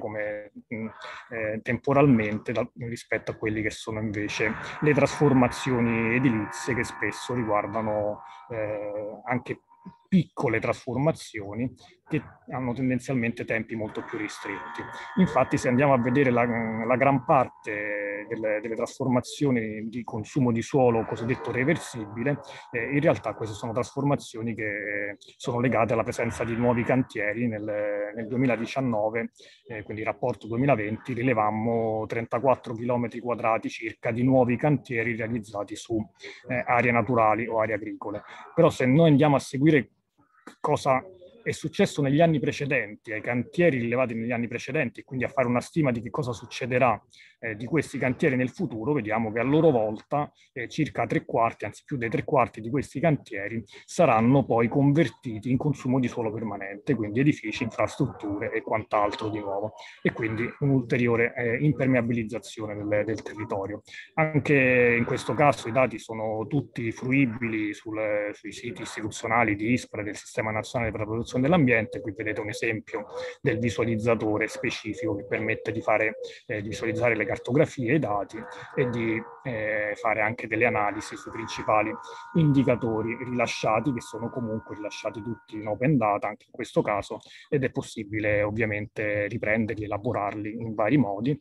temporalmente rispetto a quelli che sono invece le trasformazioni edilizie, che spesso riguardano anche piccole trasformazioni che hanno tendenzialmente tempi molto più ristretti. Infatti, se andiamo a vedere la gran parte delle trasformazioni di consumo di suolo cosiddetto reversibile, in realtà queste sono trasformazioni che sono legate alla presenza di nuovi cantieri. Nel 2019, quindi rapporto 2020, rilevammo 34 km quadrati circa di nuovi cantieri realizzati su aree naturali o aree agricole. Però se noi andiamo a seguire cosa è successo negli anni precedenti, ai cantieri rilevati negli anni precedenti, e quindi a fare una stima di che cosa succederà di questi cantieri nel futuro, vediamo che a loro volta circa 3/4, anzi più dei 3/4 di questi cantieri saranno poi convertiti in consumo di suolo permanente, quindi edifici, infrastrutture e quant'altro di nuovo, e quindi un'ulteriore impermeabilizzazione del territorio. Anche in questo caso i dati sono tutti fruibili sui siti istituzionali di ISPRA, del Sistema Nazionale per la Protezione dell'Ambiente. Qui vedete un esempio del visualizzatore specifico che permette di visualizzare le cartografie e i dati e di fare anche delle analisi sui principali indicatori rilasciati, che sono comunque rilasciati tutti in open data anche in questo caso, ed è possibile ovviamente riprenderli, elaborarli in vari modi,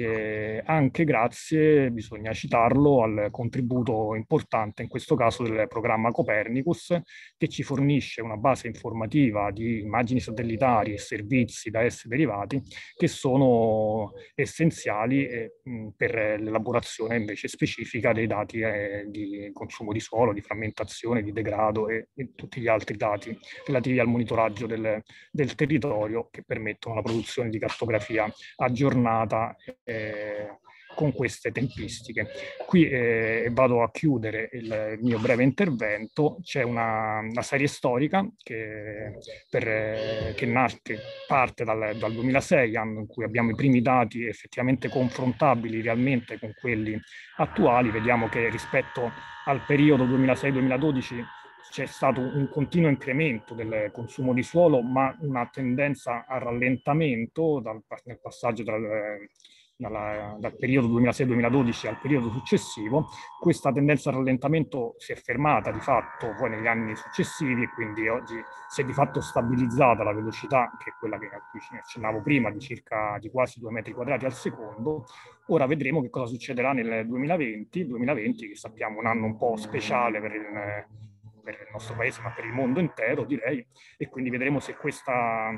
anche grazie, bisogna citarlo, al contributo importante in questo caso del programma Copernicus, che ci fornisce una base informativa di immagini satellitari e servizi da esse derivati che sono essenziali per l'elaborazione invece specifica dei dati di consumo di suolo, di frammentazione, di degrado e tutti gli altri dati relativi al monitoraggio del territorio, che permettono la produzione di cartografia aggiornata con queste tempistiche. Qui vado a chiudere il mio breve intervento. C'è una serie storica che parte dal 2006, anno in cui abbiamo i primi dati effettivamente confrontabili realmente con quelli attuali. Vediamo che rispetto al periodo 2006-2012 c'è stato un continuo incremento del consumo di suolo, ma una tendenza a rallentamento nel passaggio dal periodo 2006-2012 al periodo successivo. Questa tendenza al rallentamento si è fermata di fatto poi negli anni successivi, e quindi oggi si è di fatto stabilizzata la velocità, che è quella a cui accennavo prima, di quasi 2 metri quadrati al secondo. Ora vedremo che cosa succederà nel 2020, che sappiamo un anno un po' speciale per il nostro paese, ma per il mondo intero, direi, e quindi vedremo se questa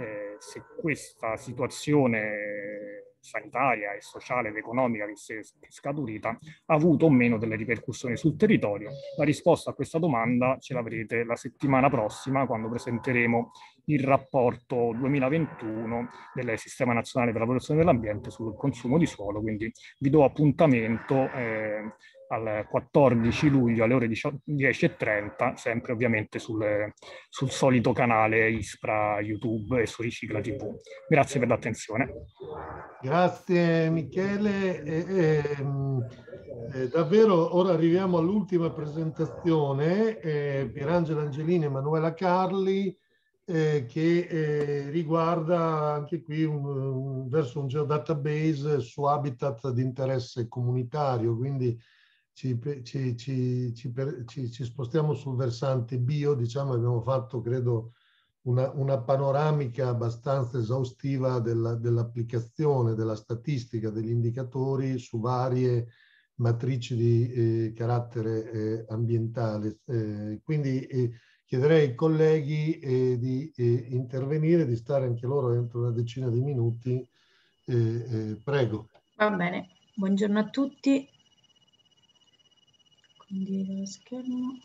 situazione sanitaria e sociale ed economica che si è scaturita ha avuto o meno delle ripercussioni sul territorio. La risposta a questa domanda ce l'avrete la settimana prossima, quando presenteremo il rapporto 2021 del Sistema Nazionale per la Protezione dell'Ambiente sul consumo di suolo. Quindi vi do appuntamento al 14 luglio alle ore 10:30, sempre ovviamente sul solito canale ISPRA YouTube e su Ricicla TV. Grazie per l'attenzione. Grazie Michele. Davvero ora arriviamo all'ultima presentazione, Pierangela Angelini e Manuela Carli, che riguarda anche qui verso un geodatabase su habitat di interesse comunitario, quindi ci spostiamo sul versante bio. Diciamo, abbiamo fatto, credo, una panoramica abbastanza esaustiva dell'applicazione della statistica, degli indicatori su varie matrici di carattere ambientale. Quindi chiederei ai colleghi di intervenire, di stare anche loro entro una decina di minuti. Prego. Va bene, buongiorno a tutti. Condivido lo schermo.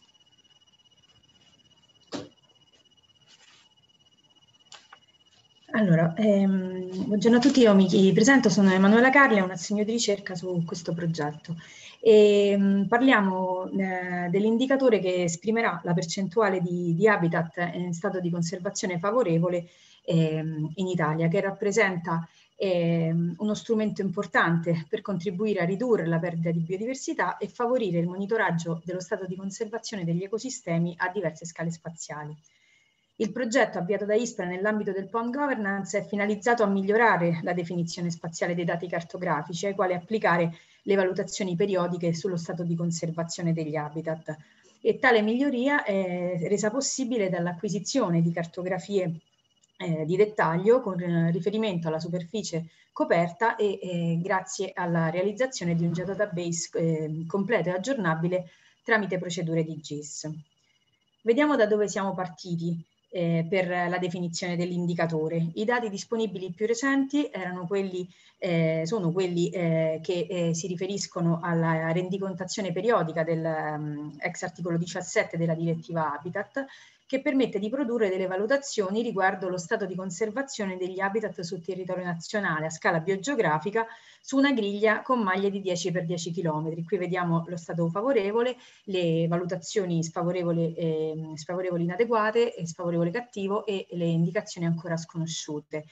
Allora, buongiorno a tutti, io mi presento, sono Emanuela Carli, ho un assegno di ricerca su questo progetto e parliamo dell'indicatore che esprimerà la percentuale di habitat in stato di conservazione favorevole in Italia, che rappresenta uno strumento importante per contribuire a ridurre la perdita di biodiversità e favorire il monitoraggio dello stato di conservazione degli ecosistemi a diverse scale spaziali. Il progetto avviato da ISPRA nell'ambito del PON Governance è finalizzato a migliorare la definizione spaziale dei dati cartografici, ai quali applicare le valutazioni periodiche sullo stato di conservazione degli habitat. E tale miglioria è resa possibile dall'acquisizione di cartografie di dettaglio con riferimento alla superficie coperta e grazie alla realizzazione di un geodatabase completo e aggiornabile tramite procedure di GIS. Vediamo da dove siamo partiti per la definizione dell'indicatore. I dati disponibili più recenti sono quelli che si riferiscono alla rendicontazione periodica del ex articolo 17 della direttiva Habitat, che permette di produrre delle valutazioni riguardo lo stato di conservazione degli habitat sul territorio nazionale a scala biogeografica su una griglia con maglie di 10 x 10 km. Qui vediamo lo stato favorevole, le valutazioni sfavorevoli inadeguate, sfavorevole cattivo e le indicazioni ancora sconosciute.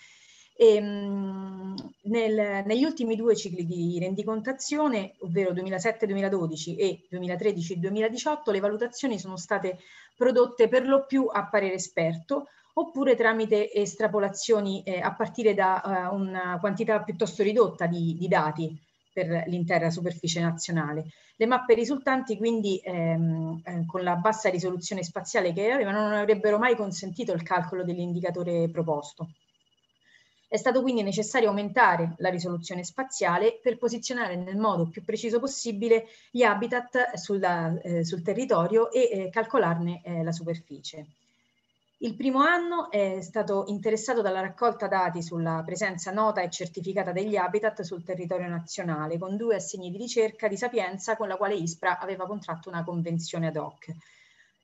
Negli ultimi 2 cicli di rendicontazione, ovvero 2007-2012 e 2013-2018, le valutazioni sono state prodotte per lo più a parere esperto oppure tramite estrapolazioni a partire da una quantità piuttosto ridotta di dati per l'intera superficie nazionale. Le mappe risultanti quindi con la bassa risoluzione spaziale che avevano non avrebbero mai consentito il calcolo dell'indicatore proposto. È stato quindi necessario aumentare la risoluzione spaziale per posizionare nel modo più preciso possibile gli habitat sul territorio e calcolarne la superficie. Il primo anno è stato interessato dalla raccolta dati sulla presenza nota e certificata degli habitat sul territorio nazionale, con 2 assegni di ricerca di Sapienza con la quale ISPRA aveva contratto una convenzione ad hoc.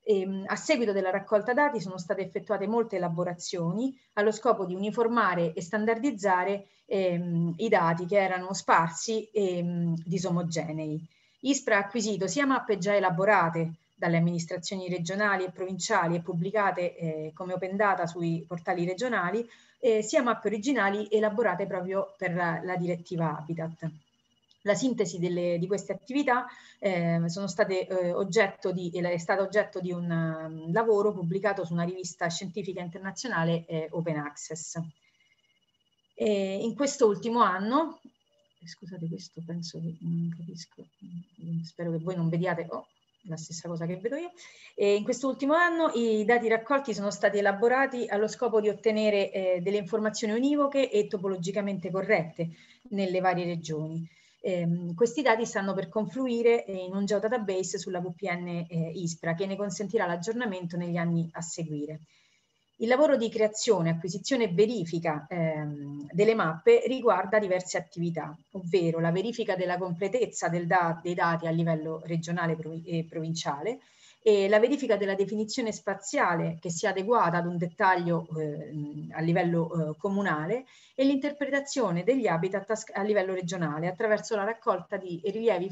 A seguito della raccolta dati sono state effettuate molte elaborazioni allo scopo di uniformare e standardizzare i dati che erano sparsi e disomogenei. ISPRA ha acquisito sia mappe già elaborate dalle amministrazioni regionali e provinciali e pubblicate come open data sui portali regionali, sia mappe originali elaborate proprio per la direttiva Habitat. La sintesi di queste attività è stata oggetto di un lavoro pubblicato su una rivista scientifica internazionale Open Access. In questo ultimo anno, scusate, questo penso che non capisco, spero che voi non vediate la stessa cosa che vedo io. In questo ultimo anno i dati raccolti sono stati elaborati allo scopo di ottenere delle informazioni univoche e topologicamente corrette nelle varie regioni. Questi dati stanno per confluire in un geodatabase sulla VPN ISPRA che ne consentirà l'aggiornamento negli anni a seguire. Il lavoro di creazione, acquisizione e verifica delle mappe riguarda diverse attività, ovvero la verifica della completezza dei dati a livello regionale e provinciale, e la verifica della definizione spaziale che sia adeguata ad un dettaglio a livello comunale e l'interpretazione degli habitat a livello regionale attraverso la raccolta di rilievi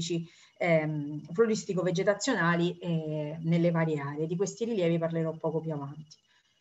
floristico-vegetazionali nelle varie aree. Di questi rilievi parlerò poco più avanti.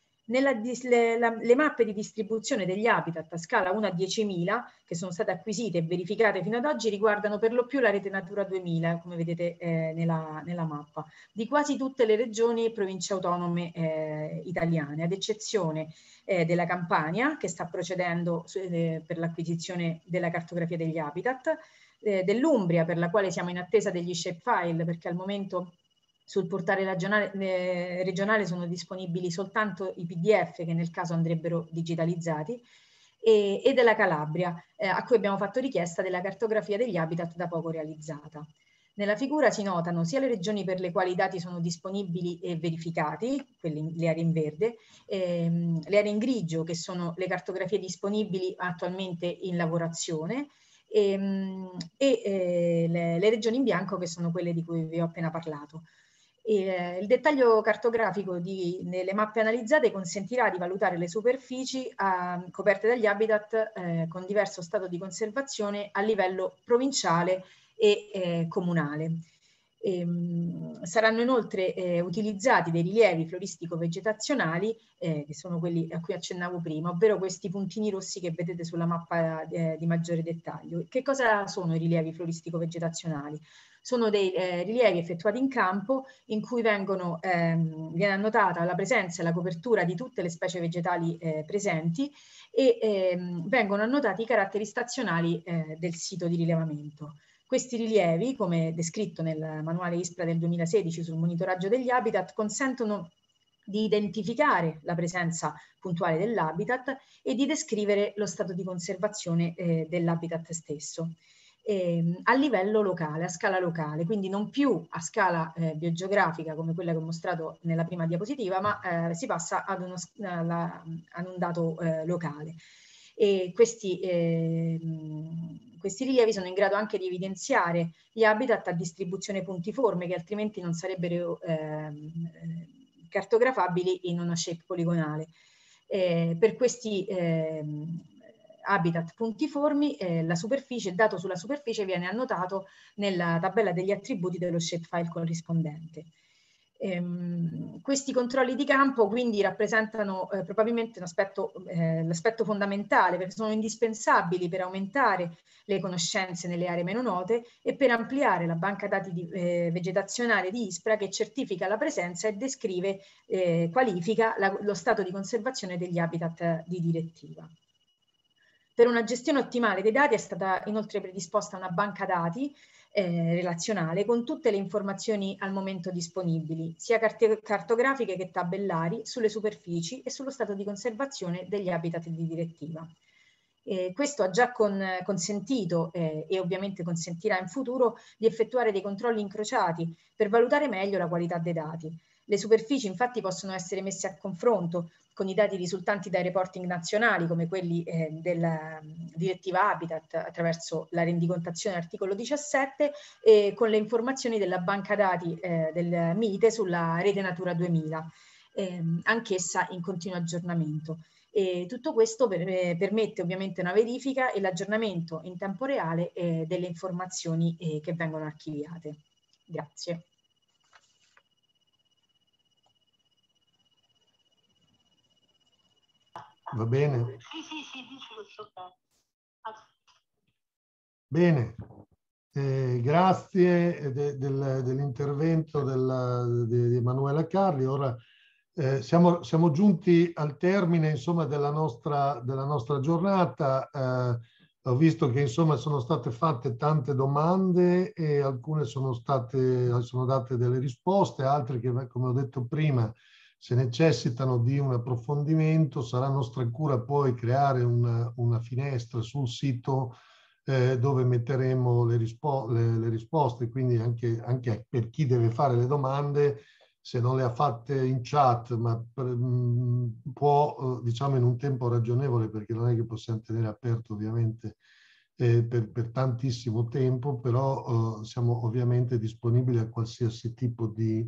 Le mappe di distribuzione degli habitat a scala 1 a 10.000 che sono state acquisite e verificate fino ad oggi riguardano per lo più la rete Natura 2000, come vedete nella mappa, di quasi tutte le regioni e province autonome italiane, ad eccezione della Campania, che sta procedendo per l'acquisizione della cartografia degli habitat, dell'Umbria, per la quale siamo in attesa degli shapefile, perché al momento sul portale regionale sono disponibili soltanto i PDF che nel caso andrebbero digitalizzati, e della Calabria, a cui abbiamo fatto richiesta della cartografia degli habitat da poco realizzata. Nella figura si notano sia le regioni per le quali i dati sono disponibili e verificati, le aree in verde, le aree in grigio che sono le cartografie disponibili attualmente in lavorazione, e le regioni in bianco che sono quelle di cui vi ho appena parlato. Il dettaglio cartografico nelle mappe analizzate consentirà di valutare le superfici coperte dagli habitat con diverso stato di conservazione a livello provinciale e comunale. Saranno inoltre utilizzati dei rilievi floristico-vegetazionali che sono quelli a cui accennavo prima, ovvero questi puntini rossi che vedete sulla mappa di maggiore dettaglio. Che cosa sono i rilievi floristico-vegetazionali? Sono dei rilievi effettuati in campo in cui viene annotata la presenza e la copertura di tutte le specie vegetali presenti e vengono annotati i caratteri stazionali del sito di rilevamento. Questi rilievi, come descritto nel manuale ISPRA del 2016 sul monitoraggio degli habitat, consentono di identificare la presenza puntuale dell'habitat e di descrivere lo stato di conservazione dell'habitat stesso. A livello locale, a scala locale, quindi non più a scala biogeografica come quella che ho mostrato nella prima diapositiva, ma si passa ad un dato locale. E questi rilievi sono in grado anche di evidenziare gli habitat a distribuzione puntiforme che altrimenti non sarebbero cartografabili in una shape poligonale. Per questi habitat puntiformi il dato sulla superficie viene annotato nella tabella degli attributi dello shapefile corrispondente. Questi controlli di campo quindi rappresentano probabilmente l'aspetto fondamentale, perché sono indispensabili per aumentare le conoscenze nelle aree meno note e per ampliare la banca dati vegetazionale di ISPRA che certifica la presenza e descrive, qualifica lo stato di conservazione degli habitat di direttiva. Per una gestione ottimale dei dati è stata inoltre predisposta una banca dati relazionale con tutte le informazioni al momento disponibili, sia cartografiche che tabellari, sulle superfici e sullo stato di conservazione degli habitat di direttiva. Questo ha già consentito e ovviamente consentirà in futuro di effettuare dei controlli incrociati per valutare meglio la qualità dei dati. Le superfici infatti possono essere messe a confronto con i dati risultanti dai reporting nazionali, come quelli della direttiva Habitat attraverso la rendicontazione articolo 17, e con le informazioni della banca dati del MITE sulla rete Natura 2000, anch'essa in continuo aggiornamento. E tutto questo permette ovviamente una verifica e l'aggiornamento in tempo reale delle informazioni che vengono archiviate. Grazie. Va bene? Sì, giusto. Bene, grazie dell'intervento di Emanuela Carli. Ora siamo giunti al termine, insomma, della nostra giornata. Ho visto che, insomma, sono state fatte tante domande e alcune sono date delle risposte, altre che, come ho detto prima, se necessitano di un approfondimento, sarà nostra cura poi creare una finestra sul sito dove metteremo le risposte, quindi anche per chi deve fare le domande, se non le ha fatte in chat, ma può, diciamo, in un tempo ragionevole, perché non è che possiamo tenere aperto ovviamente per tantissimo tempo, però siamo ovviamente disponibili a qualsiasi tipo di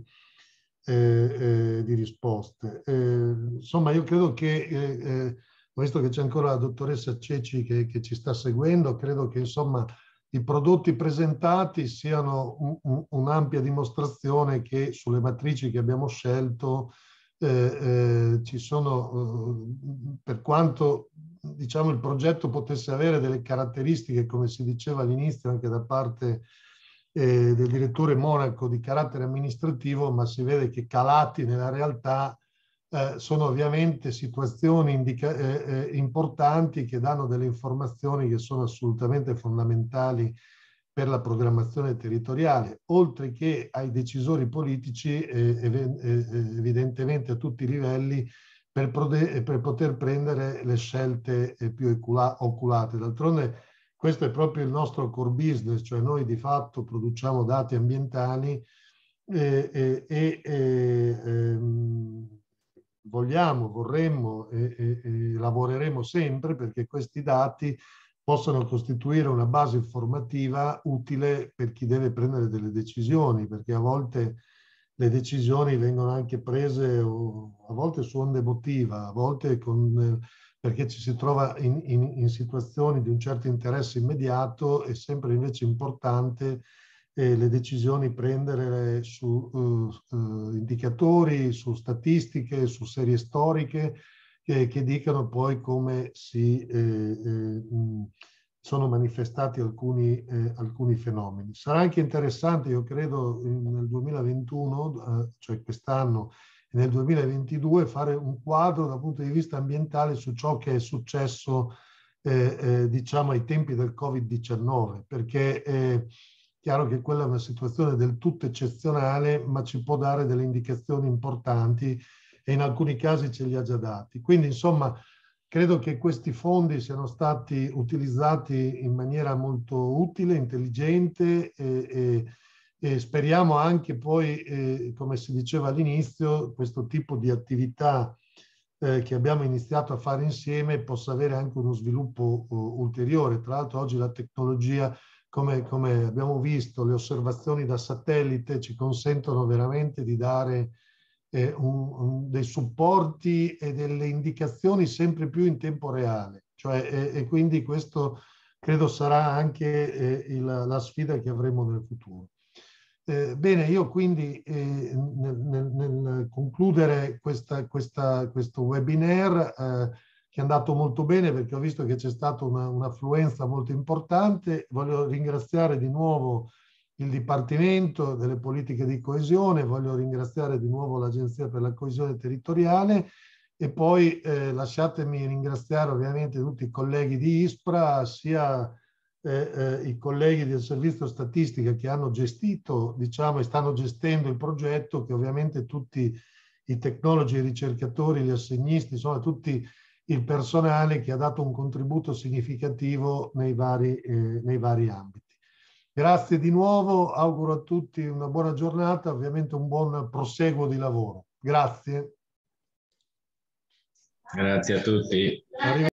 risposte. Insomma, io credo che, visto che c'è ancora la dottoressa Ceci che ci sta seguendo, credo che, insomma, i prodotti presentati siano un'ampia dimostrazione che sulle matrici che abbiamo scelto ci sono, per quanto, diciamo, il progetto potesse avere delle caratteristiche, come si diceva all'inizio anche da parte del direttore Monaco, di carattere amministrativo, ma si vede che calati nella realtà sono ovviamente situazioni importanti che danno delle informazioni che sono assolutamente fondamentali per la programmazione territoriale, oltre che ai decisori politici, evidentemente a tutti i livelli, per poter prendere le scelte più oculate. D'altronde questo è proprio il nostro core business, cioè noi di fatto produciamo dati ambientali vorremmo e lavoreremo sempre perché questi dati possano costituire una base informativa utile per chi deve prendere delle decisioni, perché a volte le decisioni vengono anche prese a volte su onde emotiva, a volte perché ci si trova in situazioni di un certo interesse immediato. È sempre invece importante le decisioni prendere su indicatori, su statistiche, su serie storiche che dicano poi come sono manifestati alcuni fenomeni. Sarà anche interessante, io credo, nel 2021, cioè quest'anno, e nel 2022, fare un quadro dal punto di vista ambientale su ciò che è successo, diciamo, ai tempi del Covid-19, perché è chiaro che quella è una situazione del tutto eccezionale, ma ci può dare delle indicazioni importanti e in alcuni casi ce li ha già dati. Quindi, insomma, credo che questi fondi siano stati utilizzati in maniera molto utile, intelligente e speriamo anche poi, come si diceva all'inizio, questo tipo di attività che abbiamo iniziato a fare insieme possa avere anche uno sviluppo ulteriore. Tra l'altro oggi la tecnologia, come abbiamo visto, le osservazioni da satellite ci consentono veramente di dare dei supporti e delle indicazioni sempre più in tempo reale. Cioè, e quindi questo credo sarà anche la sfida che avremo nel futuro. Bene, io quindi nel concludere questo webinar che è andato molto bene, perché ho visto che c'è stata un'affluenza molto importante, voglio ringraziare di nuovo il Dipartimento delle Politiche di Coesione, voglio ringraziare di nuovo l'Agenzia per la Coesione Territoriale e poi lasciatemi ringraziare ovviamente tutti i colleghi di ISPRA, sia i colleghi del Servizio Statistica che hanno gestito, diciamo, e stanno gestendo il progetto, che ovviamente tutti i tecnologi, i ricercatori, gli assegnisti, insomma tutti il personale che ha dato un contributo significativo nei vari ambiti. Grazie di nuovo, auguro a tutti una buona giornata, ovviamente un buon proseguo di lavoro. Grazie. Grazie a tutti.